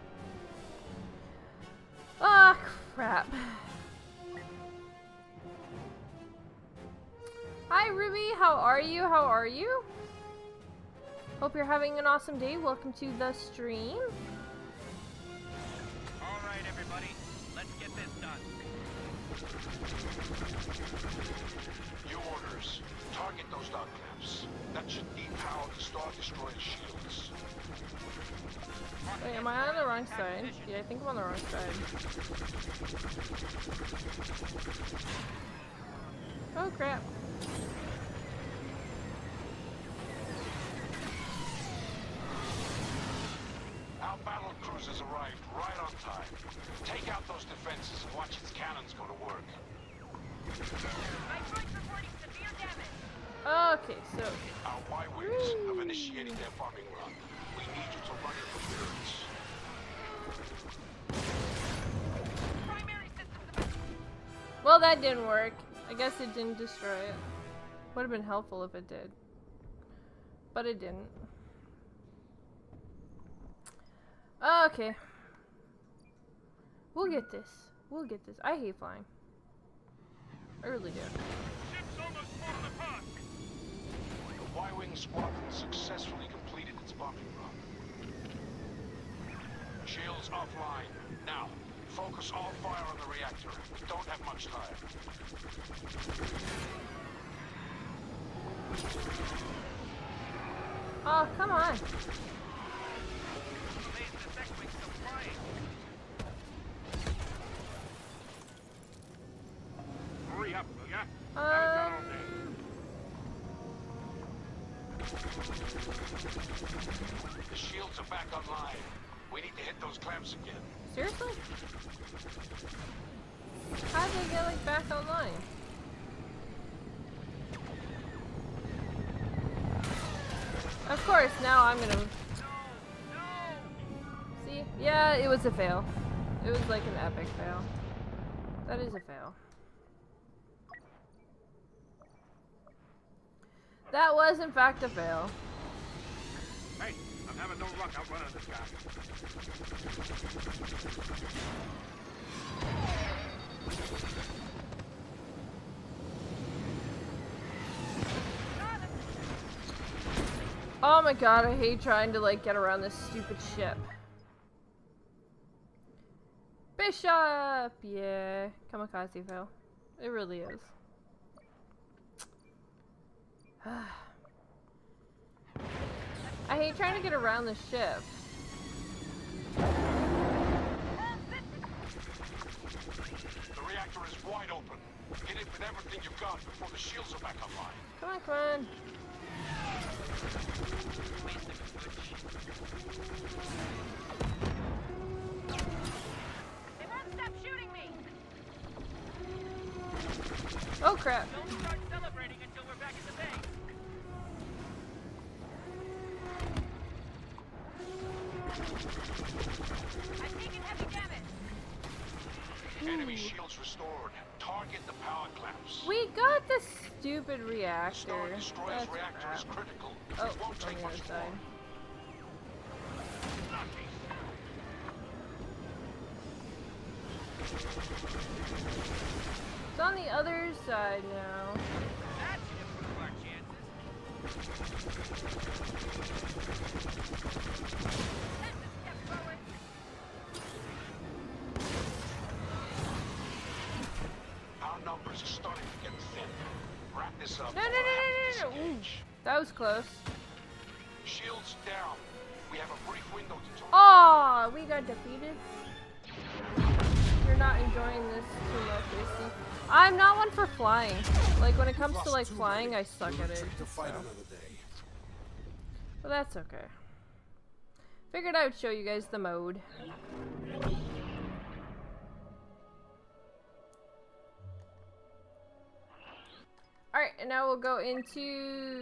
Ah, crap. Hi, Ruby. How are you? How are you? Hope you're having an awesome day. Welcome to the stream. All right, everybody. Let's get this done. New orders. Target those dot clamps. That should depower the Star Destroyer shields. Wait, am I on the wrong side? Yeah, I think I'm on the wrong side. Oh, crap. Our battle cruisers arrived right on time. Take out those defenses and watch its cannons go to work. My droid's reporting severe damage. Okay, so... Our Y-Wings have initiated their bombing run. We need you to run interference. Primary systems. Well, that didn't work. I guess it didn't destroy it. Would have been helpful if it did. But it didn't. Okay. We'll get this. We'll get this. I hate flying. I really do. Ship's almost fallen apart. The Y-Wing squadron successfully completed its bombing run. Shields offline. Now, focus all fire on the reactor. We don't have much time. Oh, come on. Hurry up, will ya? Um, The shields are back online. We need to hit those clamps again. seriously? How'd they get, like, back online? Of course, now I'm gonna... See? Yeah, it was a fail. It was like an epic fail. That is a fail. That was, in fact, a fail. Hey, I'm having no luck outrunning this guy. Oh my god, I hate trying to, like, get around this stupid ship. Bishop! Yeah, kamikaze fail. It really is. I hate trying to get around the ship. The reactor is wide open. Get it with everything you've got before the shields are back online. Come on, come on. They won't stop shooting me! Oh crap. Don't start celebrating until we're back in the base. I'm taking heavy damage. Enemy shields restored. Target the power clamps. We got the stupid reactor. Star Destroyer's That's reactor crap. is critical. Oh, It won't on take the much other side. more. It's on the other side now. That should improve our chances. Let's just step forward. Our numbers are starting to get thin. Wrap this up. No, no, no, no, no, no. Ooh, that was close. Shields down. We have a brief window to talk. Oh, we got defeated. You're not enjoying this too much, I see. I'm not one for flying. Like, when it comes to, like, flying, I suck at it. To fight so. another day. But that's okay. Figured I would show you guys the mode. Alright, and now we'll go into...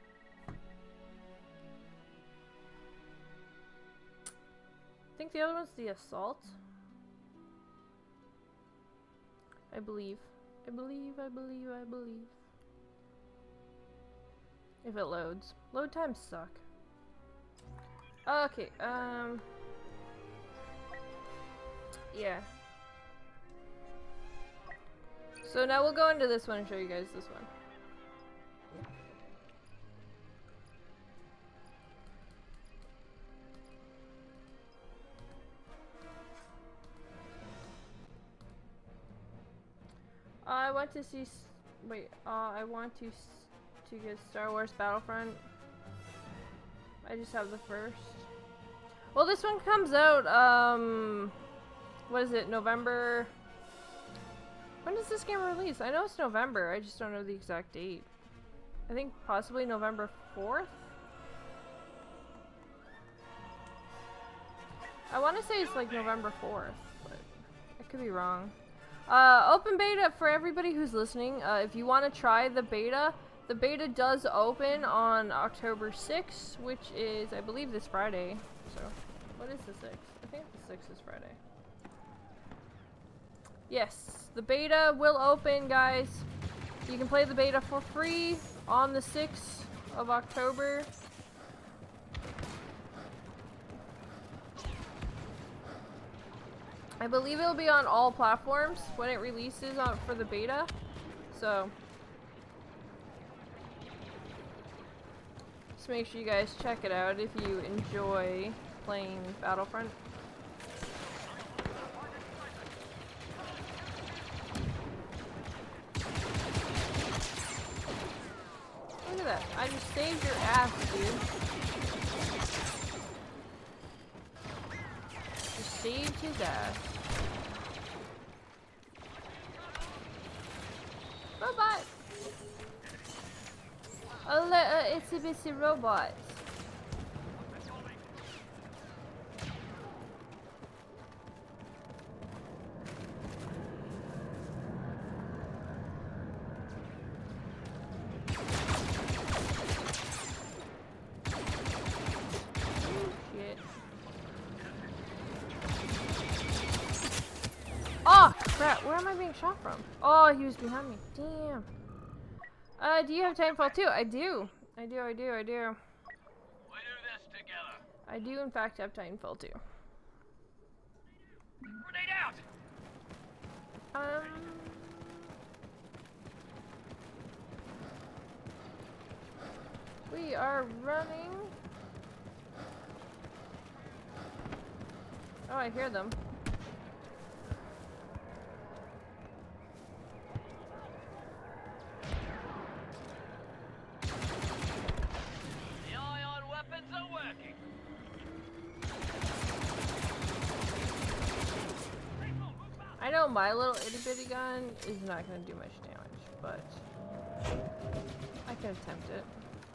I think the other one's the assault. I believe. I believe, I believe, I believe. If it loads. Load times suck. Okay, um... yeah. So now we'll go into this one and show you guys this one. Uh, I want to see. S wait, uh, I want to s to get Star Wars Battlefront. I just have the first. Well, this one comes out. Um, what is it? November. When does this game release? I know it's November. I just don't know the exact date. I think possibly November fourth. I want to say it's like November fourth, but I could be wrong. Uh, open beta for everybody who's listening. Uh, if you want to try the beta, the beta does open on October sixth, which is, I believe, this Friday. So, what is the sixth? I think the sixth is Friday. Yes, the beta will open, guys. You can play the beta for free on the sixth of October. I believe it'll be on all platforms when it releases on, for the beta. So, just make sure you guys check it out if you enjoy playing Battlefront. Look at that. I just saved your ass, dude. Just saved his ass. Robot! A li uh, itsy bitsy robot. Oh, crap. Where am I being shot from? Oh, he was behind me. Damn. Uh, do you have Titanfall two? I do. I do, I do, I do. We do this together. I do, in fact, have Titanfall two. Grenade out! Um... We are running... Oh, I hear them. The ion weapons are working. I know know my little itty bitty gun is not gonna do much damage, but I can attempt it.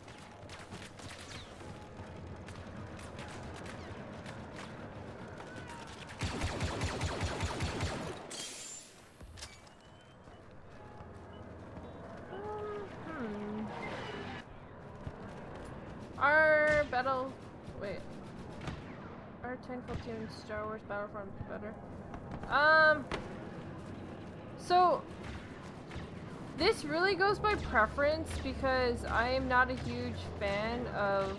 Our battle, wait, our Titanfall two and Star Wars Battlefront better? Um, so this really goes by preference because I am not a huge fan of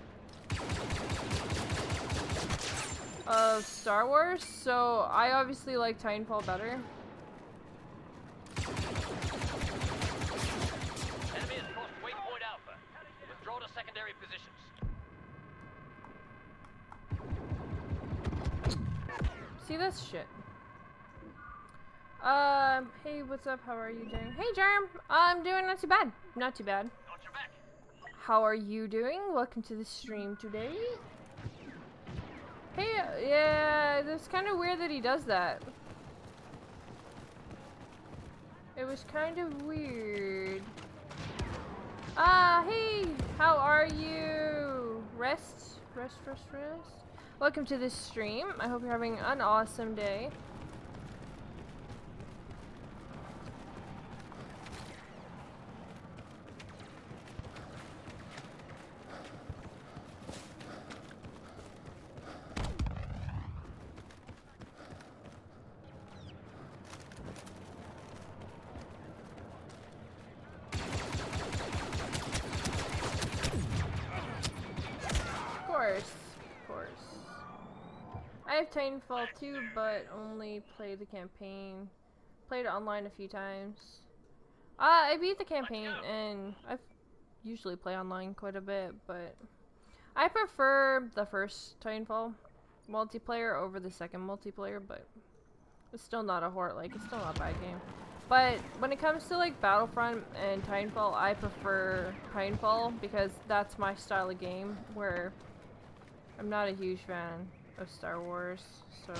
of Star Wars, so I obviously like Titanfall better. Enemy has crossed waypoint Alpha. Withdraw to secondary positions. See, that's shit. Um, hey, what's up? How are you doing? Hey, Germ! I'm doing not too bad. Not too bad. How are you doing? Welcome to the stream today. Hey, yeah, it's kind of weird that he does that. It was kind of weird. Ah, hey! How are you? Rest? Rest, rest, rest? Welcome to this stream. I hope you're having an awesome day. Of course, of course. I have Titanfall two, but only played the campaign. Played it online a few times. Uh, I beat the campaign, and I usually play online quite a bit, but I prefer the first Titanfall multiplayer over the second multiplayer, but it's still not a hor- like, it's still not a bad game. But when it comes to like Battlefront and Titanfall, I prefer Titanfall because that's my style of game, where I'm not a huge fan of Star Wars, so.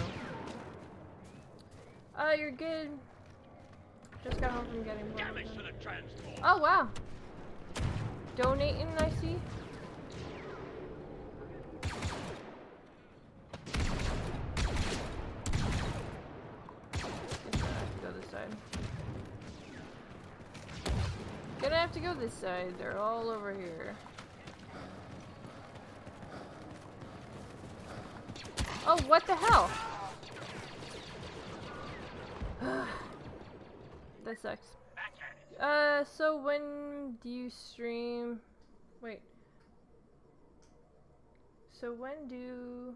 Uh, you're good. Just got home from getting Damage to the transport. Oh, wow. Donating, I see. Go this side. Gonna have to go this side. They're all over here. Oh, what the hell? That sucks. Uh, so when do you stream? Wait. So when do...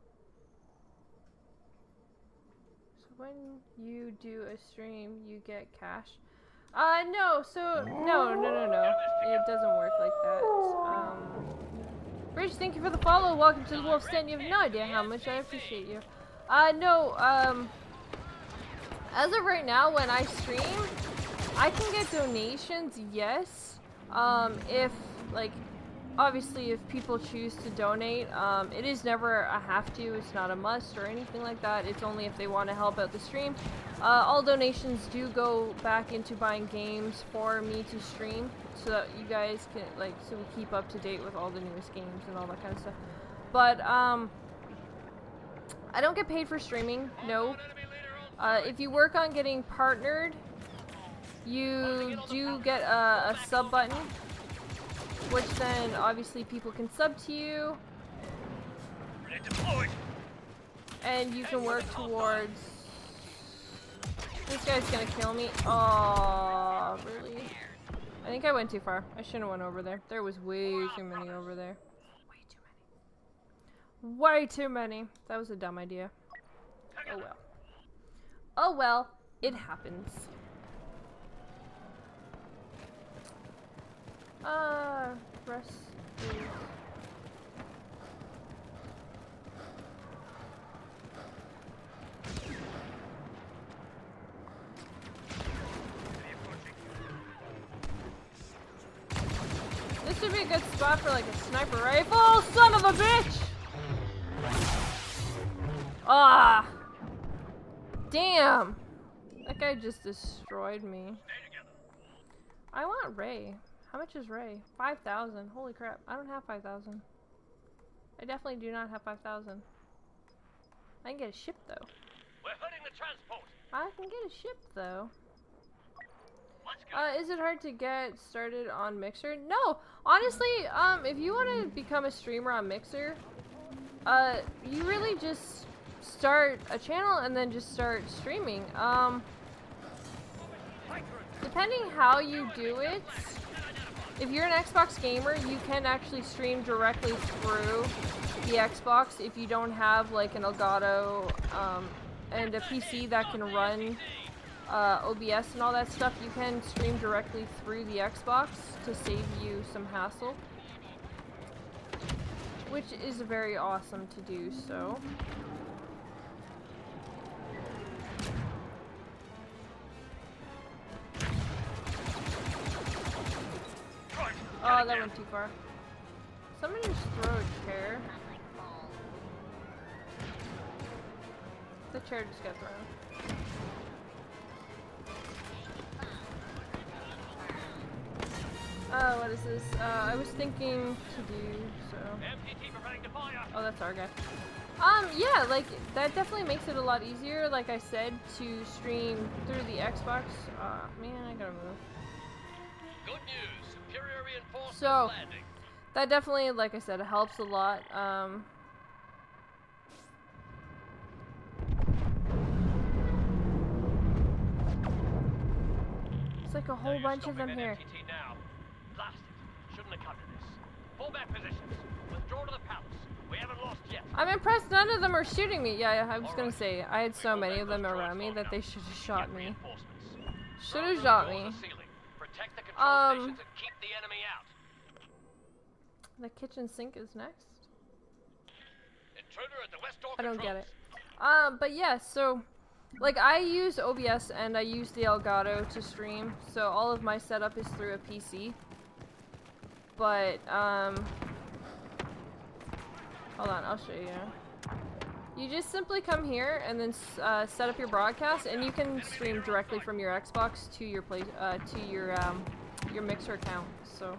So when you do a stream, you get cash? Uh, no, so, no, no, no, no. It doesn't work like that. Um, Bridge, thank you for the follow. Welcome to the Wolf's Den. You have no idea how much I appreciate you. Uh, no, um, as of right now, when I stream, I can get donations, yes. Um, if, like, obviously if people choose to donate, um, it is never a have to, it's not a must or anything like that. It's only if they want to help out the stream. Uh, all donations do go back into buying games for me to stream, so that you guys can, like, so we keep up to date with all the newest games and all that kind of stuff. But, um, I don't get paid for streaming, no. Uh, if you work on getting partnered, you do get a, a sub button, which then obviously people can sub to you, and you can work towards. This guy's gonna kill me. Oh, really? I think I went too far. I shouldn't have went over there. There was way too many over there. Way too many. Way too many. That was a dumb idea. Oh well. Oh well. It happens. Uh, rest, please. This would be a good spot for like a sniper rifle, son of a bitch! Ah! Damn! That guy just destroyed me. I want Ray. How much is Ray? five thousand. Holy crap. I don't have five thousand. I definitely do not have five thousand. I can get a ship though. We're hooding the transport. I can get a ship though. Uh, is it hard to get started on Mixer? No! Honestly, um, if you want to become a streamer on Mixer, uh, you really just start a channel and then just start streaming. Um, depending how you do it, if you're an Xbox gamer, you can actually stream directly through the Xbox if you don't have like an Elgato um, and a P C that can run uh, O B S and all that stuff. You can stream directly through the Xbox to save you some hassle, which is very awesome to do so. Oh, that went too far. Somebody just throw a chair. The chair just got thrown. Oh, what is this? Uh, I was thinking to do so. Oh, that's our guy. Um, yeah, like, that definitely makes it a lot easier, like I said, to stream through the Xbox. Ah, uh, man, I gotta move. Good news. Superior reinforcements So, landing. that definitely, like I said, helps a lot. Um, it's like a whole bunch of them here. M T T now. Blast it. Shouldn't have come to this. Fall back positions. Withdraw to the palace. We haven't lost yet. I'm impressed none of them are shooting me. Yeah, I was gonna say, I had so many of them around me that they should have shot me. Should have shot me. Protect the control Um, stations and keep the enemy out. The kitchen sink is next. Intruder at the west door I don't controls. get it. Um, but yeah, so, like, I use O B S and I use the Elgato to stream, so all of my setup is through a P C. But, um, hold on, I'll show you. You just simply come here and then uh, set up your broadcast, and you can stream directly from your Xbox to your play uh, to your um, your Mixer account. So.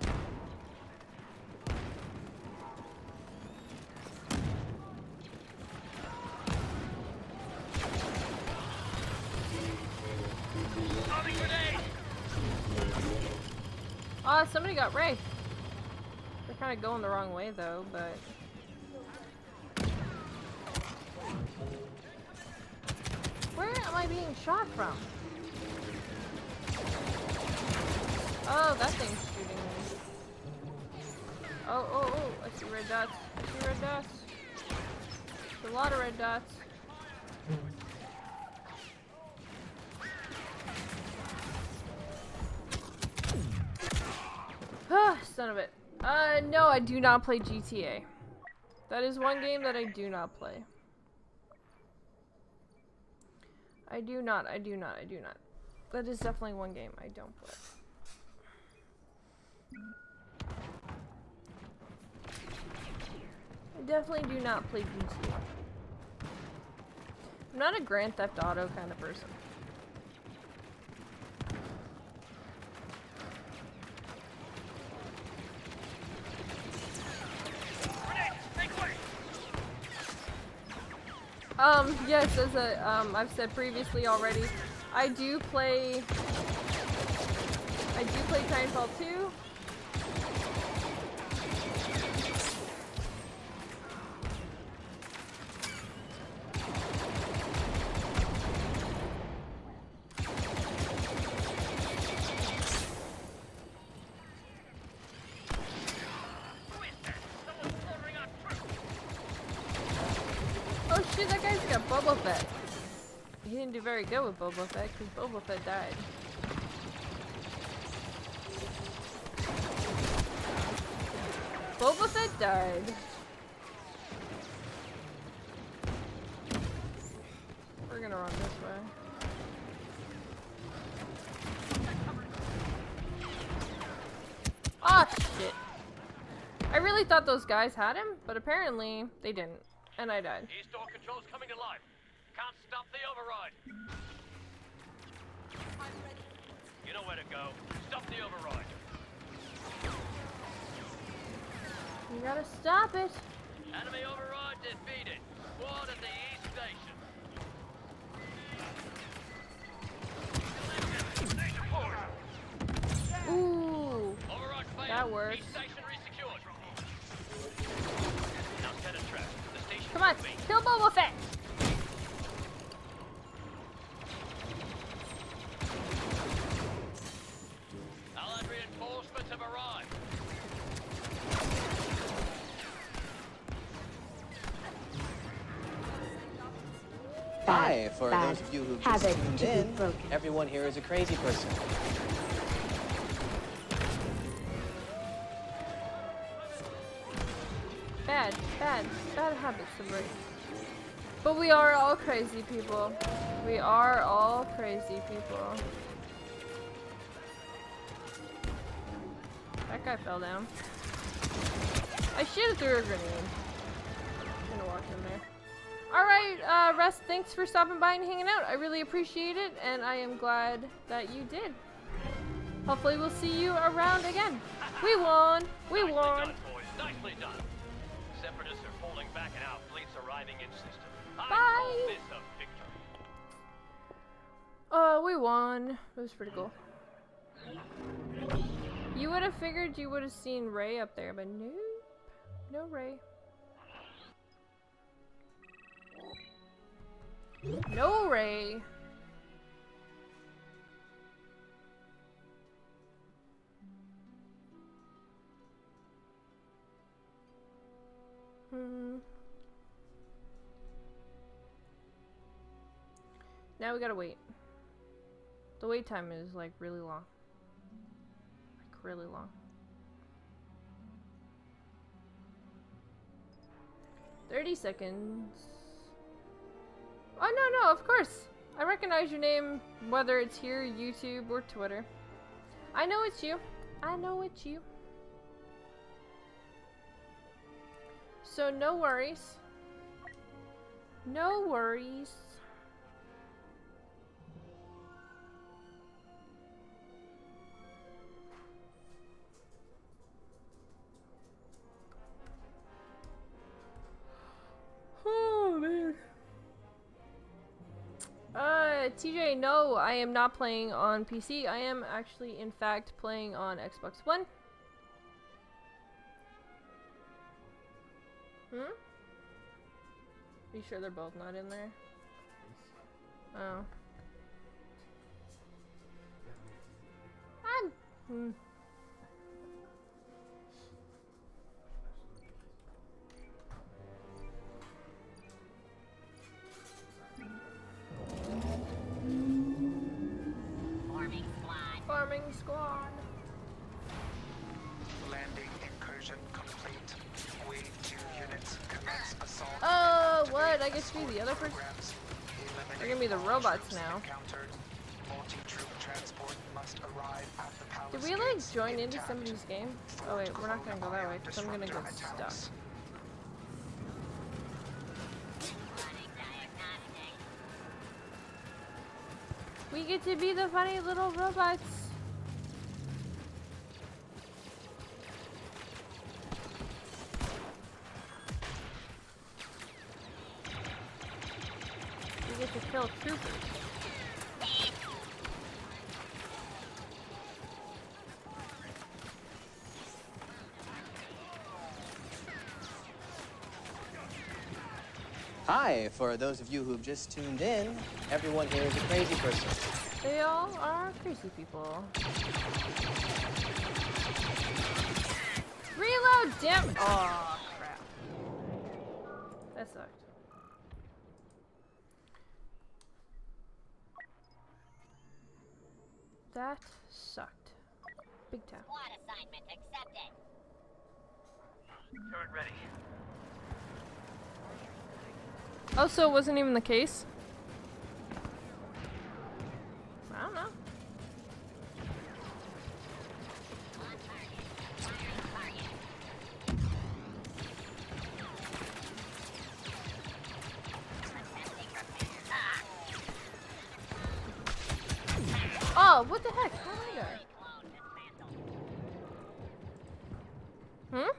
Ah, oh, somebody got Ray. They're kind of going the wrong way though, but. Where am I being shot from? Oh, that thing's shooting me. Oh, oh, oh, I see red dots. I see red dots. There's a lot of red dots. Ah, son of it. Uh, no, I do not play G T A. That is one game that I do not play. I do not, I do not, I do not. That is definitely one game I don't play. I definitely do not play G T A. I'm not a Grand Theft Auto kind of person. Um, yes, as a, um, I've said previously already, I do play, I do play Titanfall two. Oh shit, that guy's got Boba Fett. He didn't do very good with Boba Fett because Boba Fett died. Boba Fett died. We're gonna run this way. Ah, shit. I really thought those guys had him, but apparently they didn't. And I died. East door controls coming to life. Can't stop the override. You know where to go. Stop the override. You gotta stop it. Enemy override defeated. Squad at the east station. Ooh. Override failed. That works. East station resecured. Now set a trap. The station. Come on, kill Boba Fett. Allied reinforcements have arrived. Hi, for bad those of you who just habit tuned to be in, broken. everyone here is a crazy person. Bad, bad, bad habits to break. But we are all crazy people. We are all crazy people. That guy fell down. I should have threw a grenade. I'm gonna walk in there. Alright, uh, Russ, thanks for stopping by and hanging out. I really appreciate it, and I am glad that you did. Hopefully we'll see you around again. We won! We Nicely won! done, boys. Nicely done. Separatists are falling back and our fleet's arriving in system. I Bye. call this a victory. Oh, we won. It was pretty cool. You would have figured you would have seen Ray up there, but nope. No Ray. No Ray. Hmm. Now we gotta wait. The wait time is like really long. Like really long. thirty seconds. Oh, no, no, of course. I recognize your name, whether it's here, YouTube, or Twitter. I know it's you. I know it's you. So, no worries. No worries. Oh, man. Uh, T J, no, I am not playing on P C. I am actually, in fact, playing on Xbox One. Hmm? Are you sure they're both not in there? Oh. I'm... Hmm. Forming squad. Farming squad. Landing incursion complete. Wave two units commence assault. Oh, what? I get to be the other person? They're gonna be the robots now. Multi-troop transport must arrive at the palace. Did we like join into somebody's game? Oh wait, we're not gonna go that way because I'm gonna get stuck. We get to be the funny little robots. We get to kill troopers. Hi, for those of you who've just tuned in, everyone here is a crazy person. They all are crazy people. Reload, damn! Oh crap. That sucked. That sucked. Big time. Squad assignment accepted. Turret ready. Oh, so it wasn't even the case? I don't know. Oh, what the heck? How did I die? Hmm?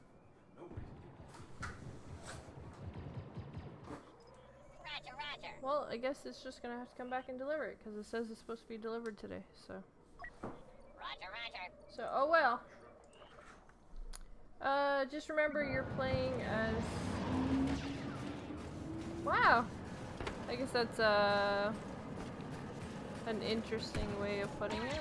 Roger, roger. Well, I guess it's just gonna have to come back and deliver it, because it says it's supposed to be delivered today, so. Roger, roger. So, oh well. Uh, just remember you're playing as... Wow! I guess that's, uh... an interesting way of putting it.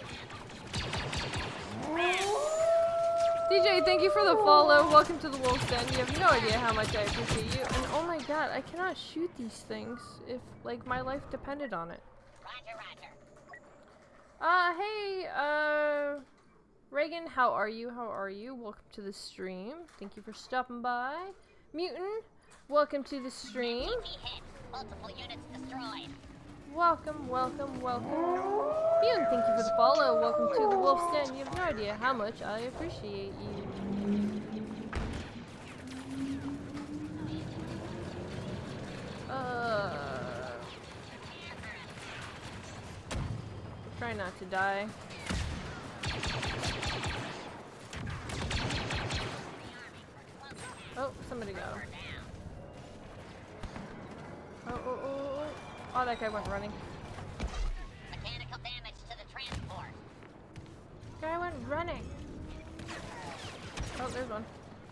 D J, thank you for the follow. Welcome to the Wolf's Den. You have no idea how much I appreciate you. And oh my god, I cannot shoot these things if, like, my life depended on it. Roger, roger. Uh, hey, uh... Reagan, how are you? How are you? Welcome to the stream. Thank you for stopping by. Mutant, welcome to the stream. Hit. Multiple units destroyed. Welcome, welcome, welcome. Mutant, thank you for the follow. Welcome to the Wolf's Den. You have no idea how much I appreciate you. Uh, try not to die. Oh, somebody got him. Oh, oh, oh, oh. Oh, that guy went running. Mechanical damage to the transport. Guy went running. Oh, there's one.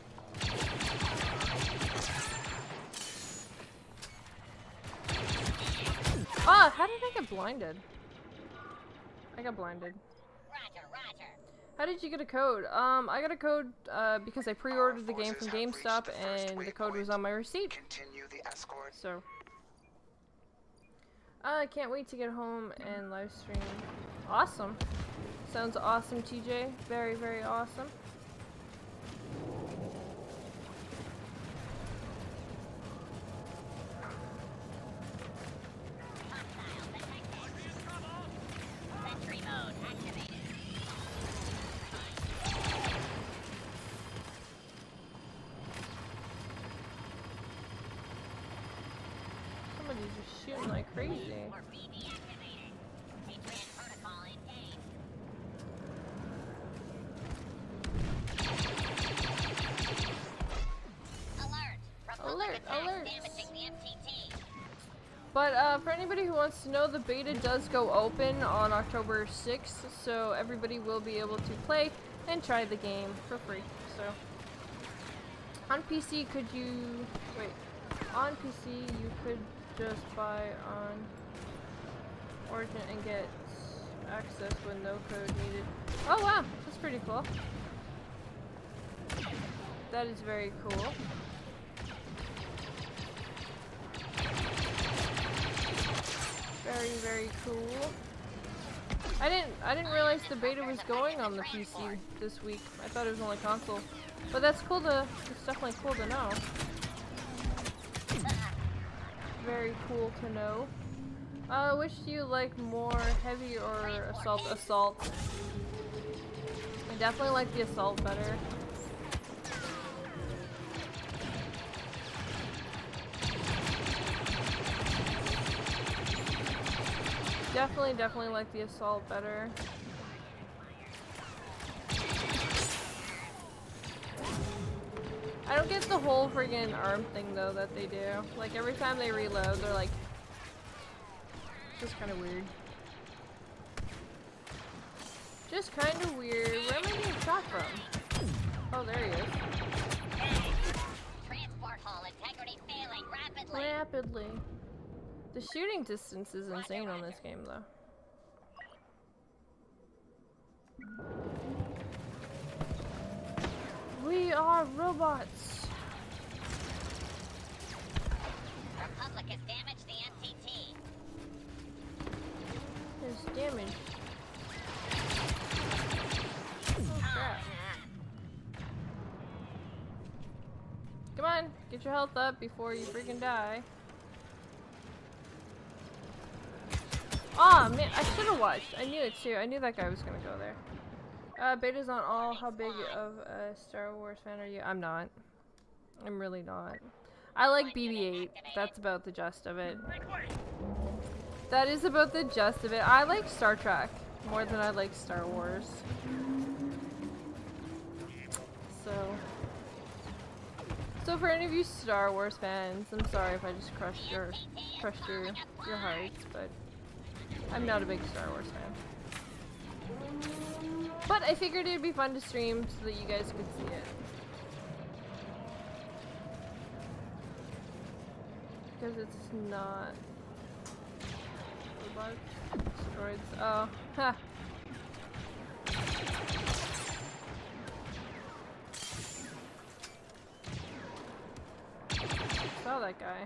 Ah, how did I get blinded? I got blinded. Roger, roger. How did you get a code? Um, I got a code uh, because I pre-ordered the game from GameStop and the code was on my receipt. Continue the escort. So, I uh, can't wait to get home and live stream. Awesome. Sounds awesome, T J. Very, very awesome. Sentry mode activated. Somebody's just shooting like crazy. Or be deactivated. Patriot protocol engaged. Alert! Republic Alert, attack alert. damaging the M T T. But uh, for anybody who wants to know, the beta does go open on October sixth, so everybody will be able to play and try the game for free. So, on P C, could you... Wait. On P C, you could just buy on Origin and get access with no code needed. Oh wow, that's pretty cool. That is very cool. Very, very cool. I didn't I didn't realize the beta was going on the P C this week. I thought it was only console. But that's cool to it's definitely cool to know. Very cool to know. Uh which do you like more, heavy or assault? Assault. I definitely like the assault better. Definitely, definitely like the assault better. I don't get the whole friggin' arm thing though that they do. Like every time they reload, they're like, just kind of weird. Just kind of weird. Where am I getting shot from? Oh, there he is. Transport hull integrity failing rapidly. Rapidly. The shooting distance is insane on this game, though. We are robots. Republic has damaged the M T T. There's damage. Oh crap. Come on, get your health up before you freaking die. Aw, oh, man, I should have watched. I knew it too. I knew that guy was gonna go there. Uh, beta's on all. How big of a Star Wars fan are you? I'm not. I'm really not. I like B B eight. That's about the gist of it. That is about the gist of it. I like Star Trek. more than I like Star Wars. So, so for any of you Star Wars fans, I'm sorry if I just crushed your, crushed your, your hearts, but I'm not a big Star Wars fan. But I figured it'd be fun to stream so that you guys could see it. Because it's not robots, droids. Oh, ha. Saw that guy.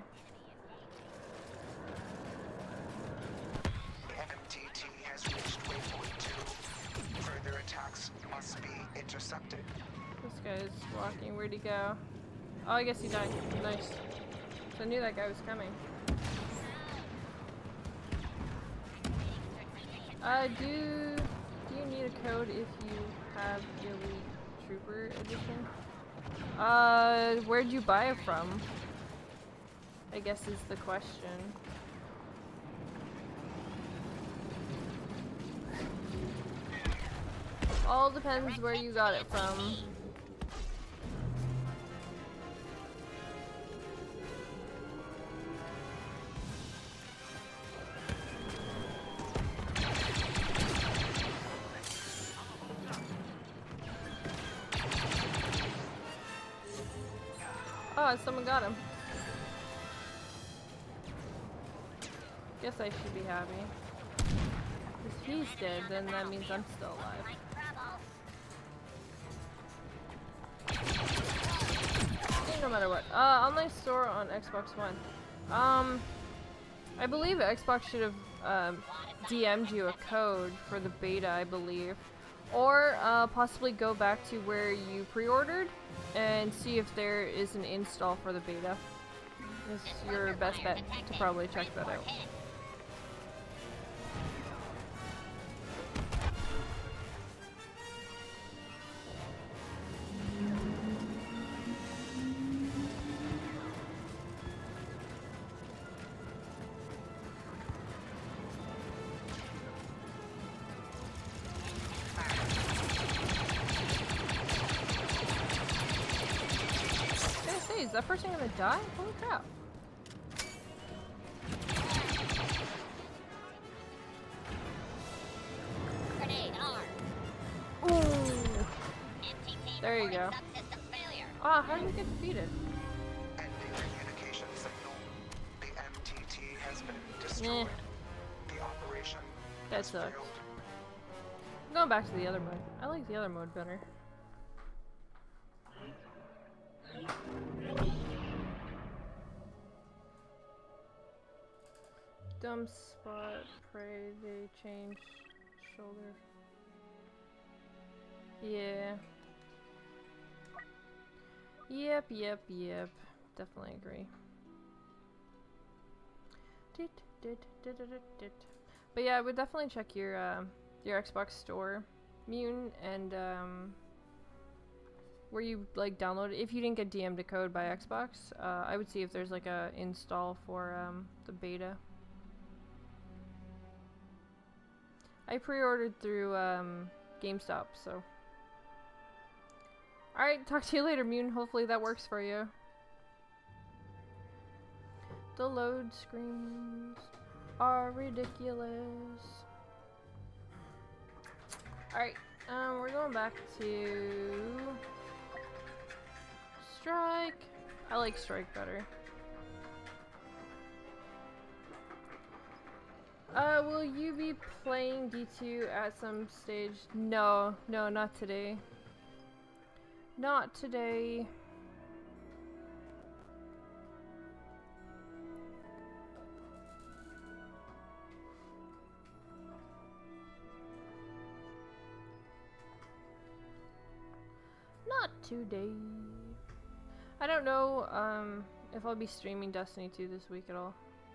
The M T T has reached waypoint two. Further attacks must be intercepted. This guy's walking. Where'd he go? Oh, I guess he died. Nice. So I knew that guy was coming. Uh, do do you need a code if you have the Elite Trooper edition? Uh, where'd you buy it from? I guess is the question. All depends where you got it from. Oh, someone got him. Guess I should be happy. If he's dead, then that means I'm still alive. No matter what. Uh, online store on Xbox One. Um, I believe Xbox should have um, D M'd you a code for the beta, I believe. Or uh, possibly go back to where you pre-ordered and see if there is an install for the beta. It's your best bet to probably check that out. Is that person gonna die? Holy crap. Ooh. There you go. Ah, how did you get defeated? Ending communication signal. The M T T has been destroyed. Eh. The operation That sucks. I'm going back to the other mode. I like the other mode better. Dumb spot, pray they change shoulder. Yeah. Yep, yep, yep. Definitely agree. Dit, dit, dit, dit, dit. But yeah, I would definitely check your uh, your Xbox store, Mutant, and um, where you like download it. If you didn't get D M'd a code by Xbox, uh, I would see if there's like a install for um, the beta. I pre-ordered through um, GameStop, so. Alright, talk to you later, Mutant. Hopefully that works for you. The load screens are ridiculous. Alright, um, we're going back to Strike. I like Strike better. Uh, will you be playing D two at some stage? No, no, not today. Not today. Not today. I don't know um, if I'll be streaming Destiny two this week at all.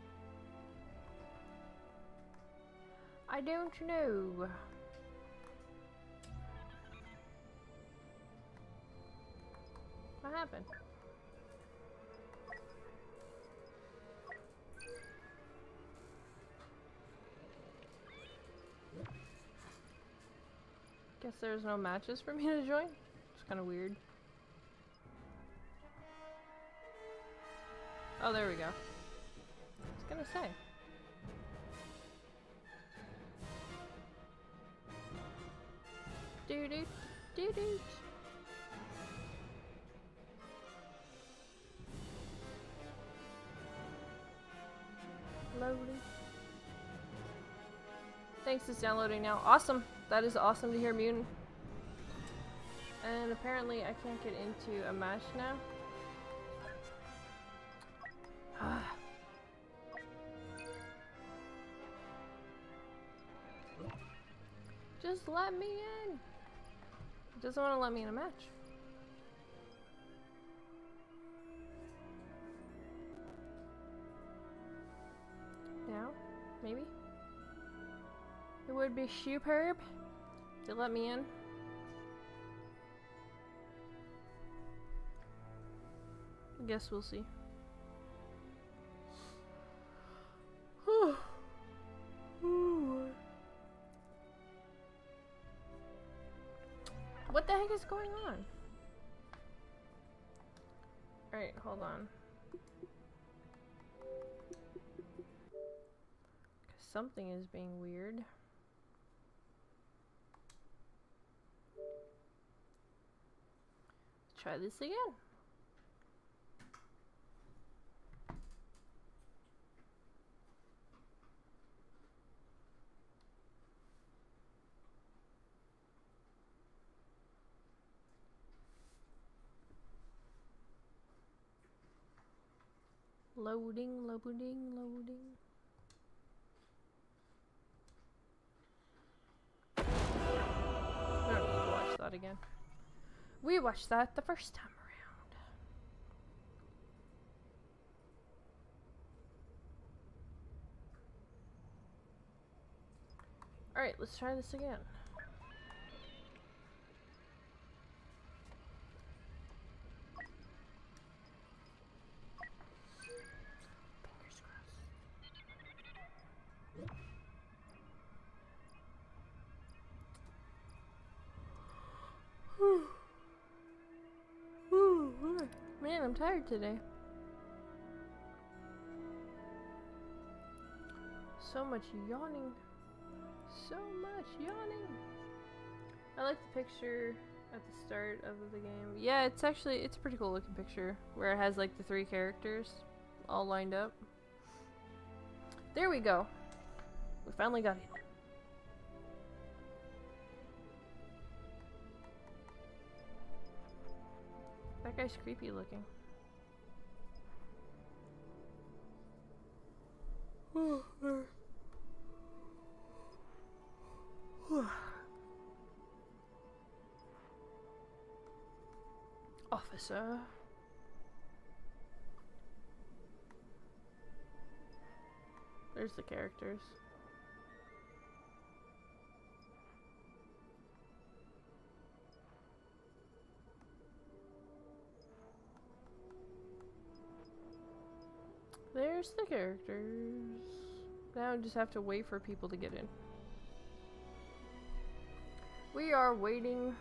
I don't know. What happened? Guess there's no matches for me to join. It's kind of weird. Oh, there we go. I was gonna say. Doo doo doo doo. Loading. Thanks, it's downloading now. Awesome. That is awesome to hear, Mutant. And apparently I can't get into a match now. Just let me in. It doesn't want to let me in a match. Now, maybe? It would be superb to let me in. I guess we'll see. What the heck is going on? Alright, hold on. Something is being weird. Try this again. Loading, loading, loading. We don't need to watch that again. We watched that the first time around. Alright, let's try this again. Man, I'm tired today. So much yawning. So much yawning. I like the picture at the start of the game. Yeah, it's actually, it's a pretty cool looking picture where it has like the three characters all lined up. There we go. We finally got it. That guy's creepy looking. Officer. There's the characters. There's the characters. Now I just have to wait for people to get in. We are waiting.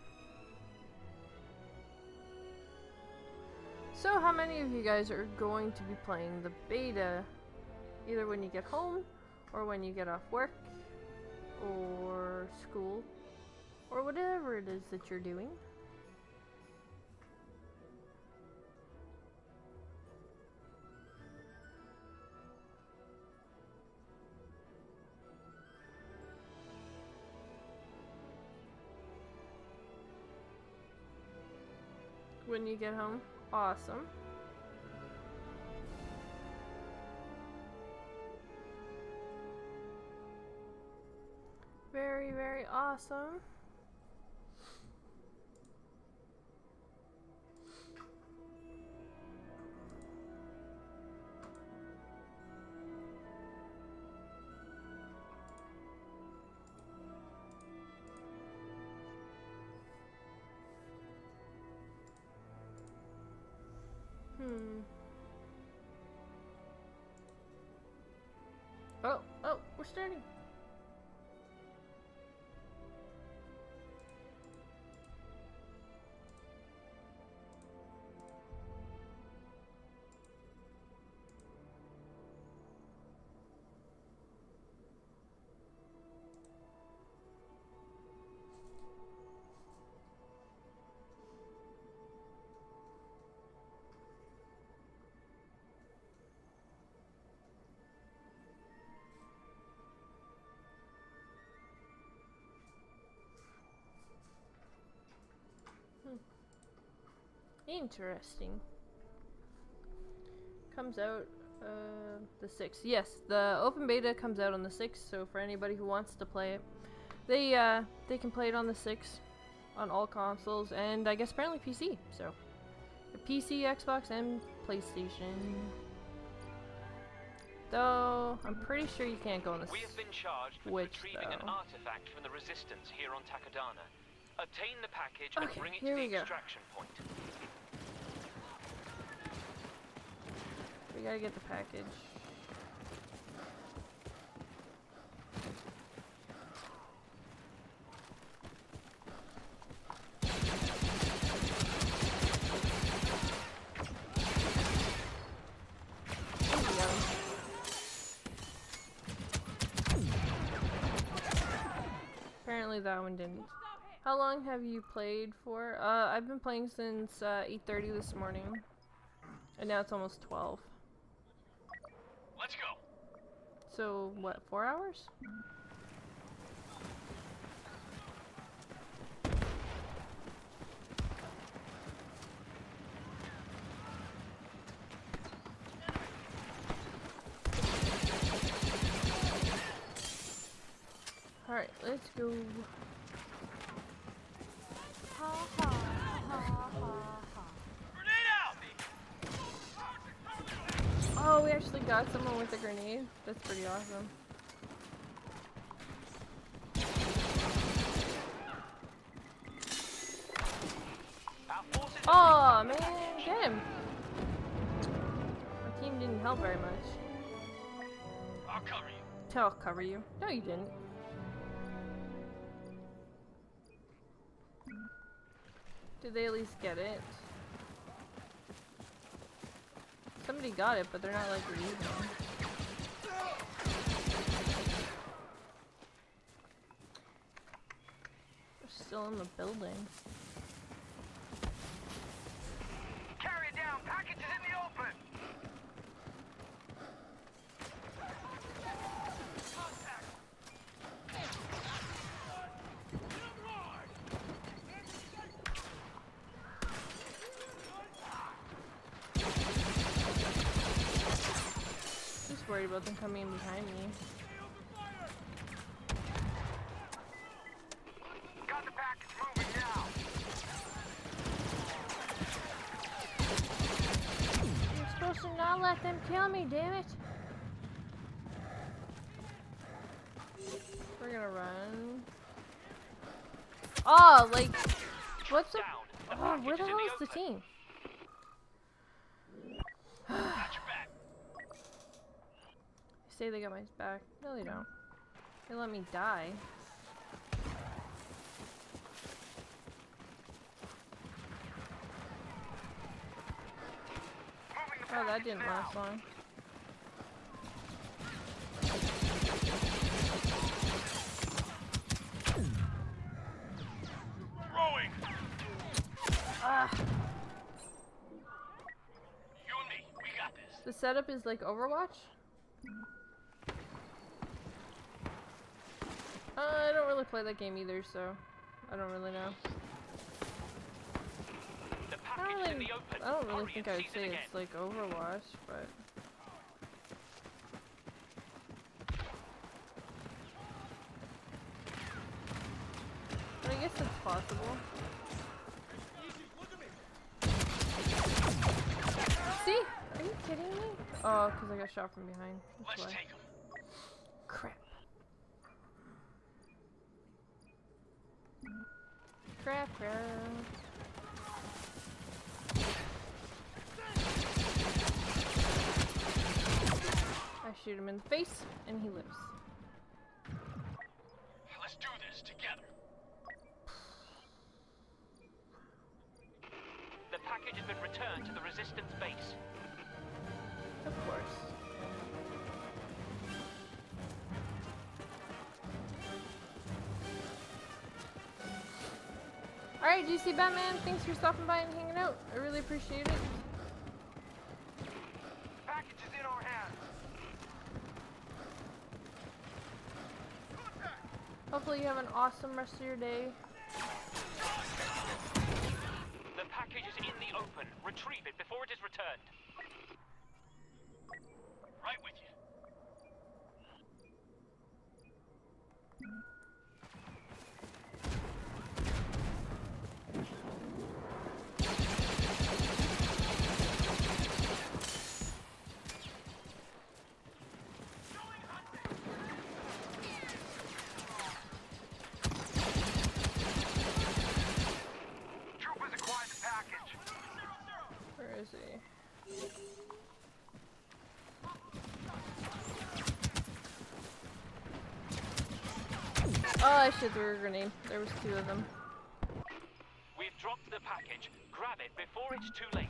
So how many of you guys are going to be playing the beta either when you get home or when you get off work or school or whatever it is that you're doing? When you get home? Awesome. Very, very awesome. Hmm. Oh, oh, we're starting. Interesting. Comes out uh, the sixth. Yes, the open beta comes out on the sixth, so for anybody who wants to play it, they uh, they can play it on the sixth on all consoles, and I guess apparently P C. So, P C, Xbox, and PlayStation. Though, I'm pretty sure you can't go on the We have been charged with Switch, retrieving though. an artifact from the Resistance here on Takodana. Obtain the package Okay, and bring it here to the we go. extraction point. We gotta get the package. Apparently that one didn't. How long have you played for? Uh, I've been playing since uh, eight thirty this morning. And now it's almost twelve. Let's go. So, what, four hours? Alright, let's go. Ha ha ha ha ha. Oh, we actually got someone with a grenade. That's pretty awesome. Oh man, get him! My team didn't help very much. I'll cover you. I'll cover you. No, you didn't. Did they at least get it? Somebody got it, but they're not like using it. They're still in the building. Carry it down. Packages in the open. Just worried about them coming in behind me. Got the package moving now. You're supposed to not let them kill me, damn it! We're gonna run. Oh, like, what's the? Oh, where the hell is the team? Say they got my back. No, they don't. They let me die. Oh, that didn't last long. Throwing. Ah. You and me, we got this. The setup is like Overwatch. Uh, I don't really play that game either, so I don't really know. I don't really, I don't really think I would say it's like Overwatch, but but I guess it's possible. See? Are you kidding me? Oh, because I got shot from behind. That's why. Crap. Crap, crap. I shoot him in the face, and he lives. Let's do this together. The package has been returned to the Resistance base. Of course. Alright, G C Batman, thanks for stopping by and hanging out. I really appreciate it. Package is in our hands. Hopefully you have an awesome rest of your day. The package is in the open. Retrieve it before it is returned. Right with you. Where is he? Oh, I should throw a grenade. There was two of them. We've dropped the package. Grab it before it's too late.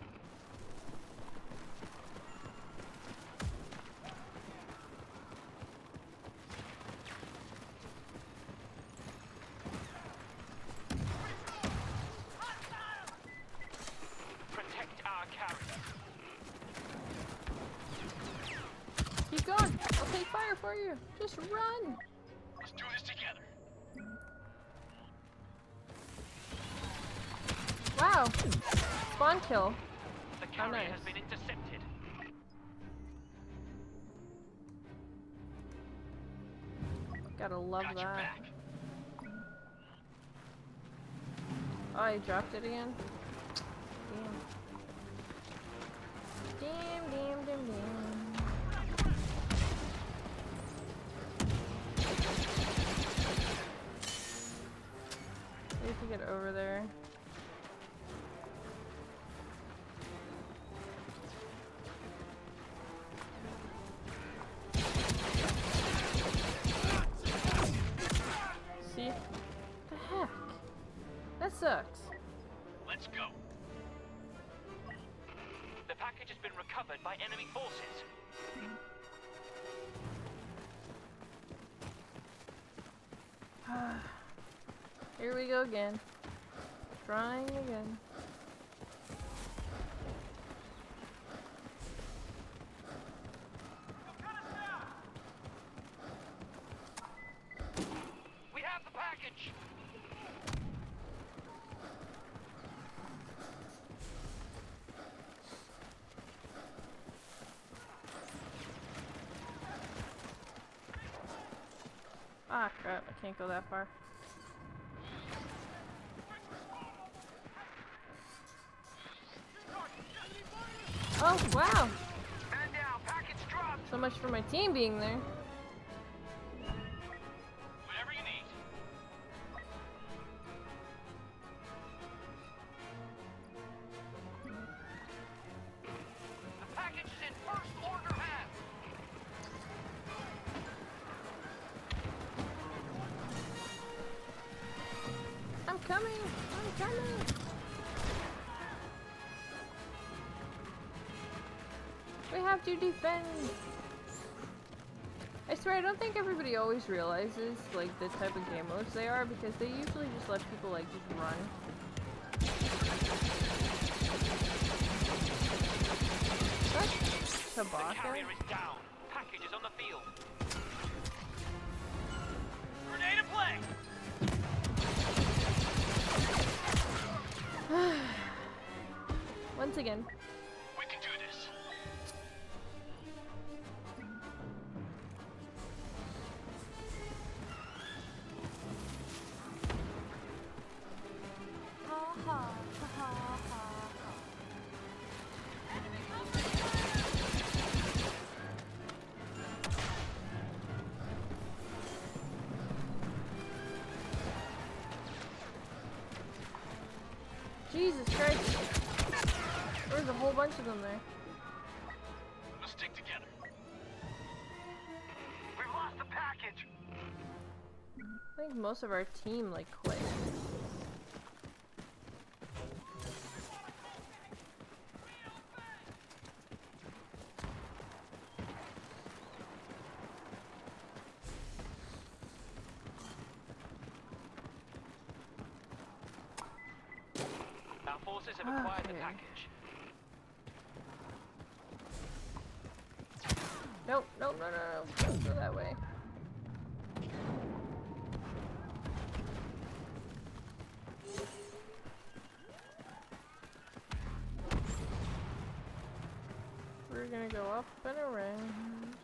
Protect our carrier. Keep going. I'll take fire for you. Just run. Let's do this together. Wow. Spawn kill. The How carrier nice. has been intercepted. Gotta love Got your that. back. Oh, I dropped it again. Damn. Damn, damn, damn, damn. We have to get over there. See? What the heck? That sucks. Let's go. The package has been recovered by enemy forces. Here we go again. Trying again. We have the package. Ah, crap. I can't go that far. Oh, wow. Man down, package dropped. So much for my team being there. Whatever you need. The package is in first order hands. I'm coming. I'm coming. We have to defend. I swear, I don't think everybody always realizes like the type of game modes they are because they usually just let people like just run. That's The Tabaka. carrier is down. Package is on the field. Grenade in play. Once again. We can do this. Ha ha ha ha ha. Jesus Christ. There's a whole bunch of them there. We'll stick together. We've lost the package. I think most of our team like quit. Our forces have acquired the Okay. package. Nope, nope, no, no, no. Don't go that way. We're gonna go up and around.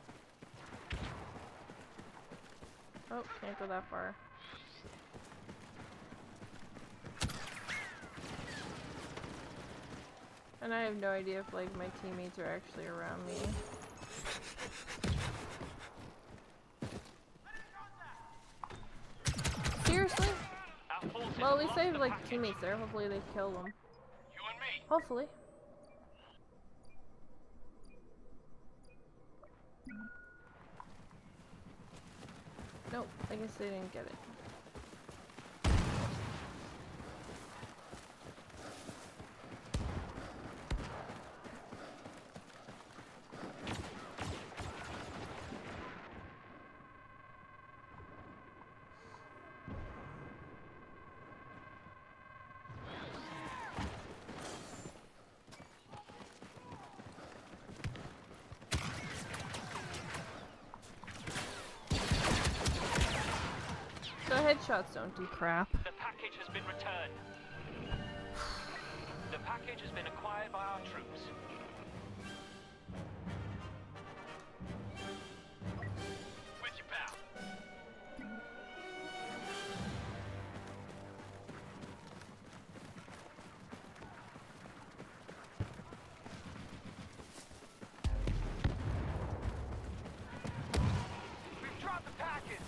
Oh, can't go that far. And I have no idea if like my teammates are actually around me. Seriously? Well, at least I have like teammates there. Hopefully they kill them. Hopefully. Nope, I guess they didn't get it. So headshots don't do crap. The package has been returned. The package has been acquired by our troops. With you, pal. We've dropped the package.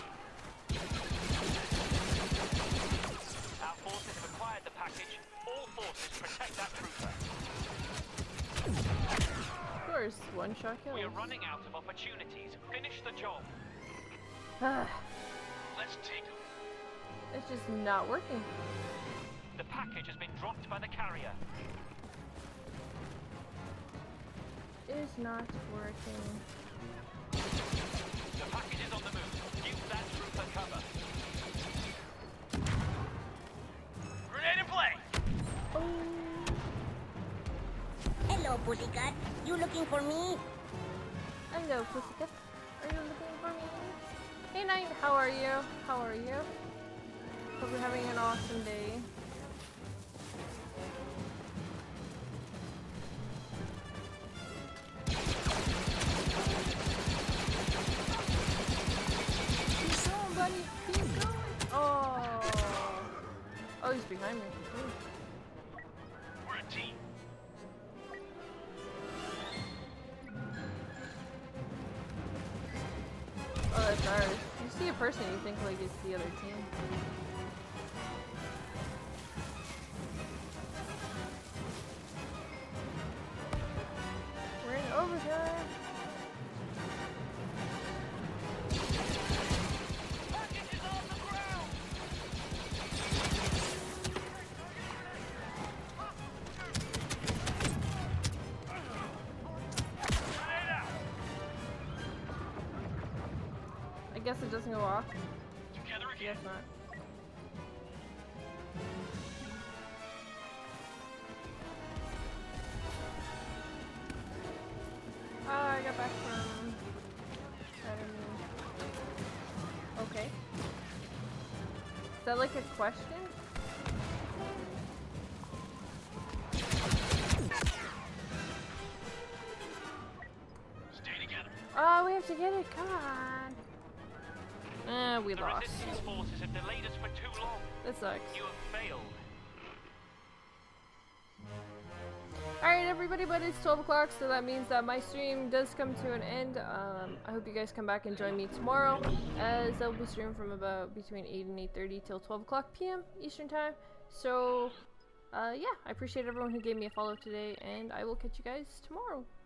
Our forces have acquired the package. All forces protect that trooper. Of course, one shot kills. We are running out of opportunities. Finish the job. Let's take them. It's just not working. The package has been dropped by the carrier. It is not working. The package is on the move. Give that trooper cover. Grenade in play! Hello, pussycat. You looking for me? Hello, pussycat. Are you looking for me? Hey, Knight. How are you? How are you? Hope you're having an awesome day. Keep going, buddy. Keep going. Oh. Oh, he's behind me. Ooh. We're a team. Oh, that's ours. You see a person, you think like it's the other team. We're in overtime. I guess it doesn't go off. Together I guess not. Oh, I got back from... I don't know. Okay. Is that like a question? Stay together. Oh, we have to get it. Come on. Eh, we the lost. resistance forces have delayed us for too long. That sucks. You have failed. Alright everybody, but it's twelve o'clock, so that means that my stream does come to an end. Um, I hope you guys come back and join me tomorrow, as I'll be streaming from about between eight and eight thirty till twelve o'clock p m Eastern Time. So, uh, yeah, I appreciate everyone who gave me a follow today, and I will catch you guys tomorrow.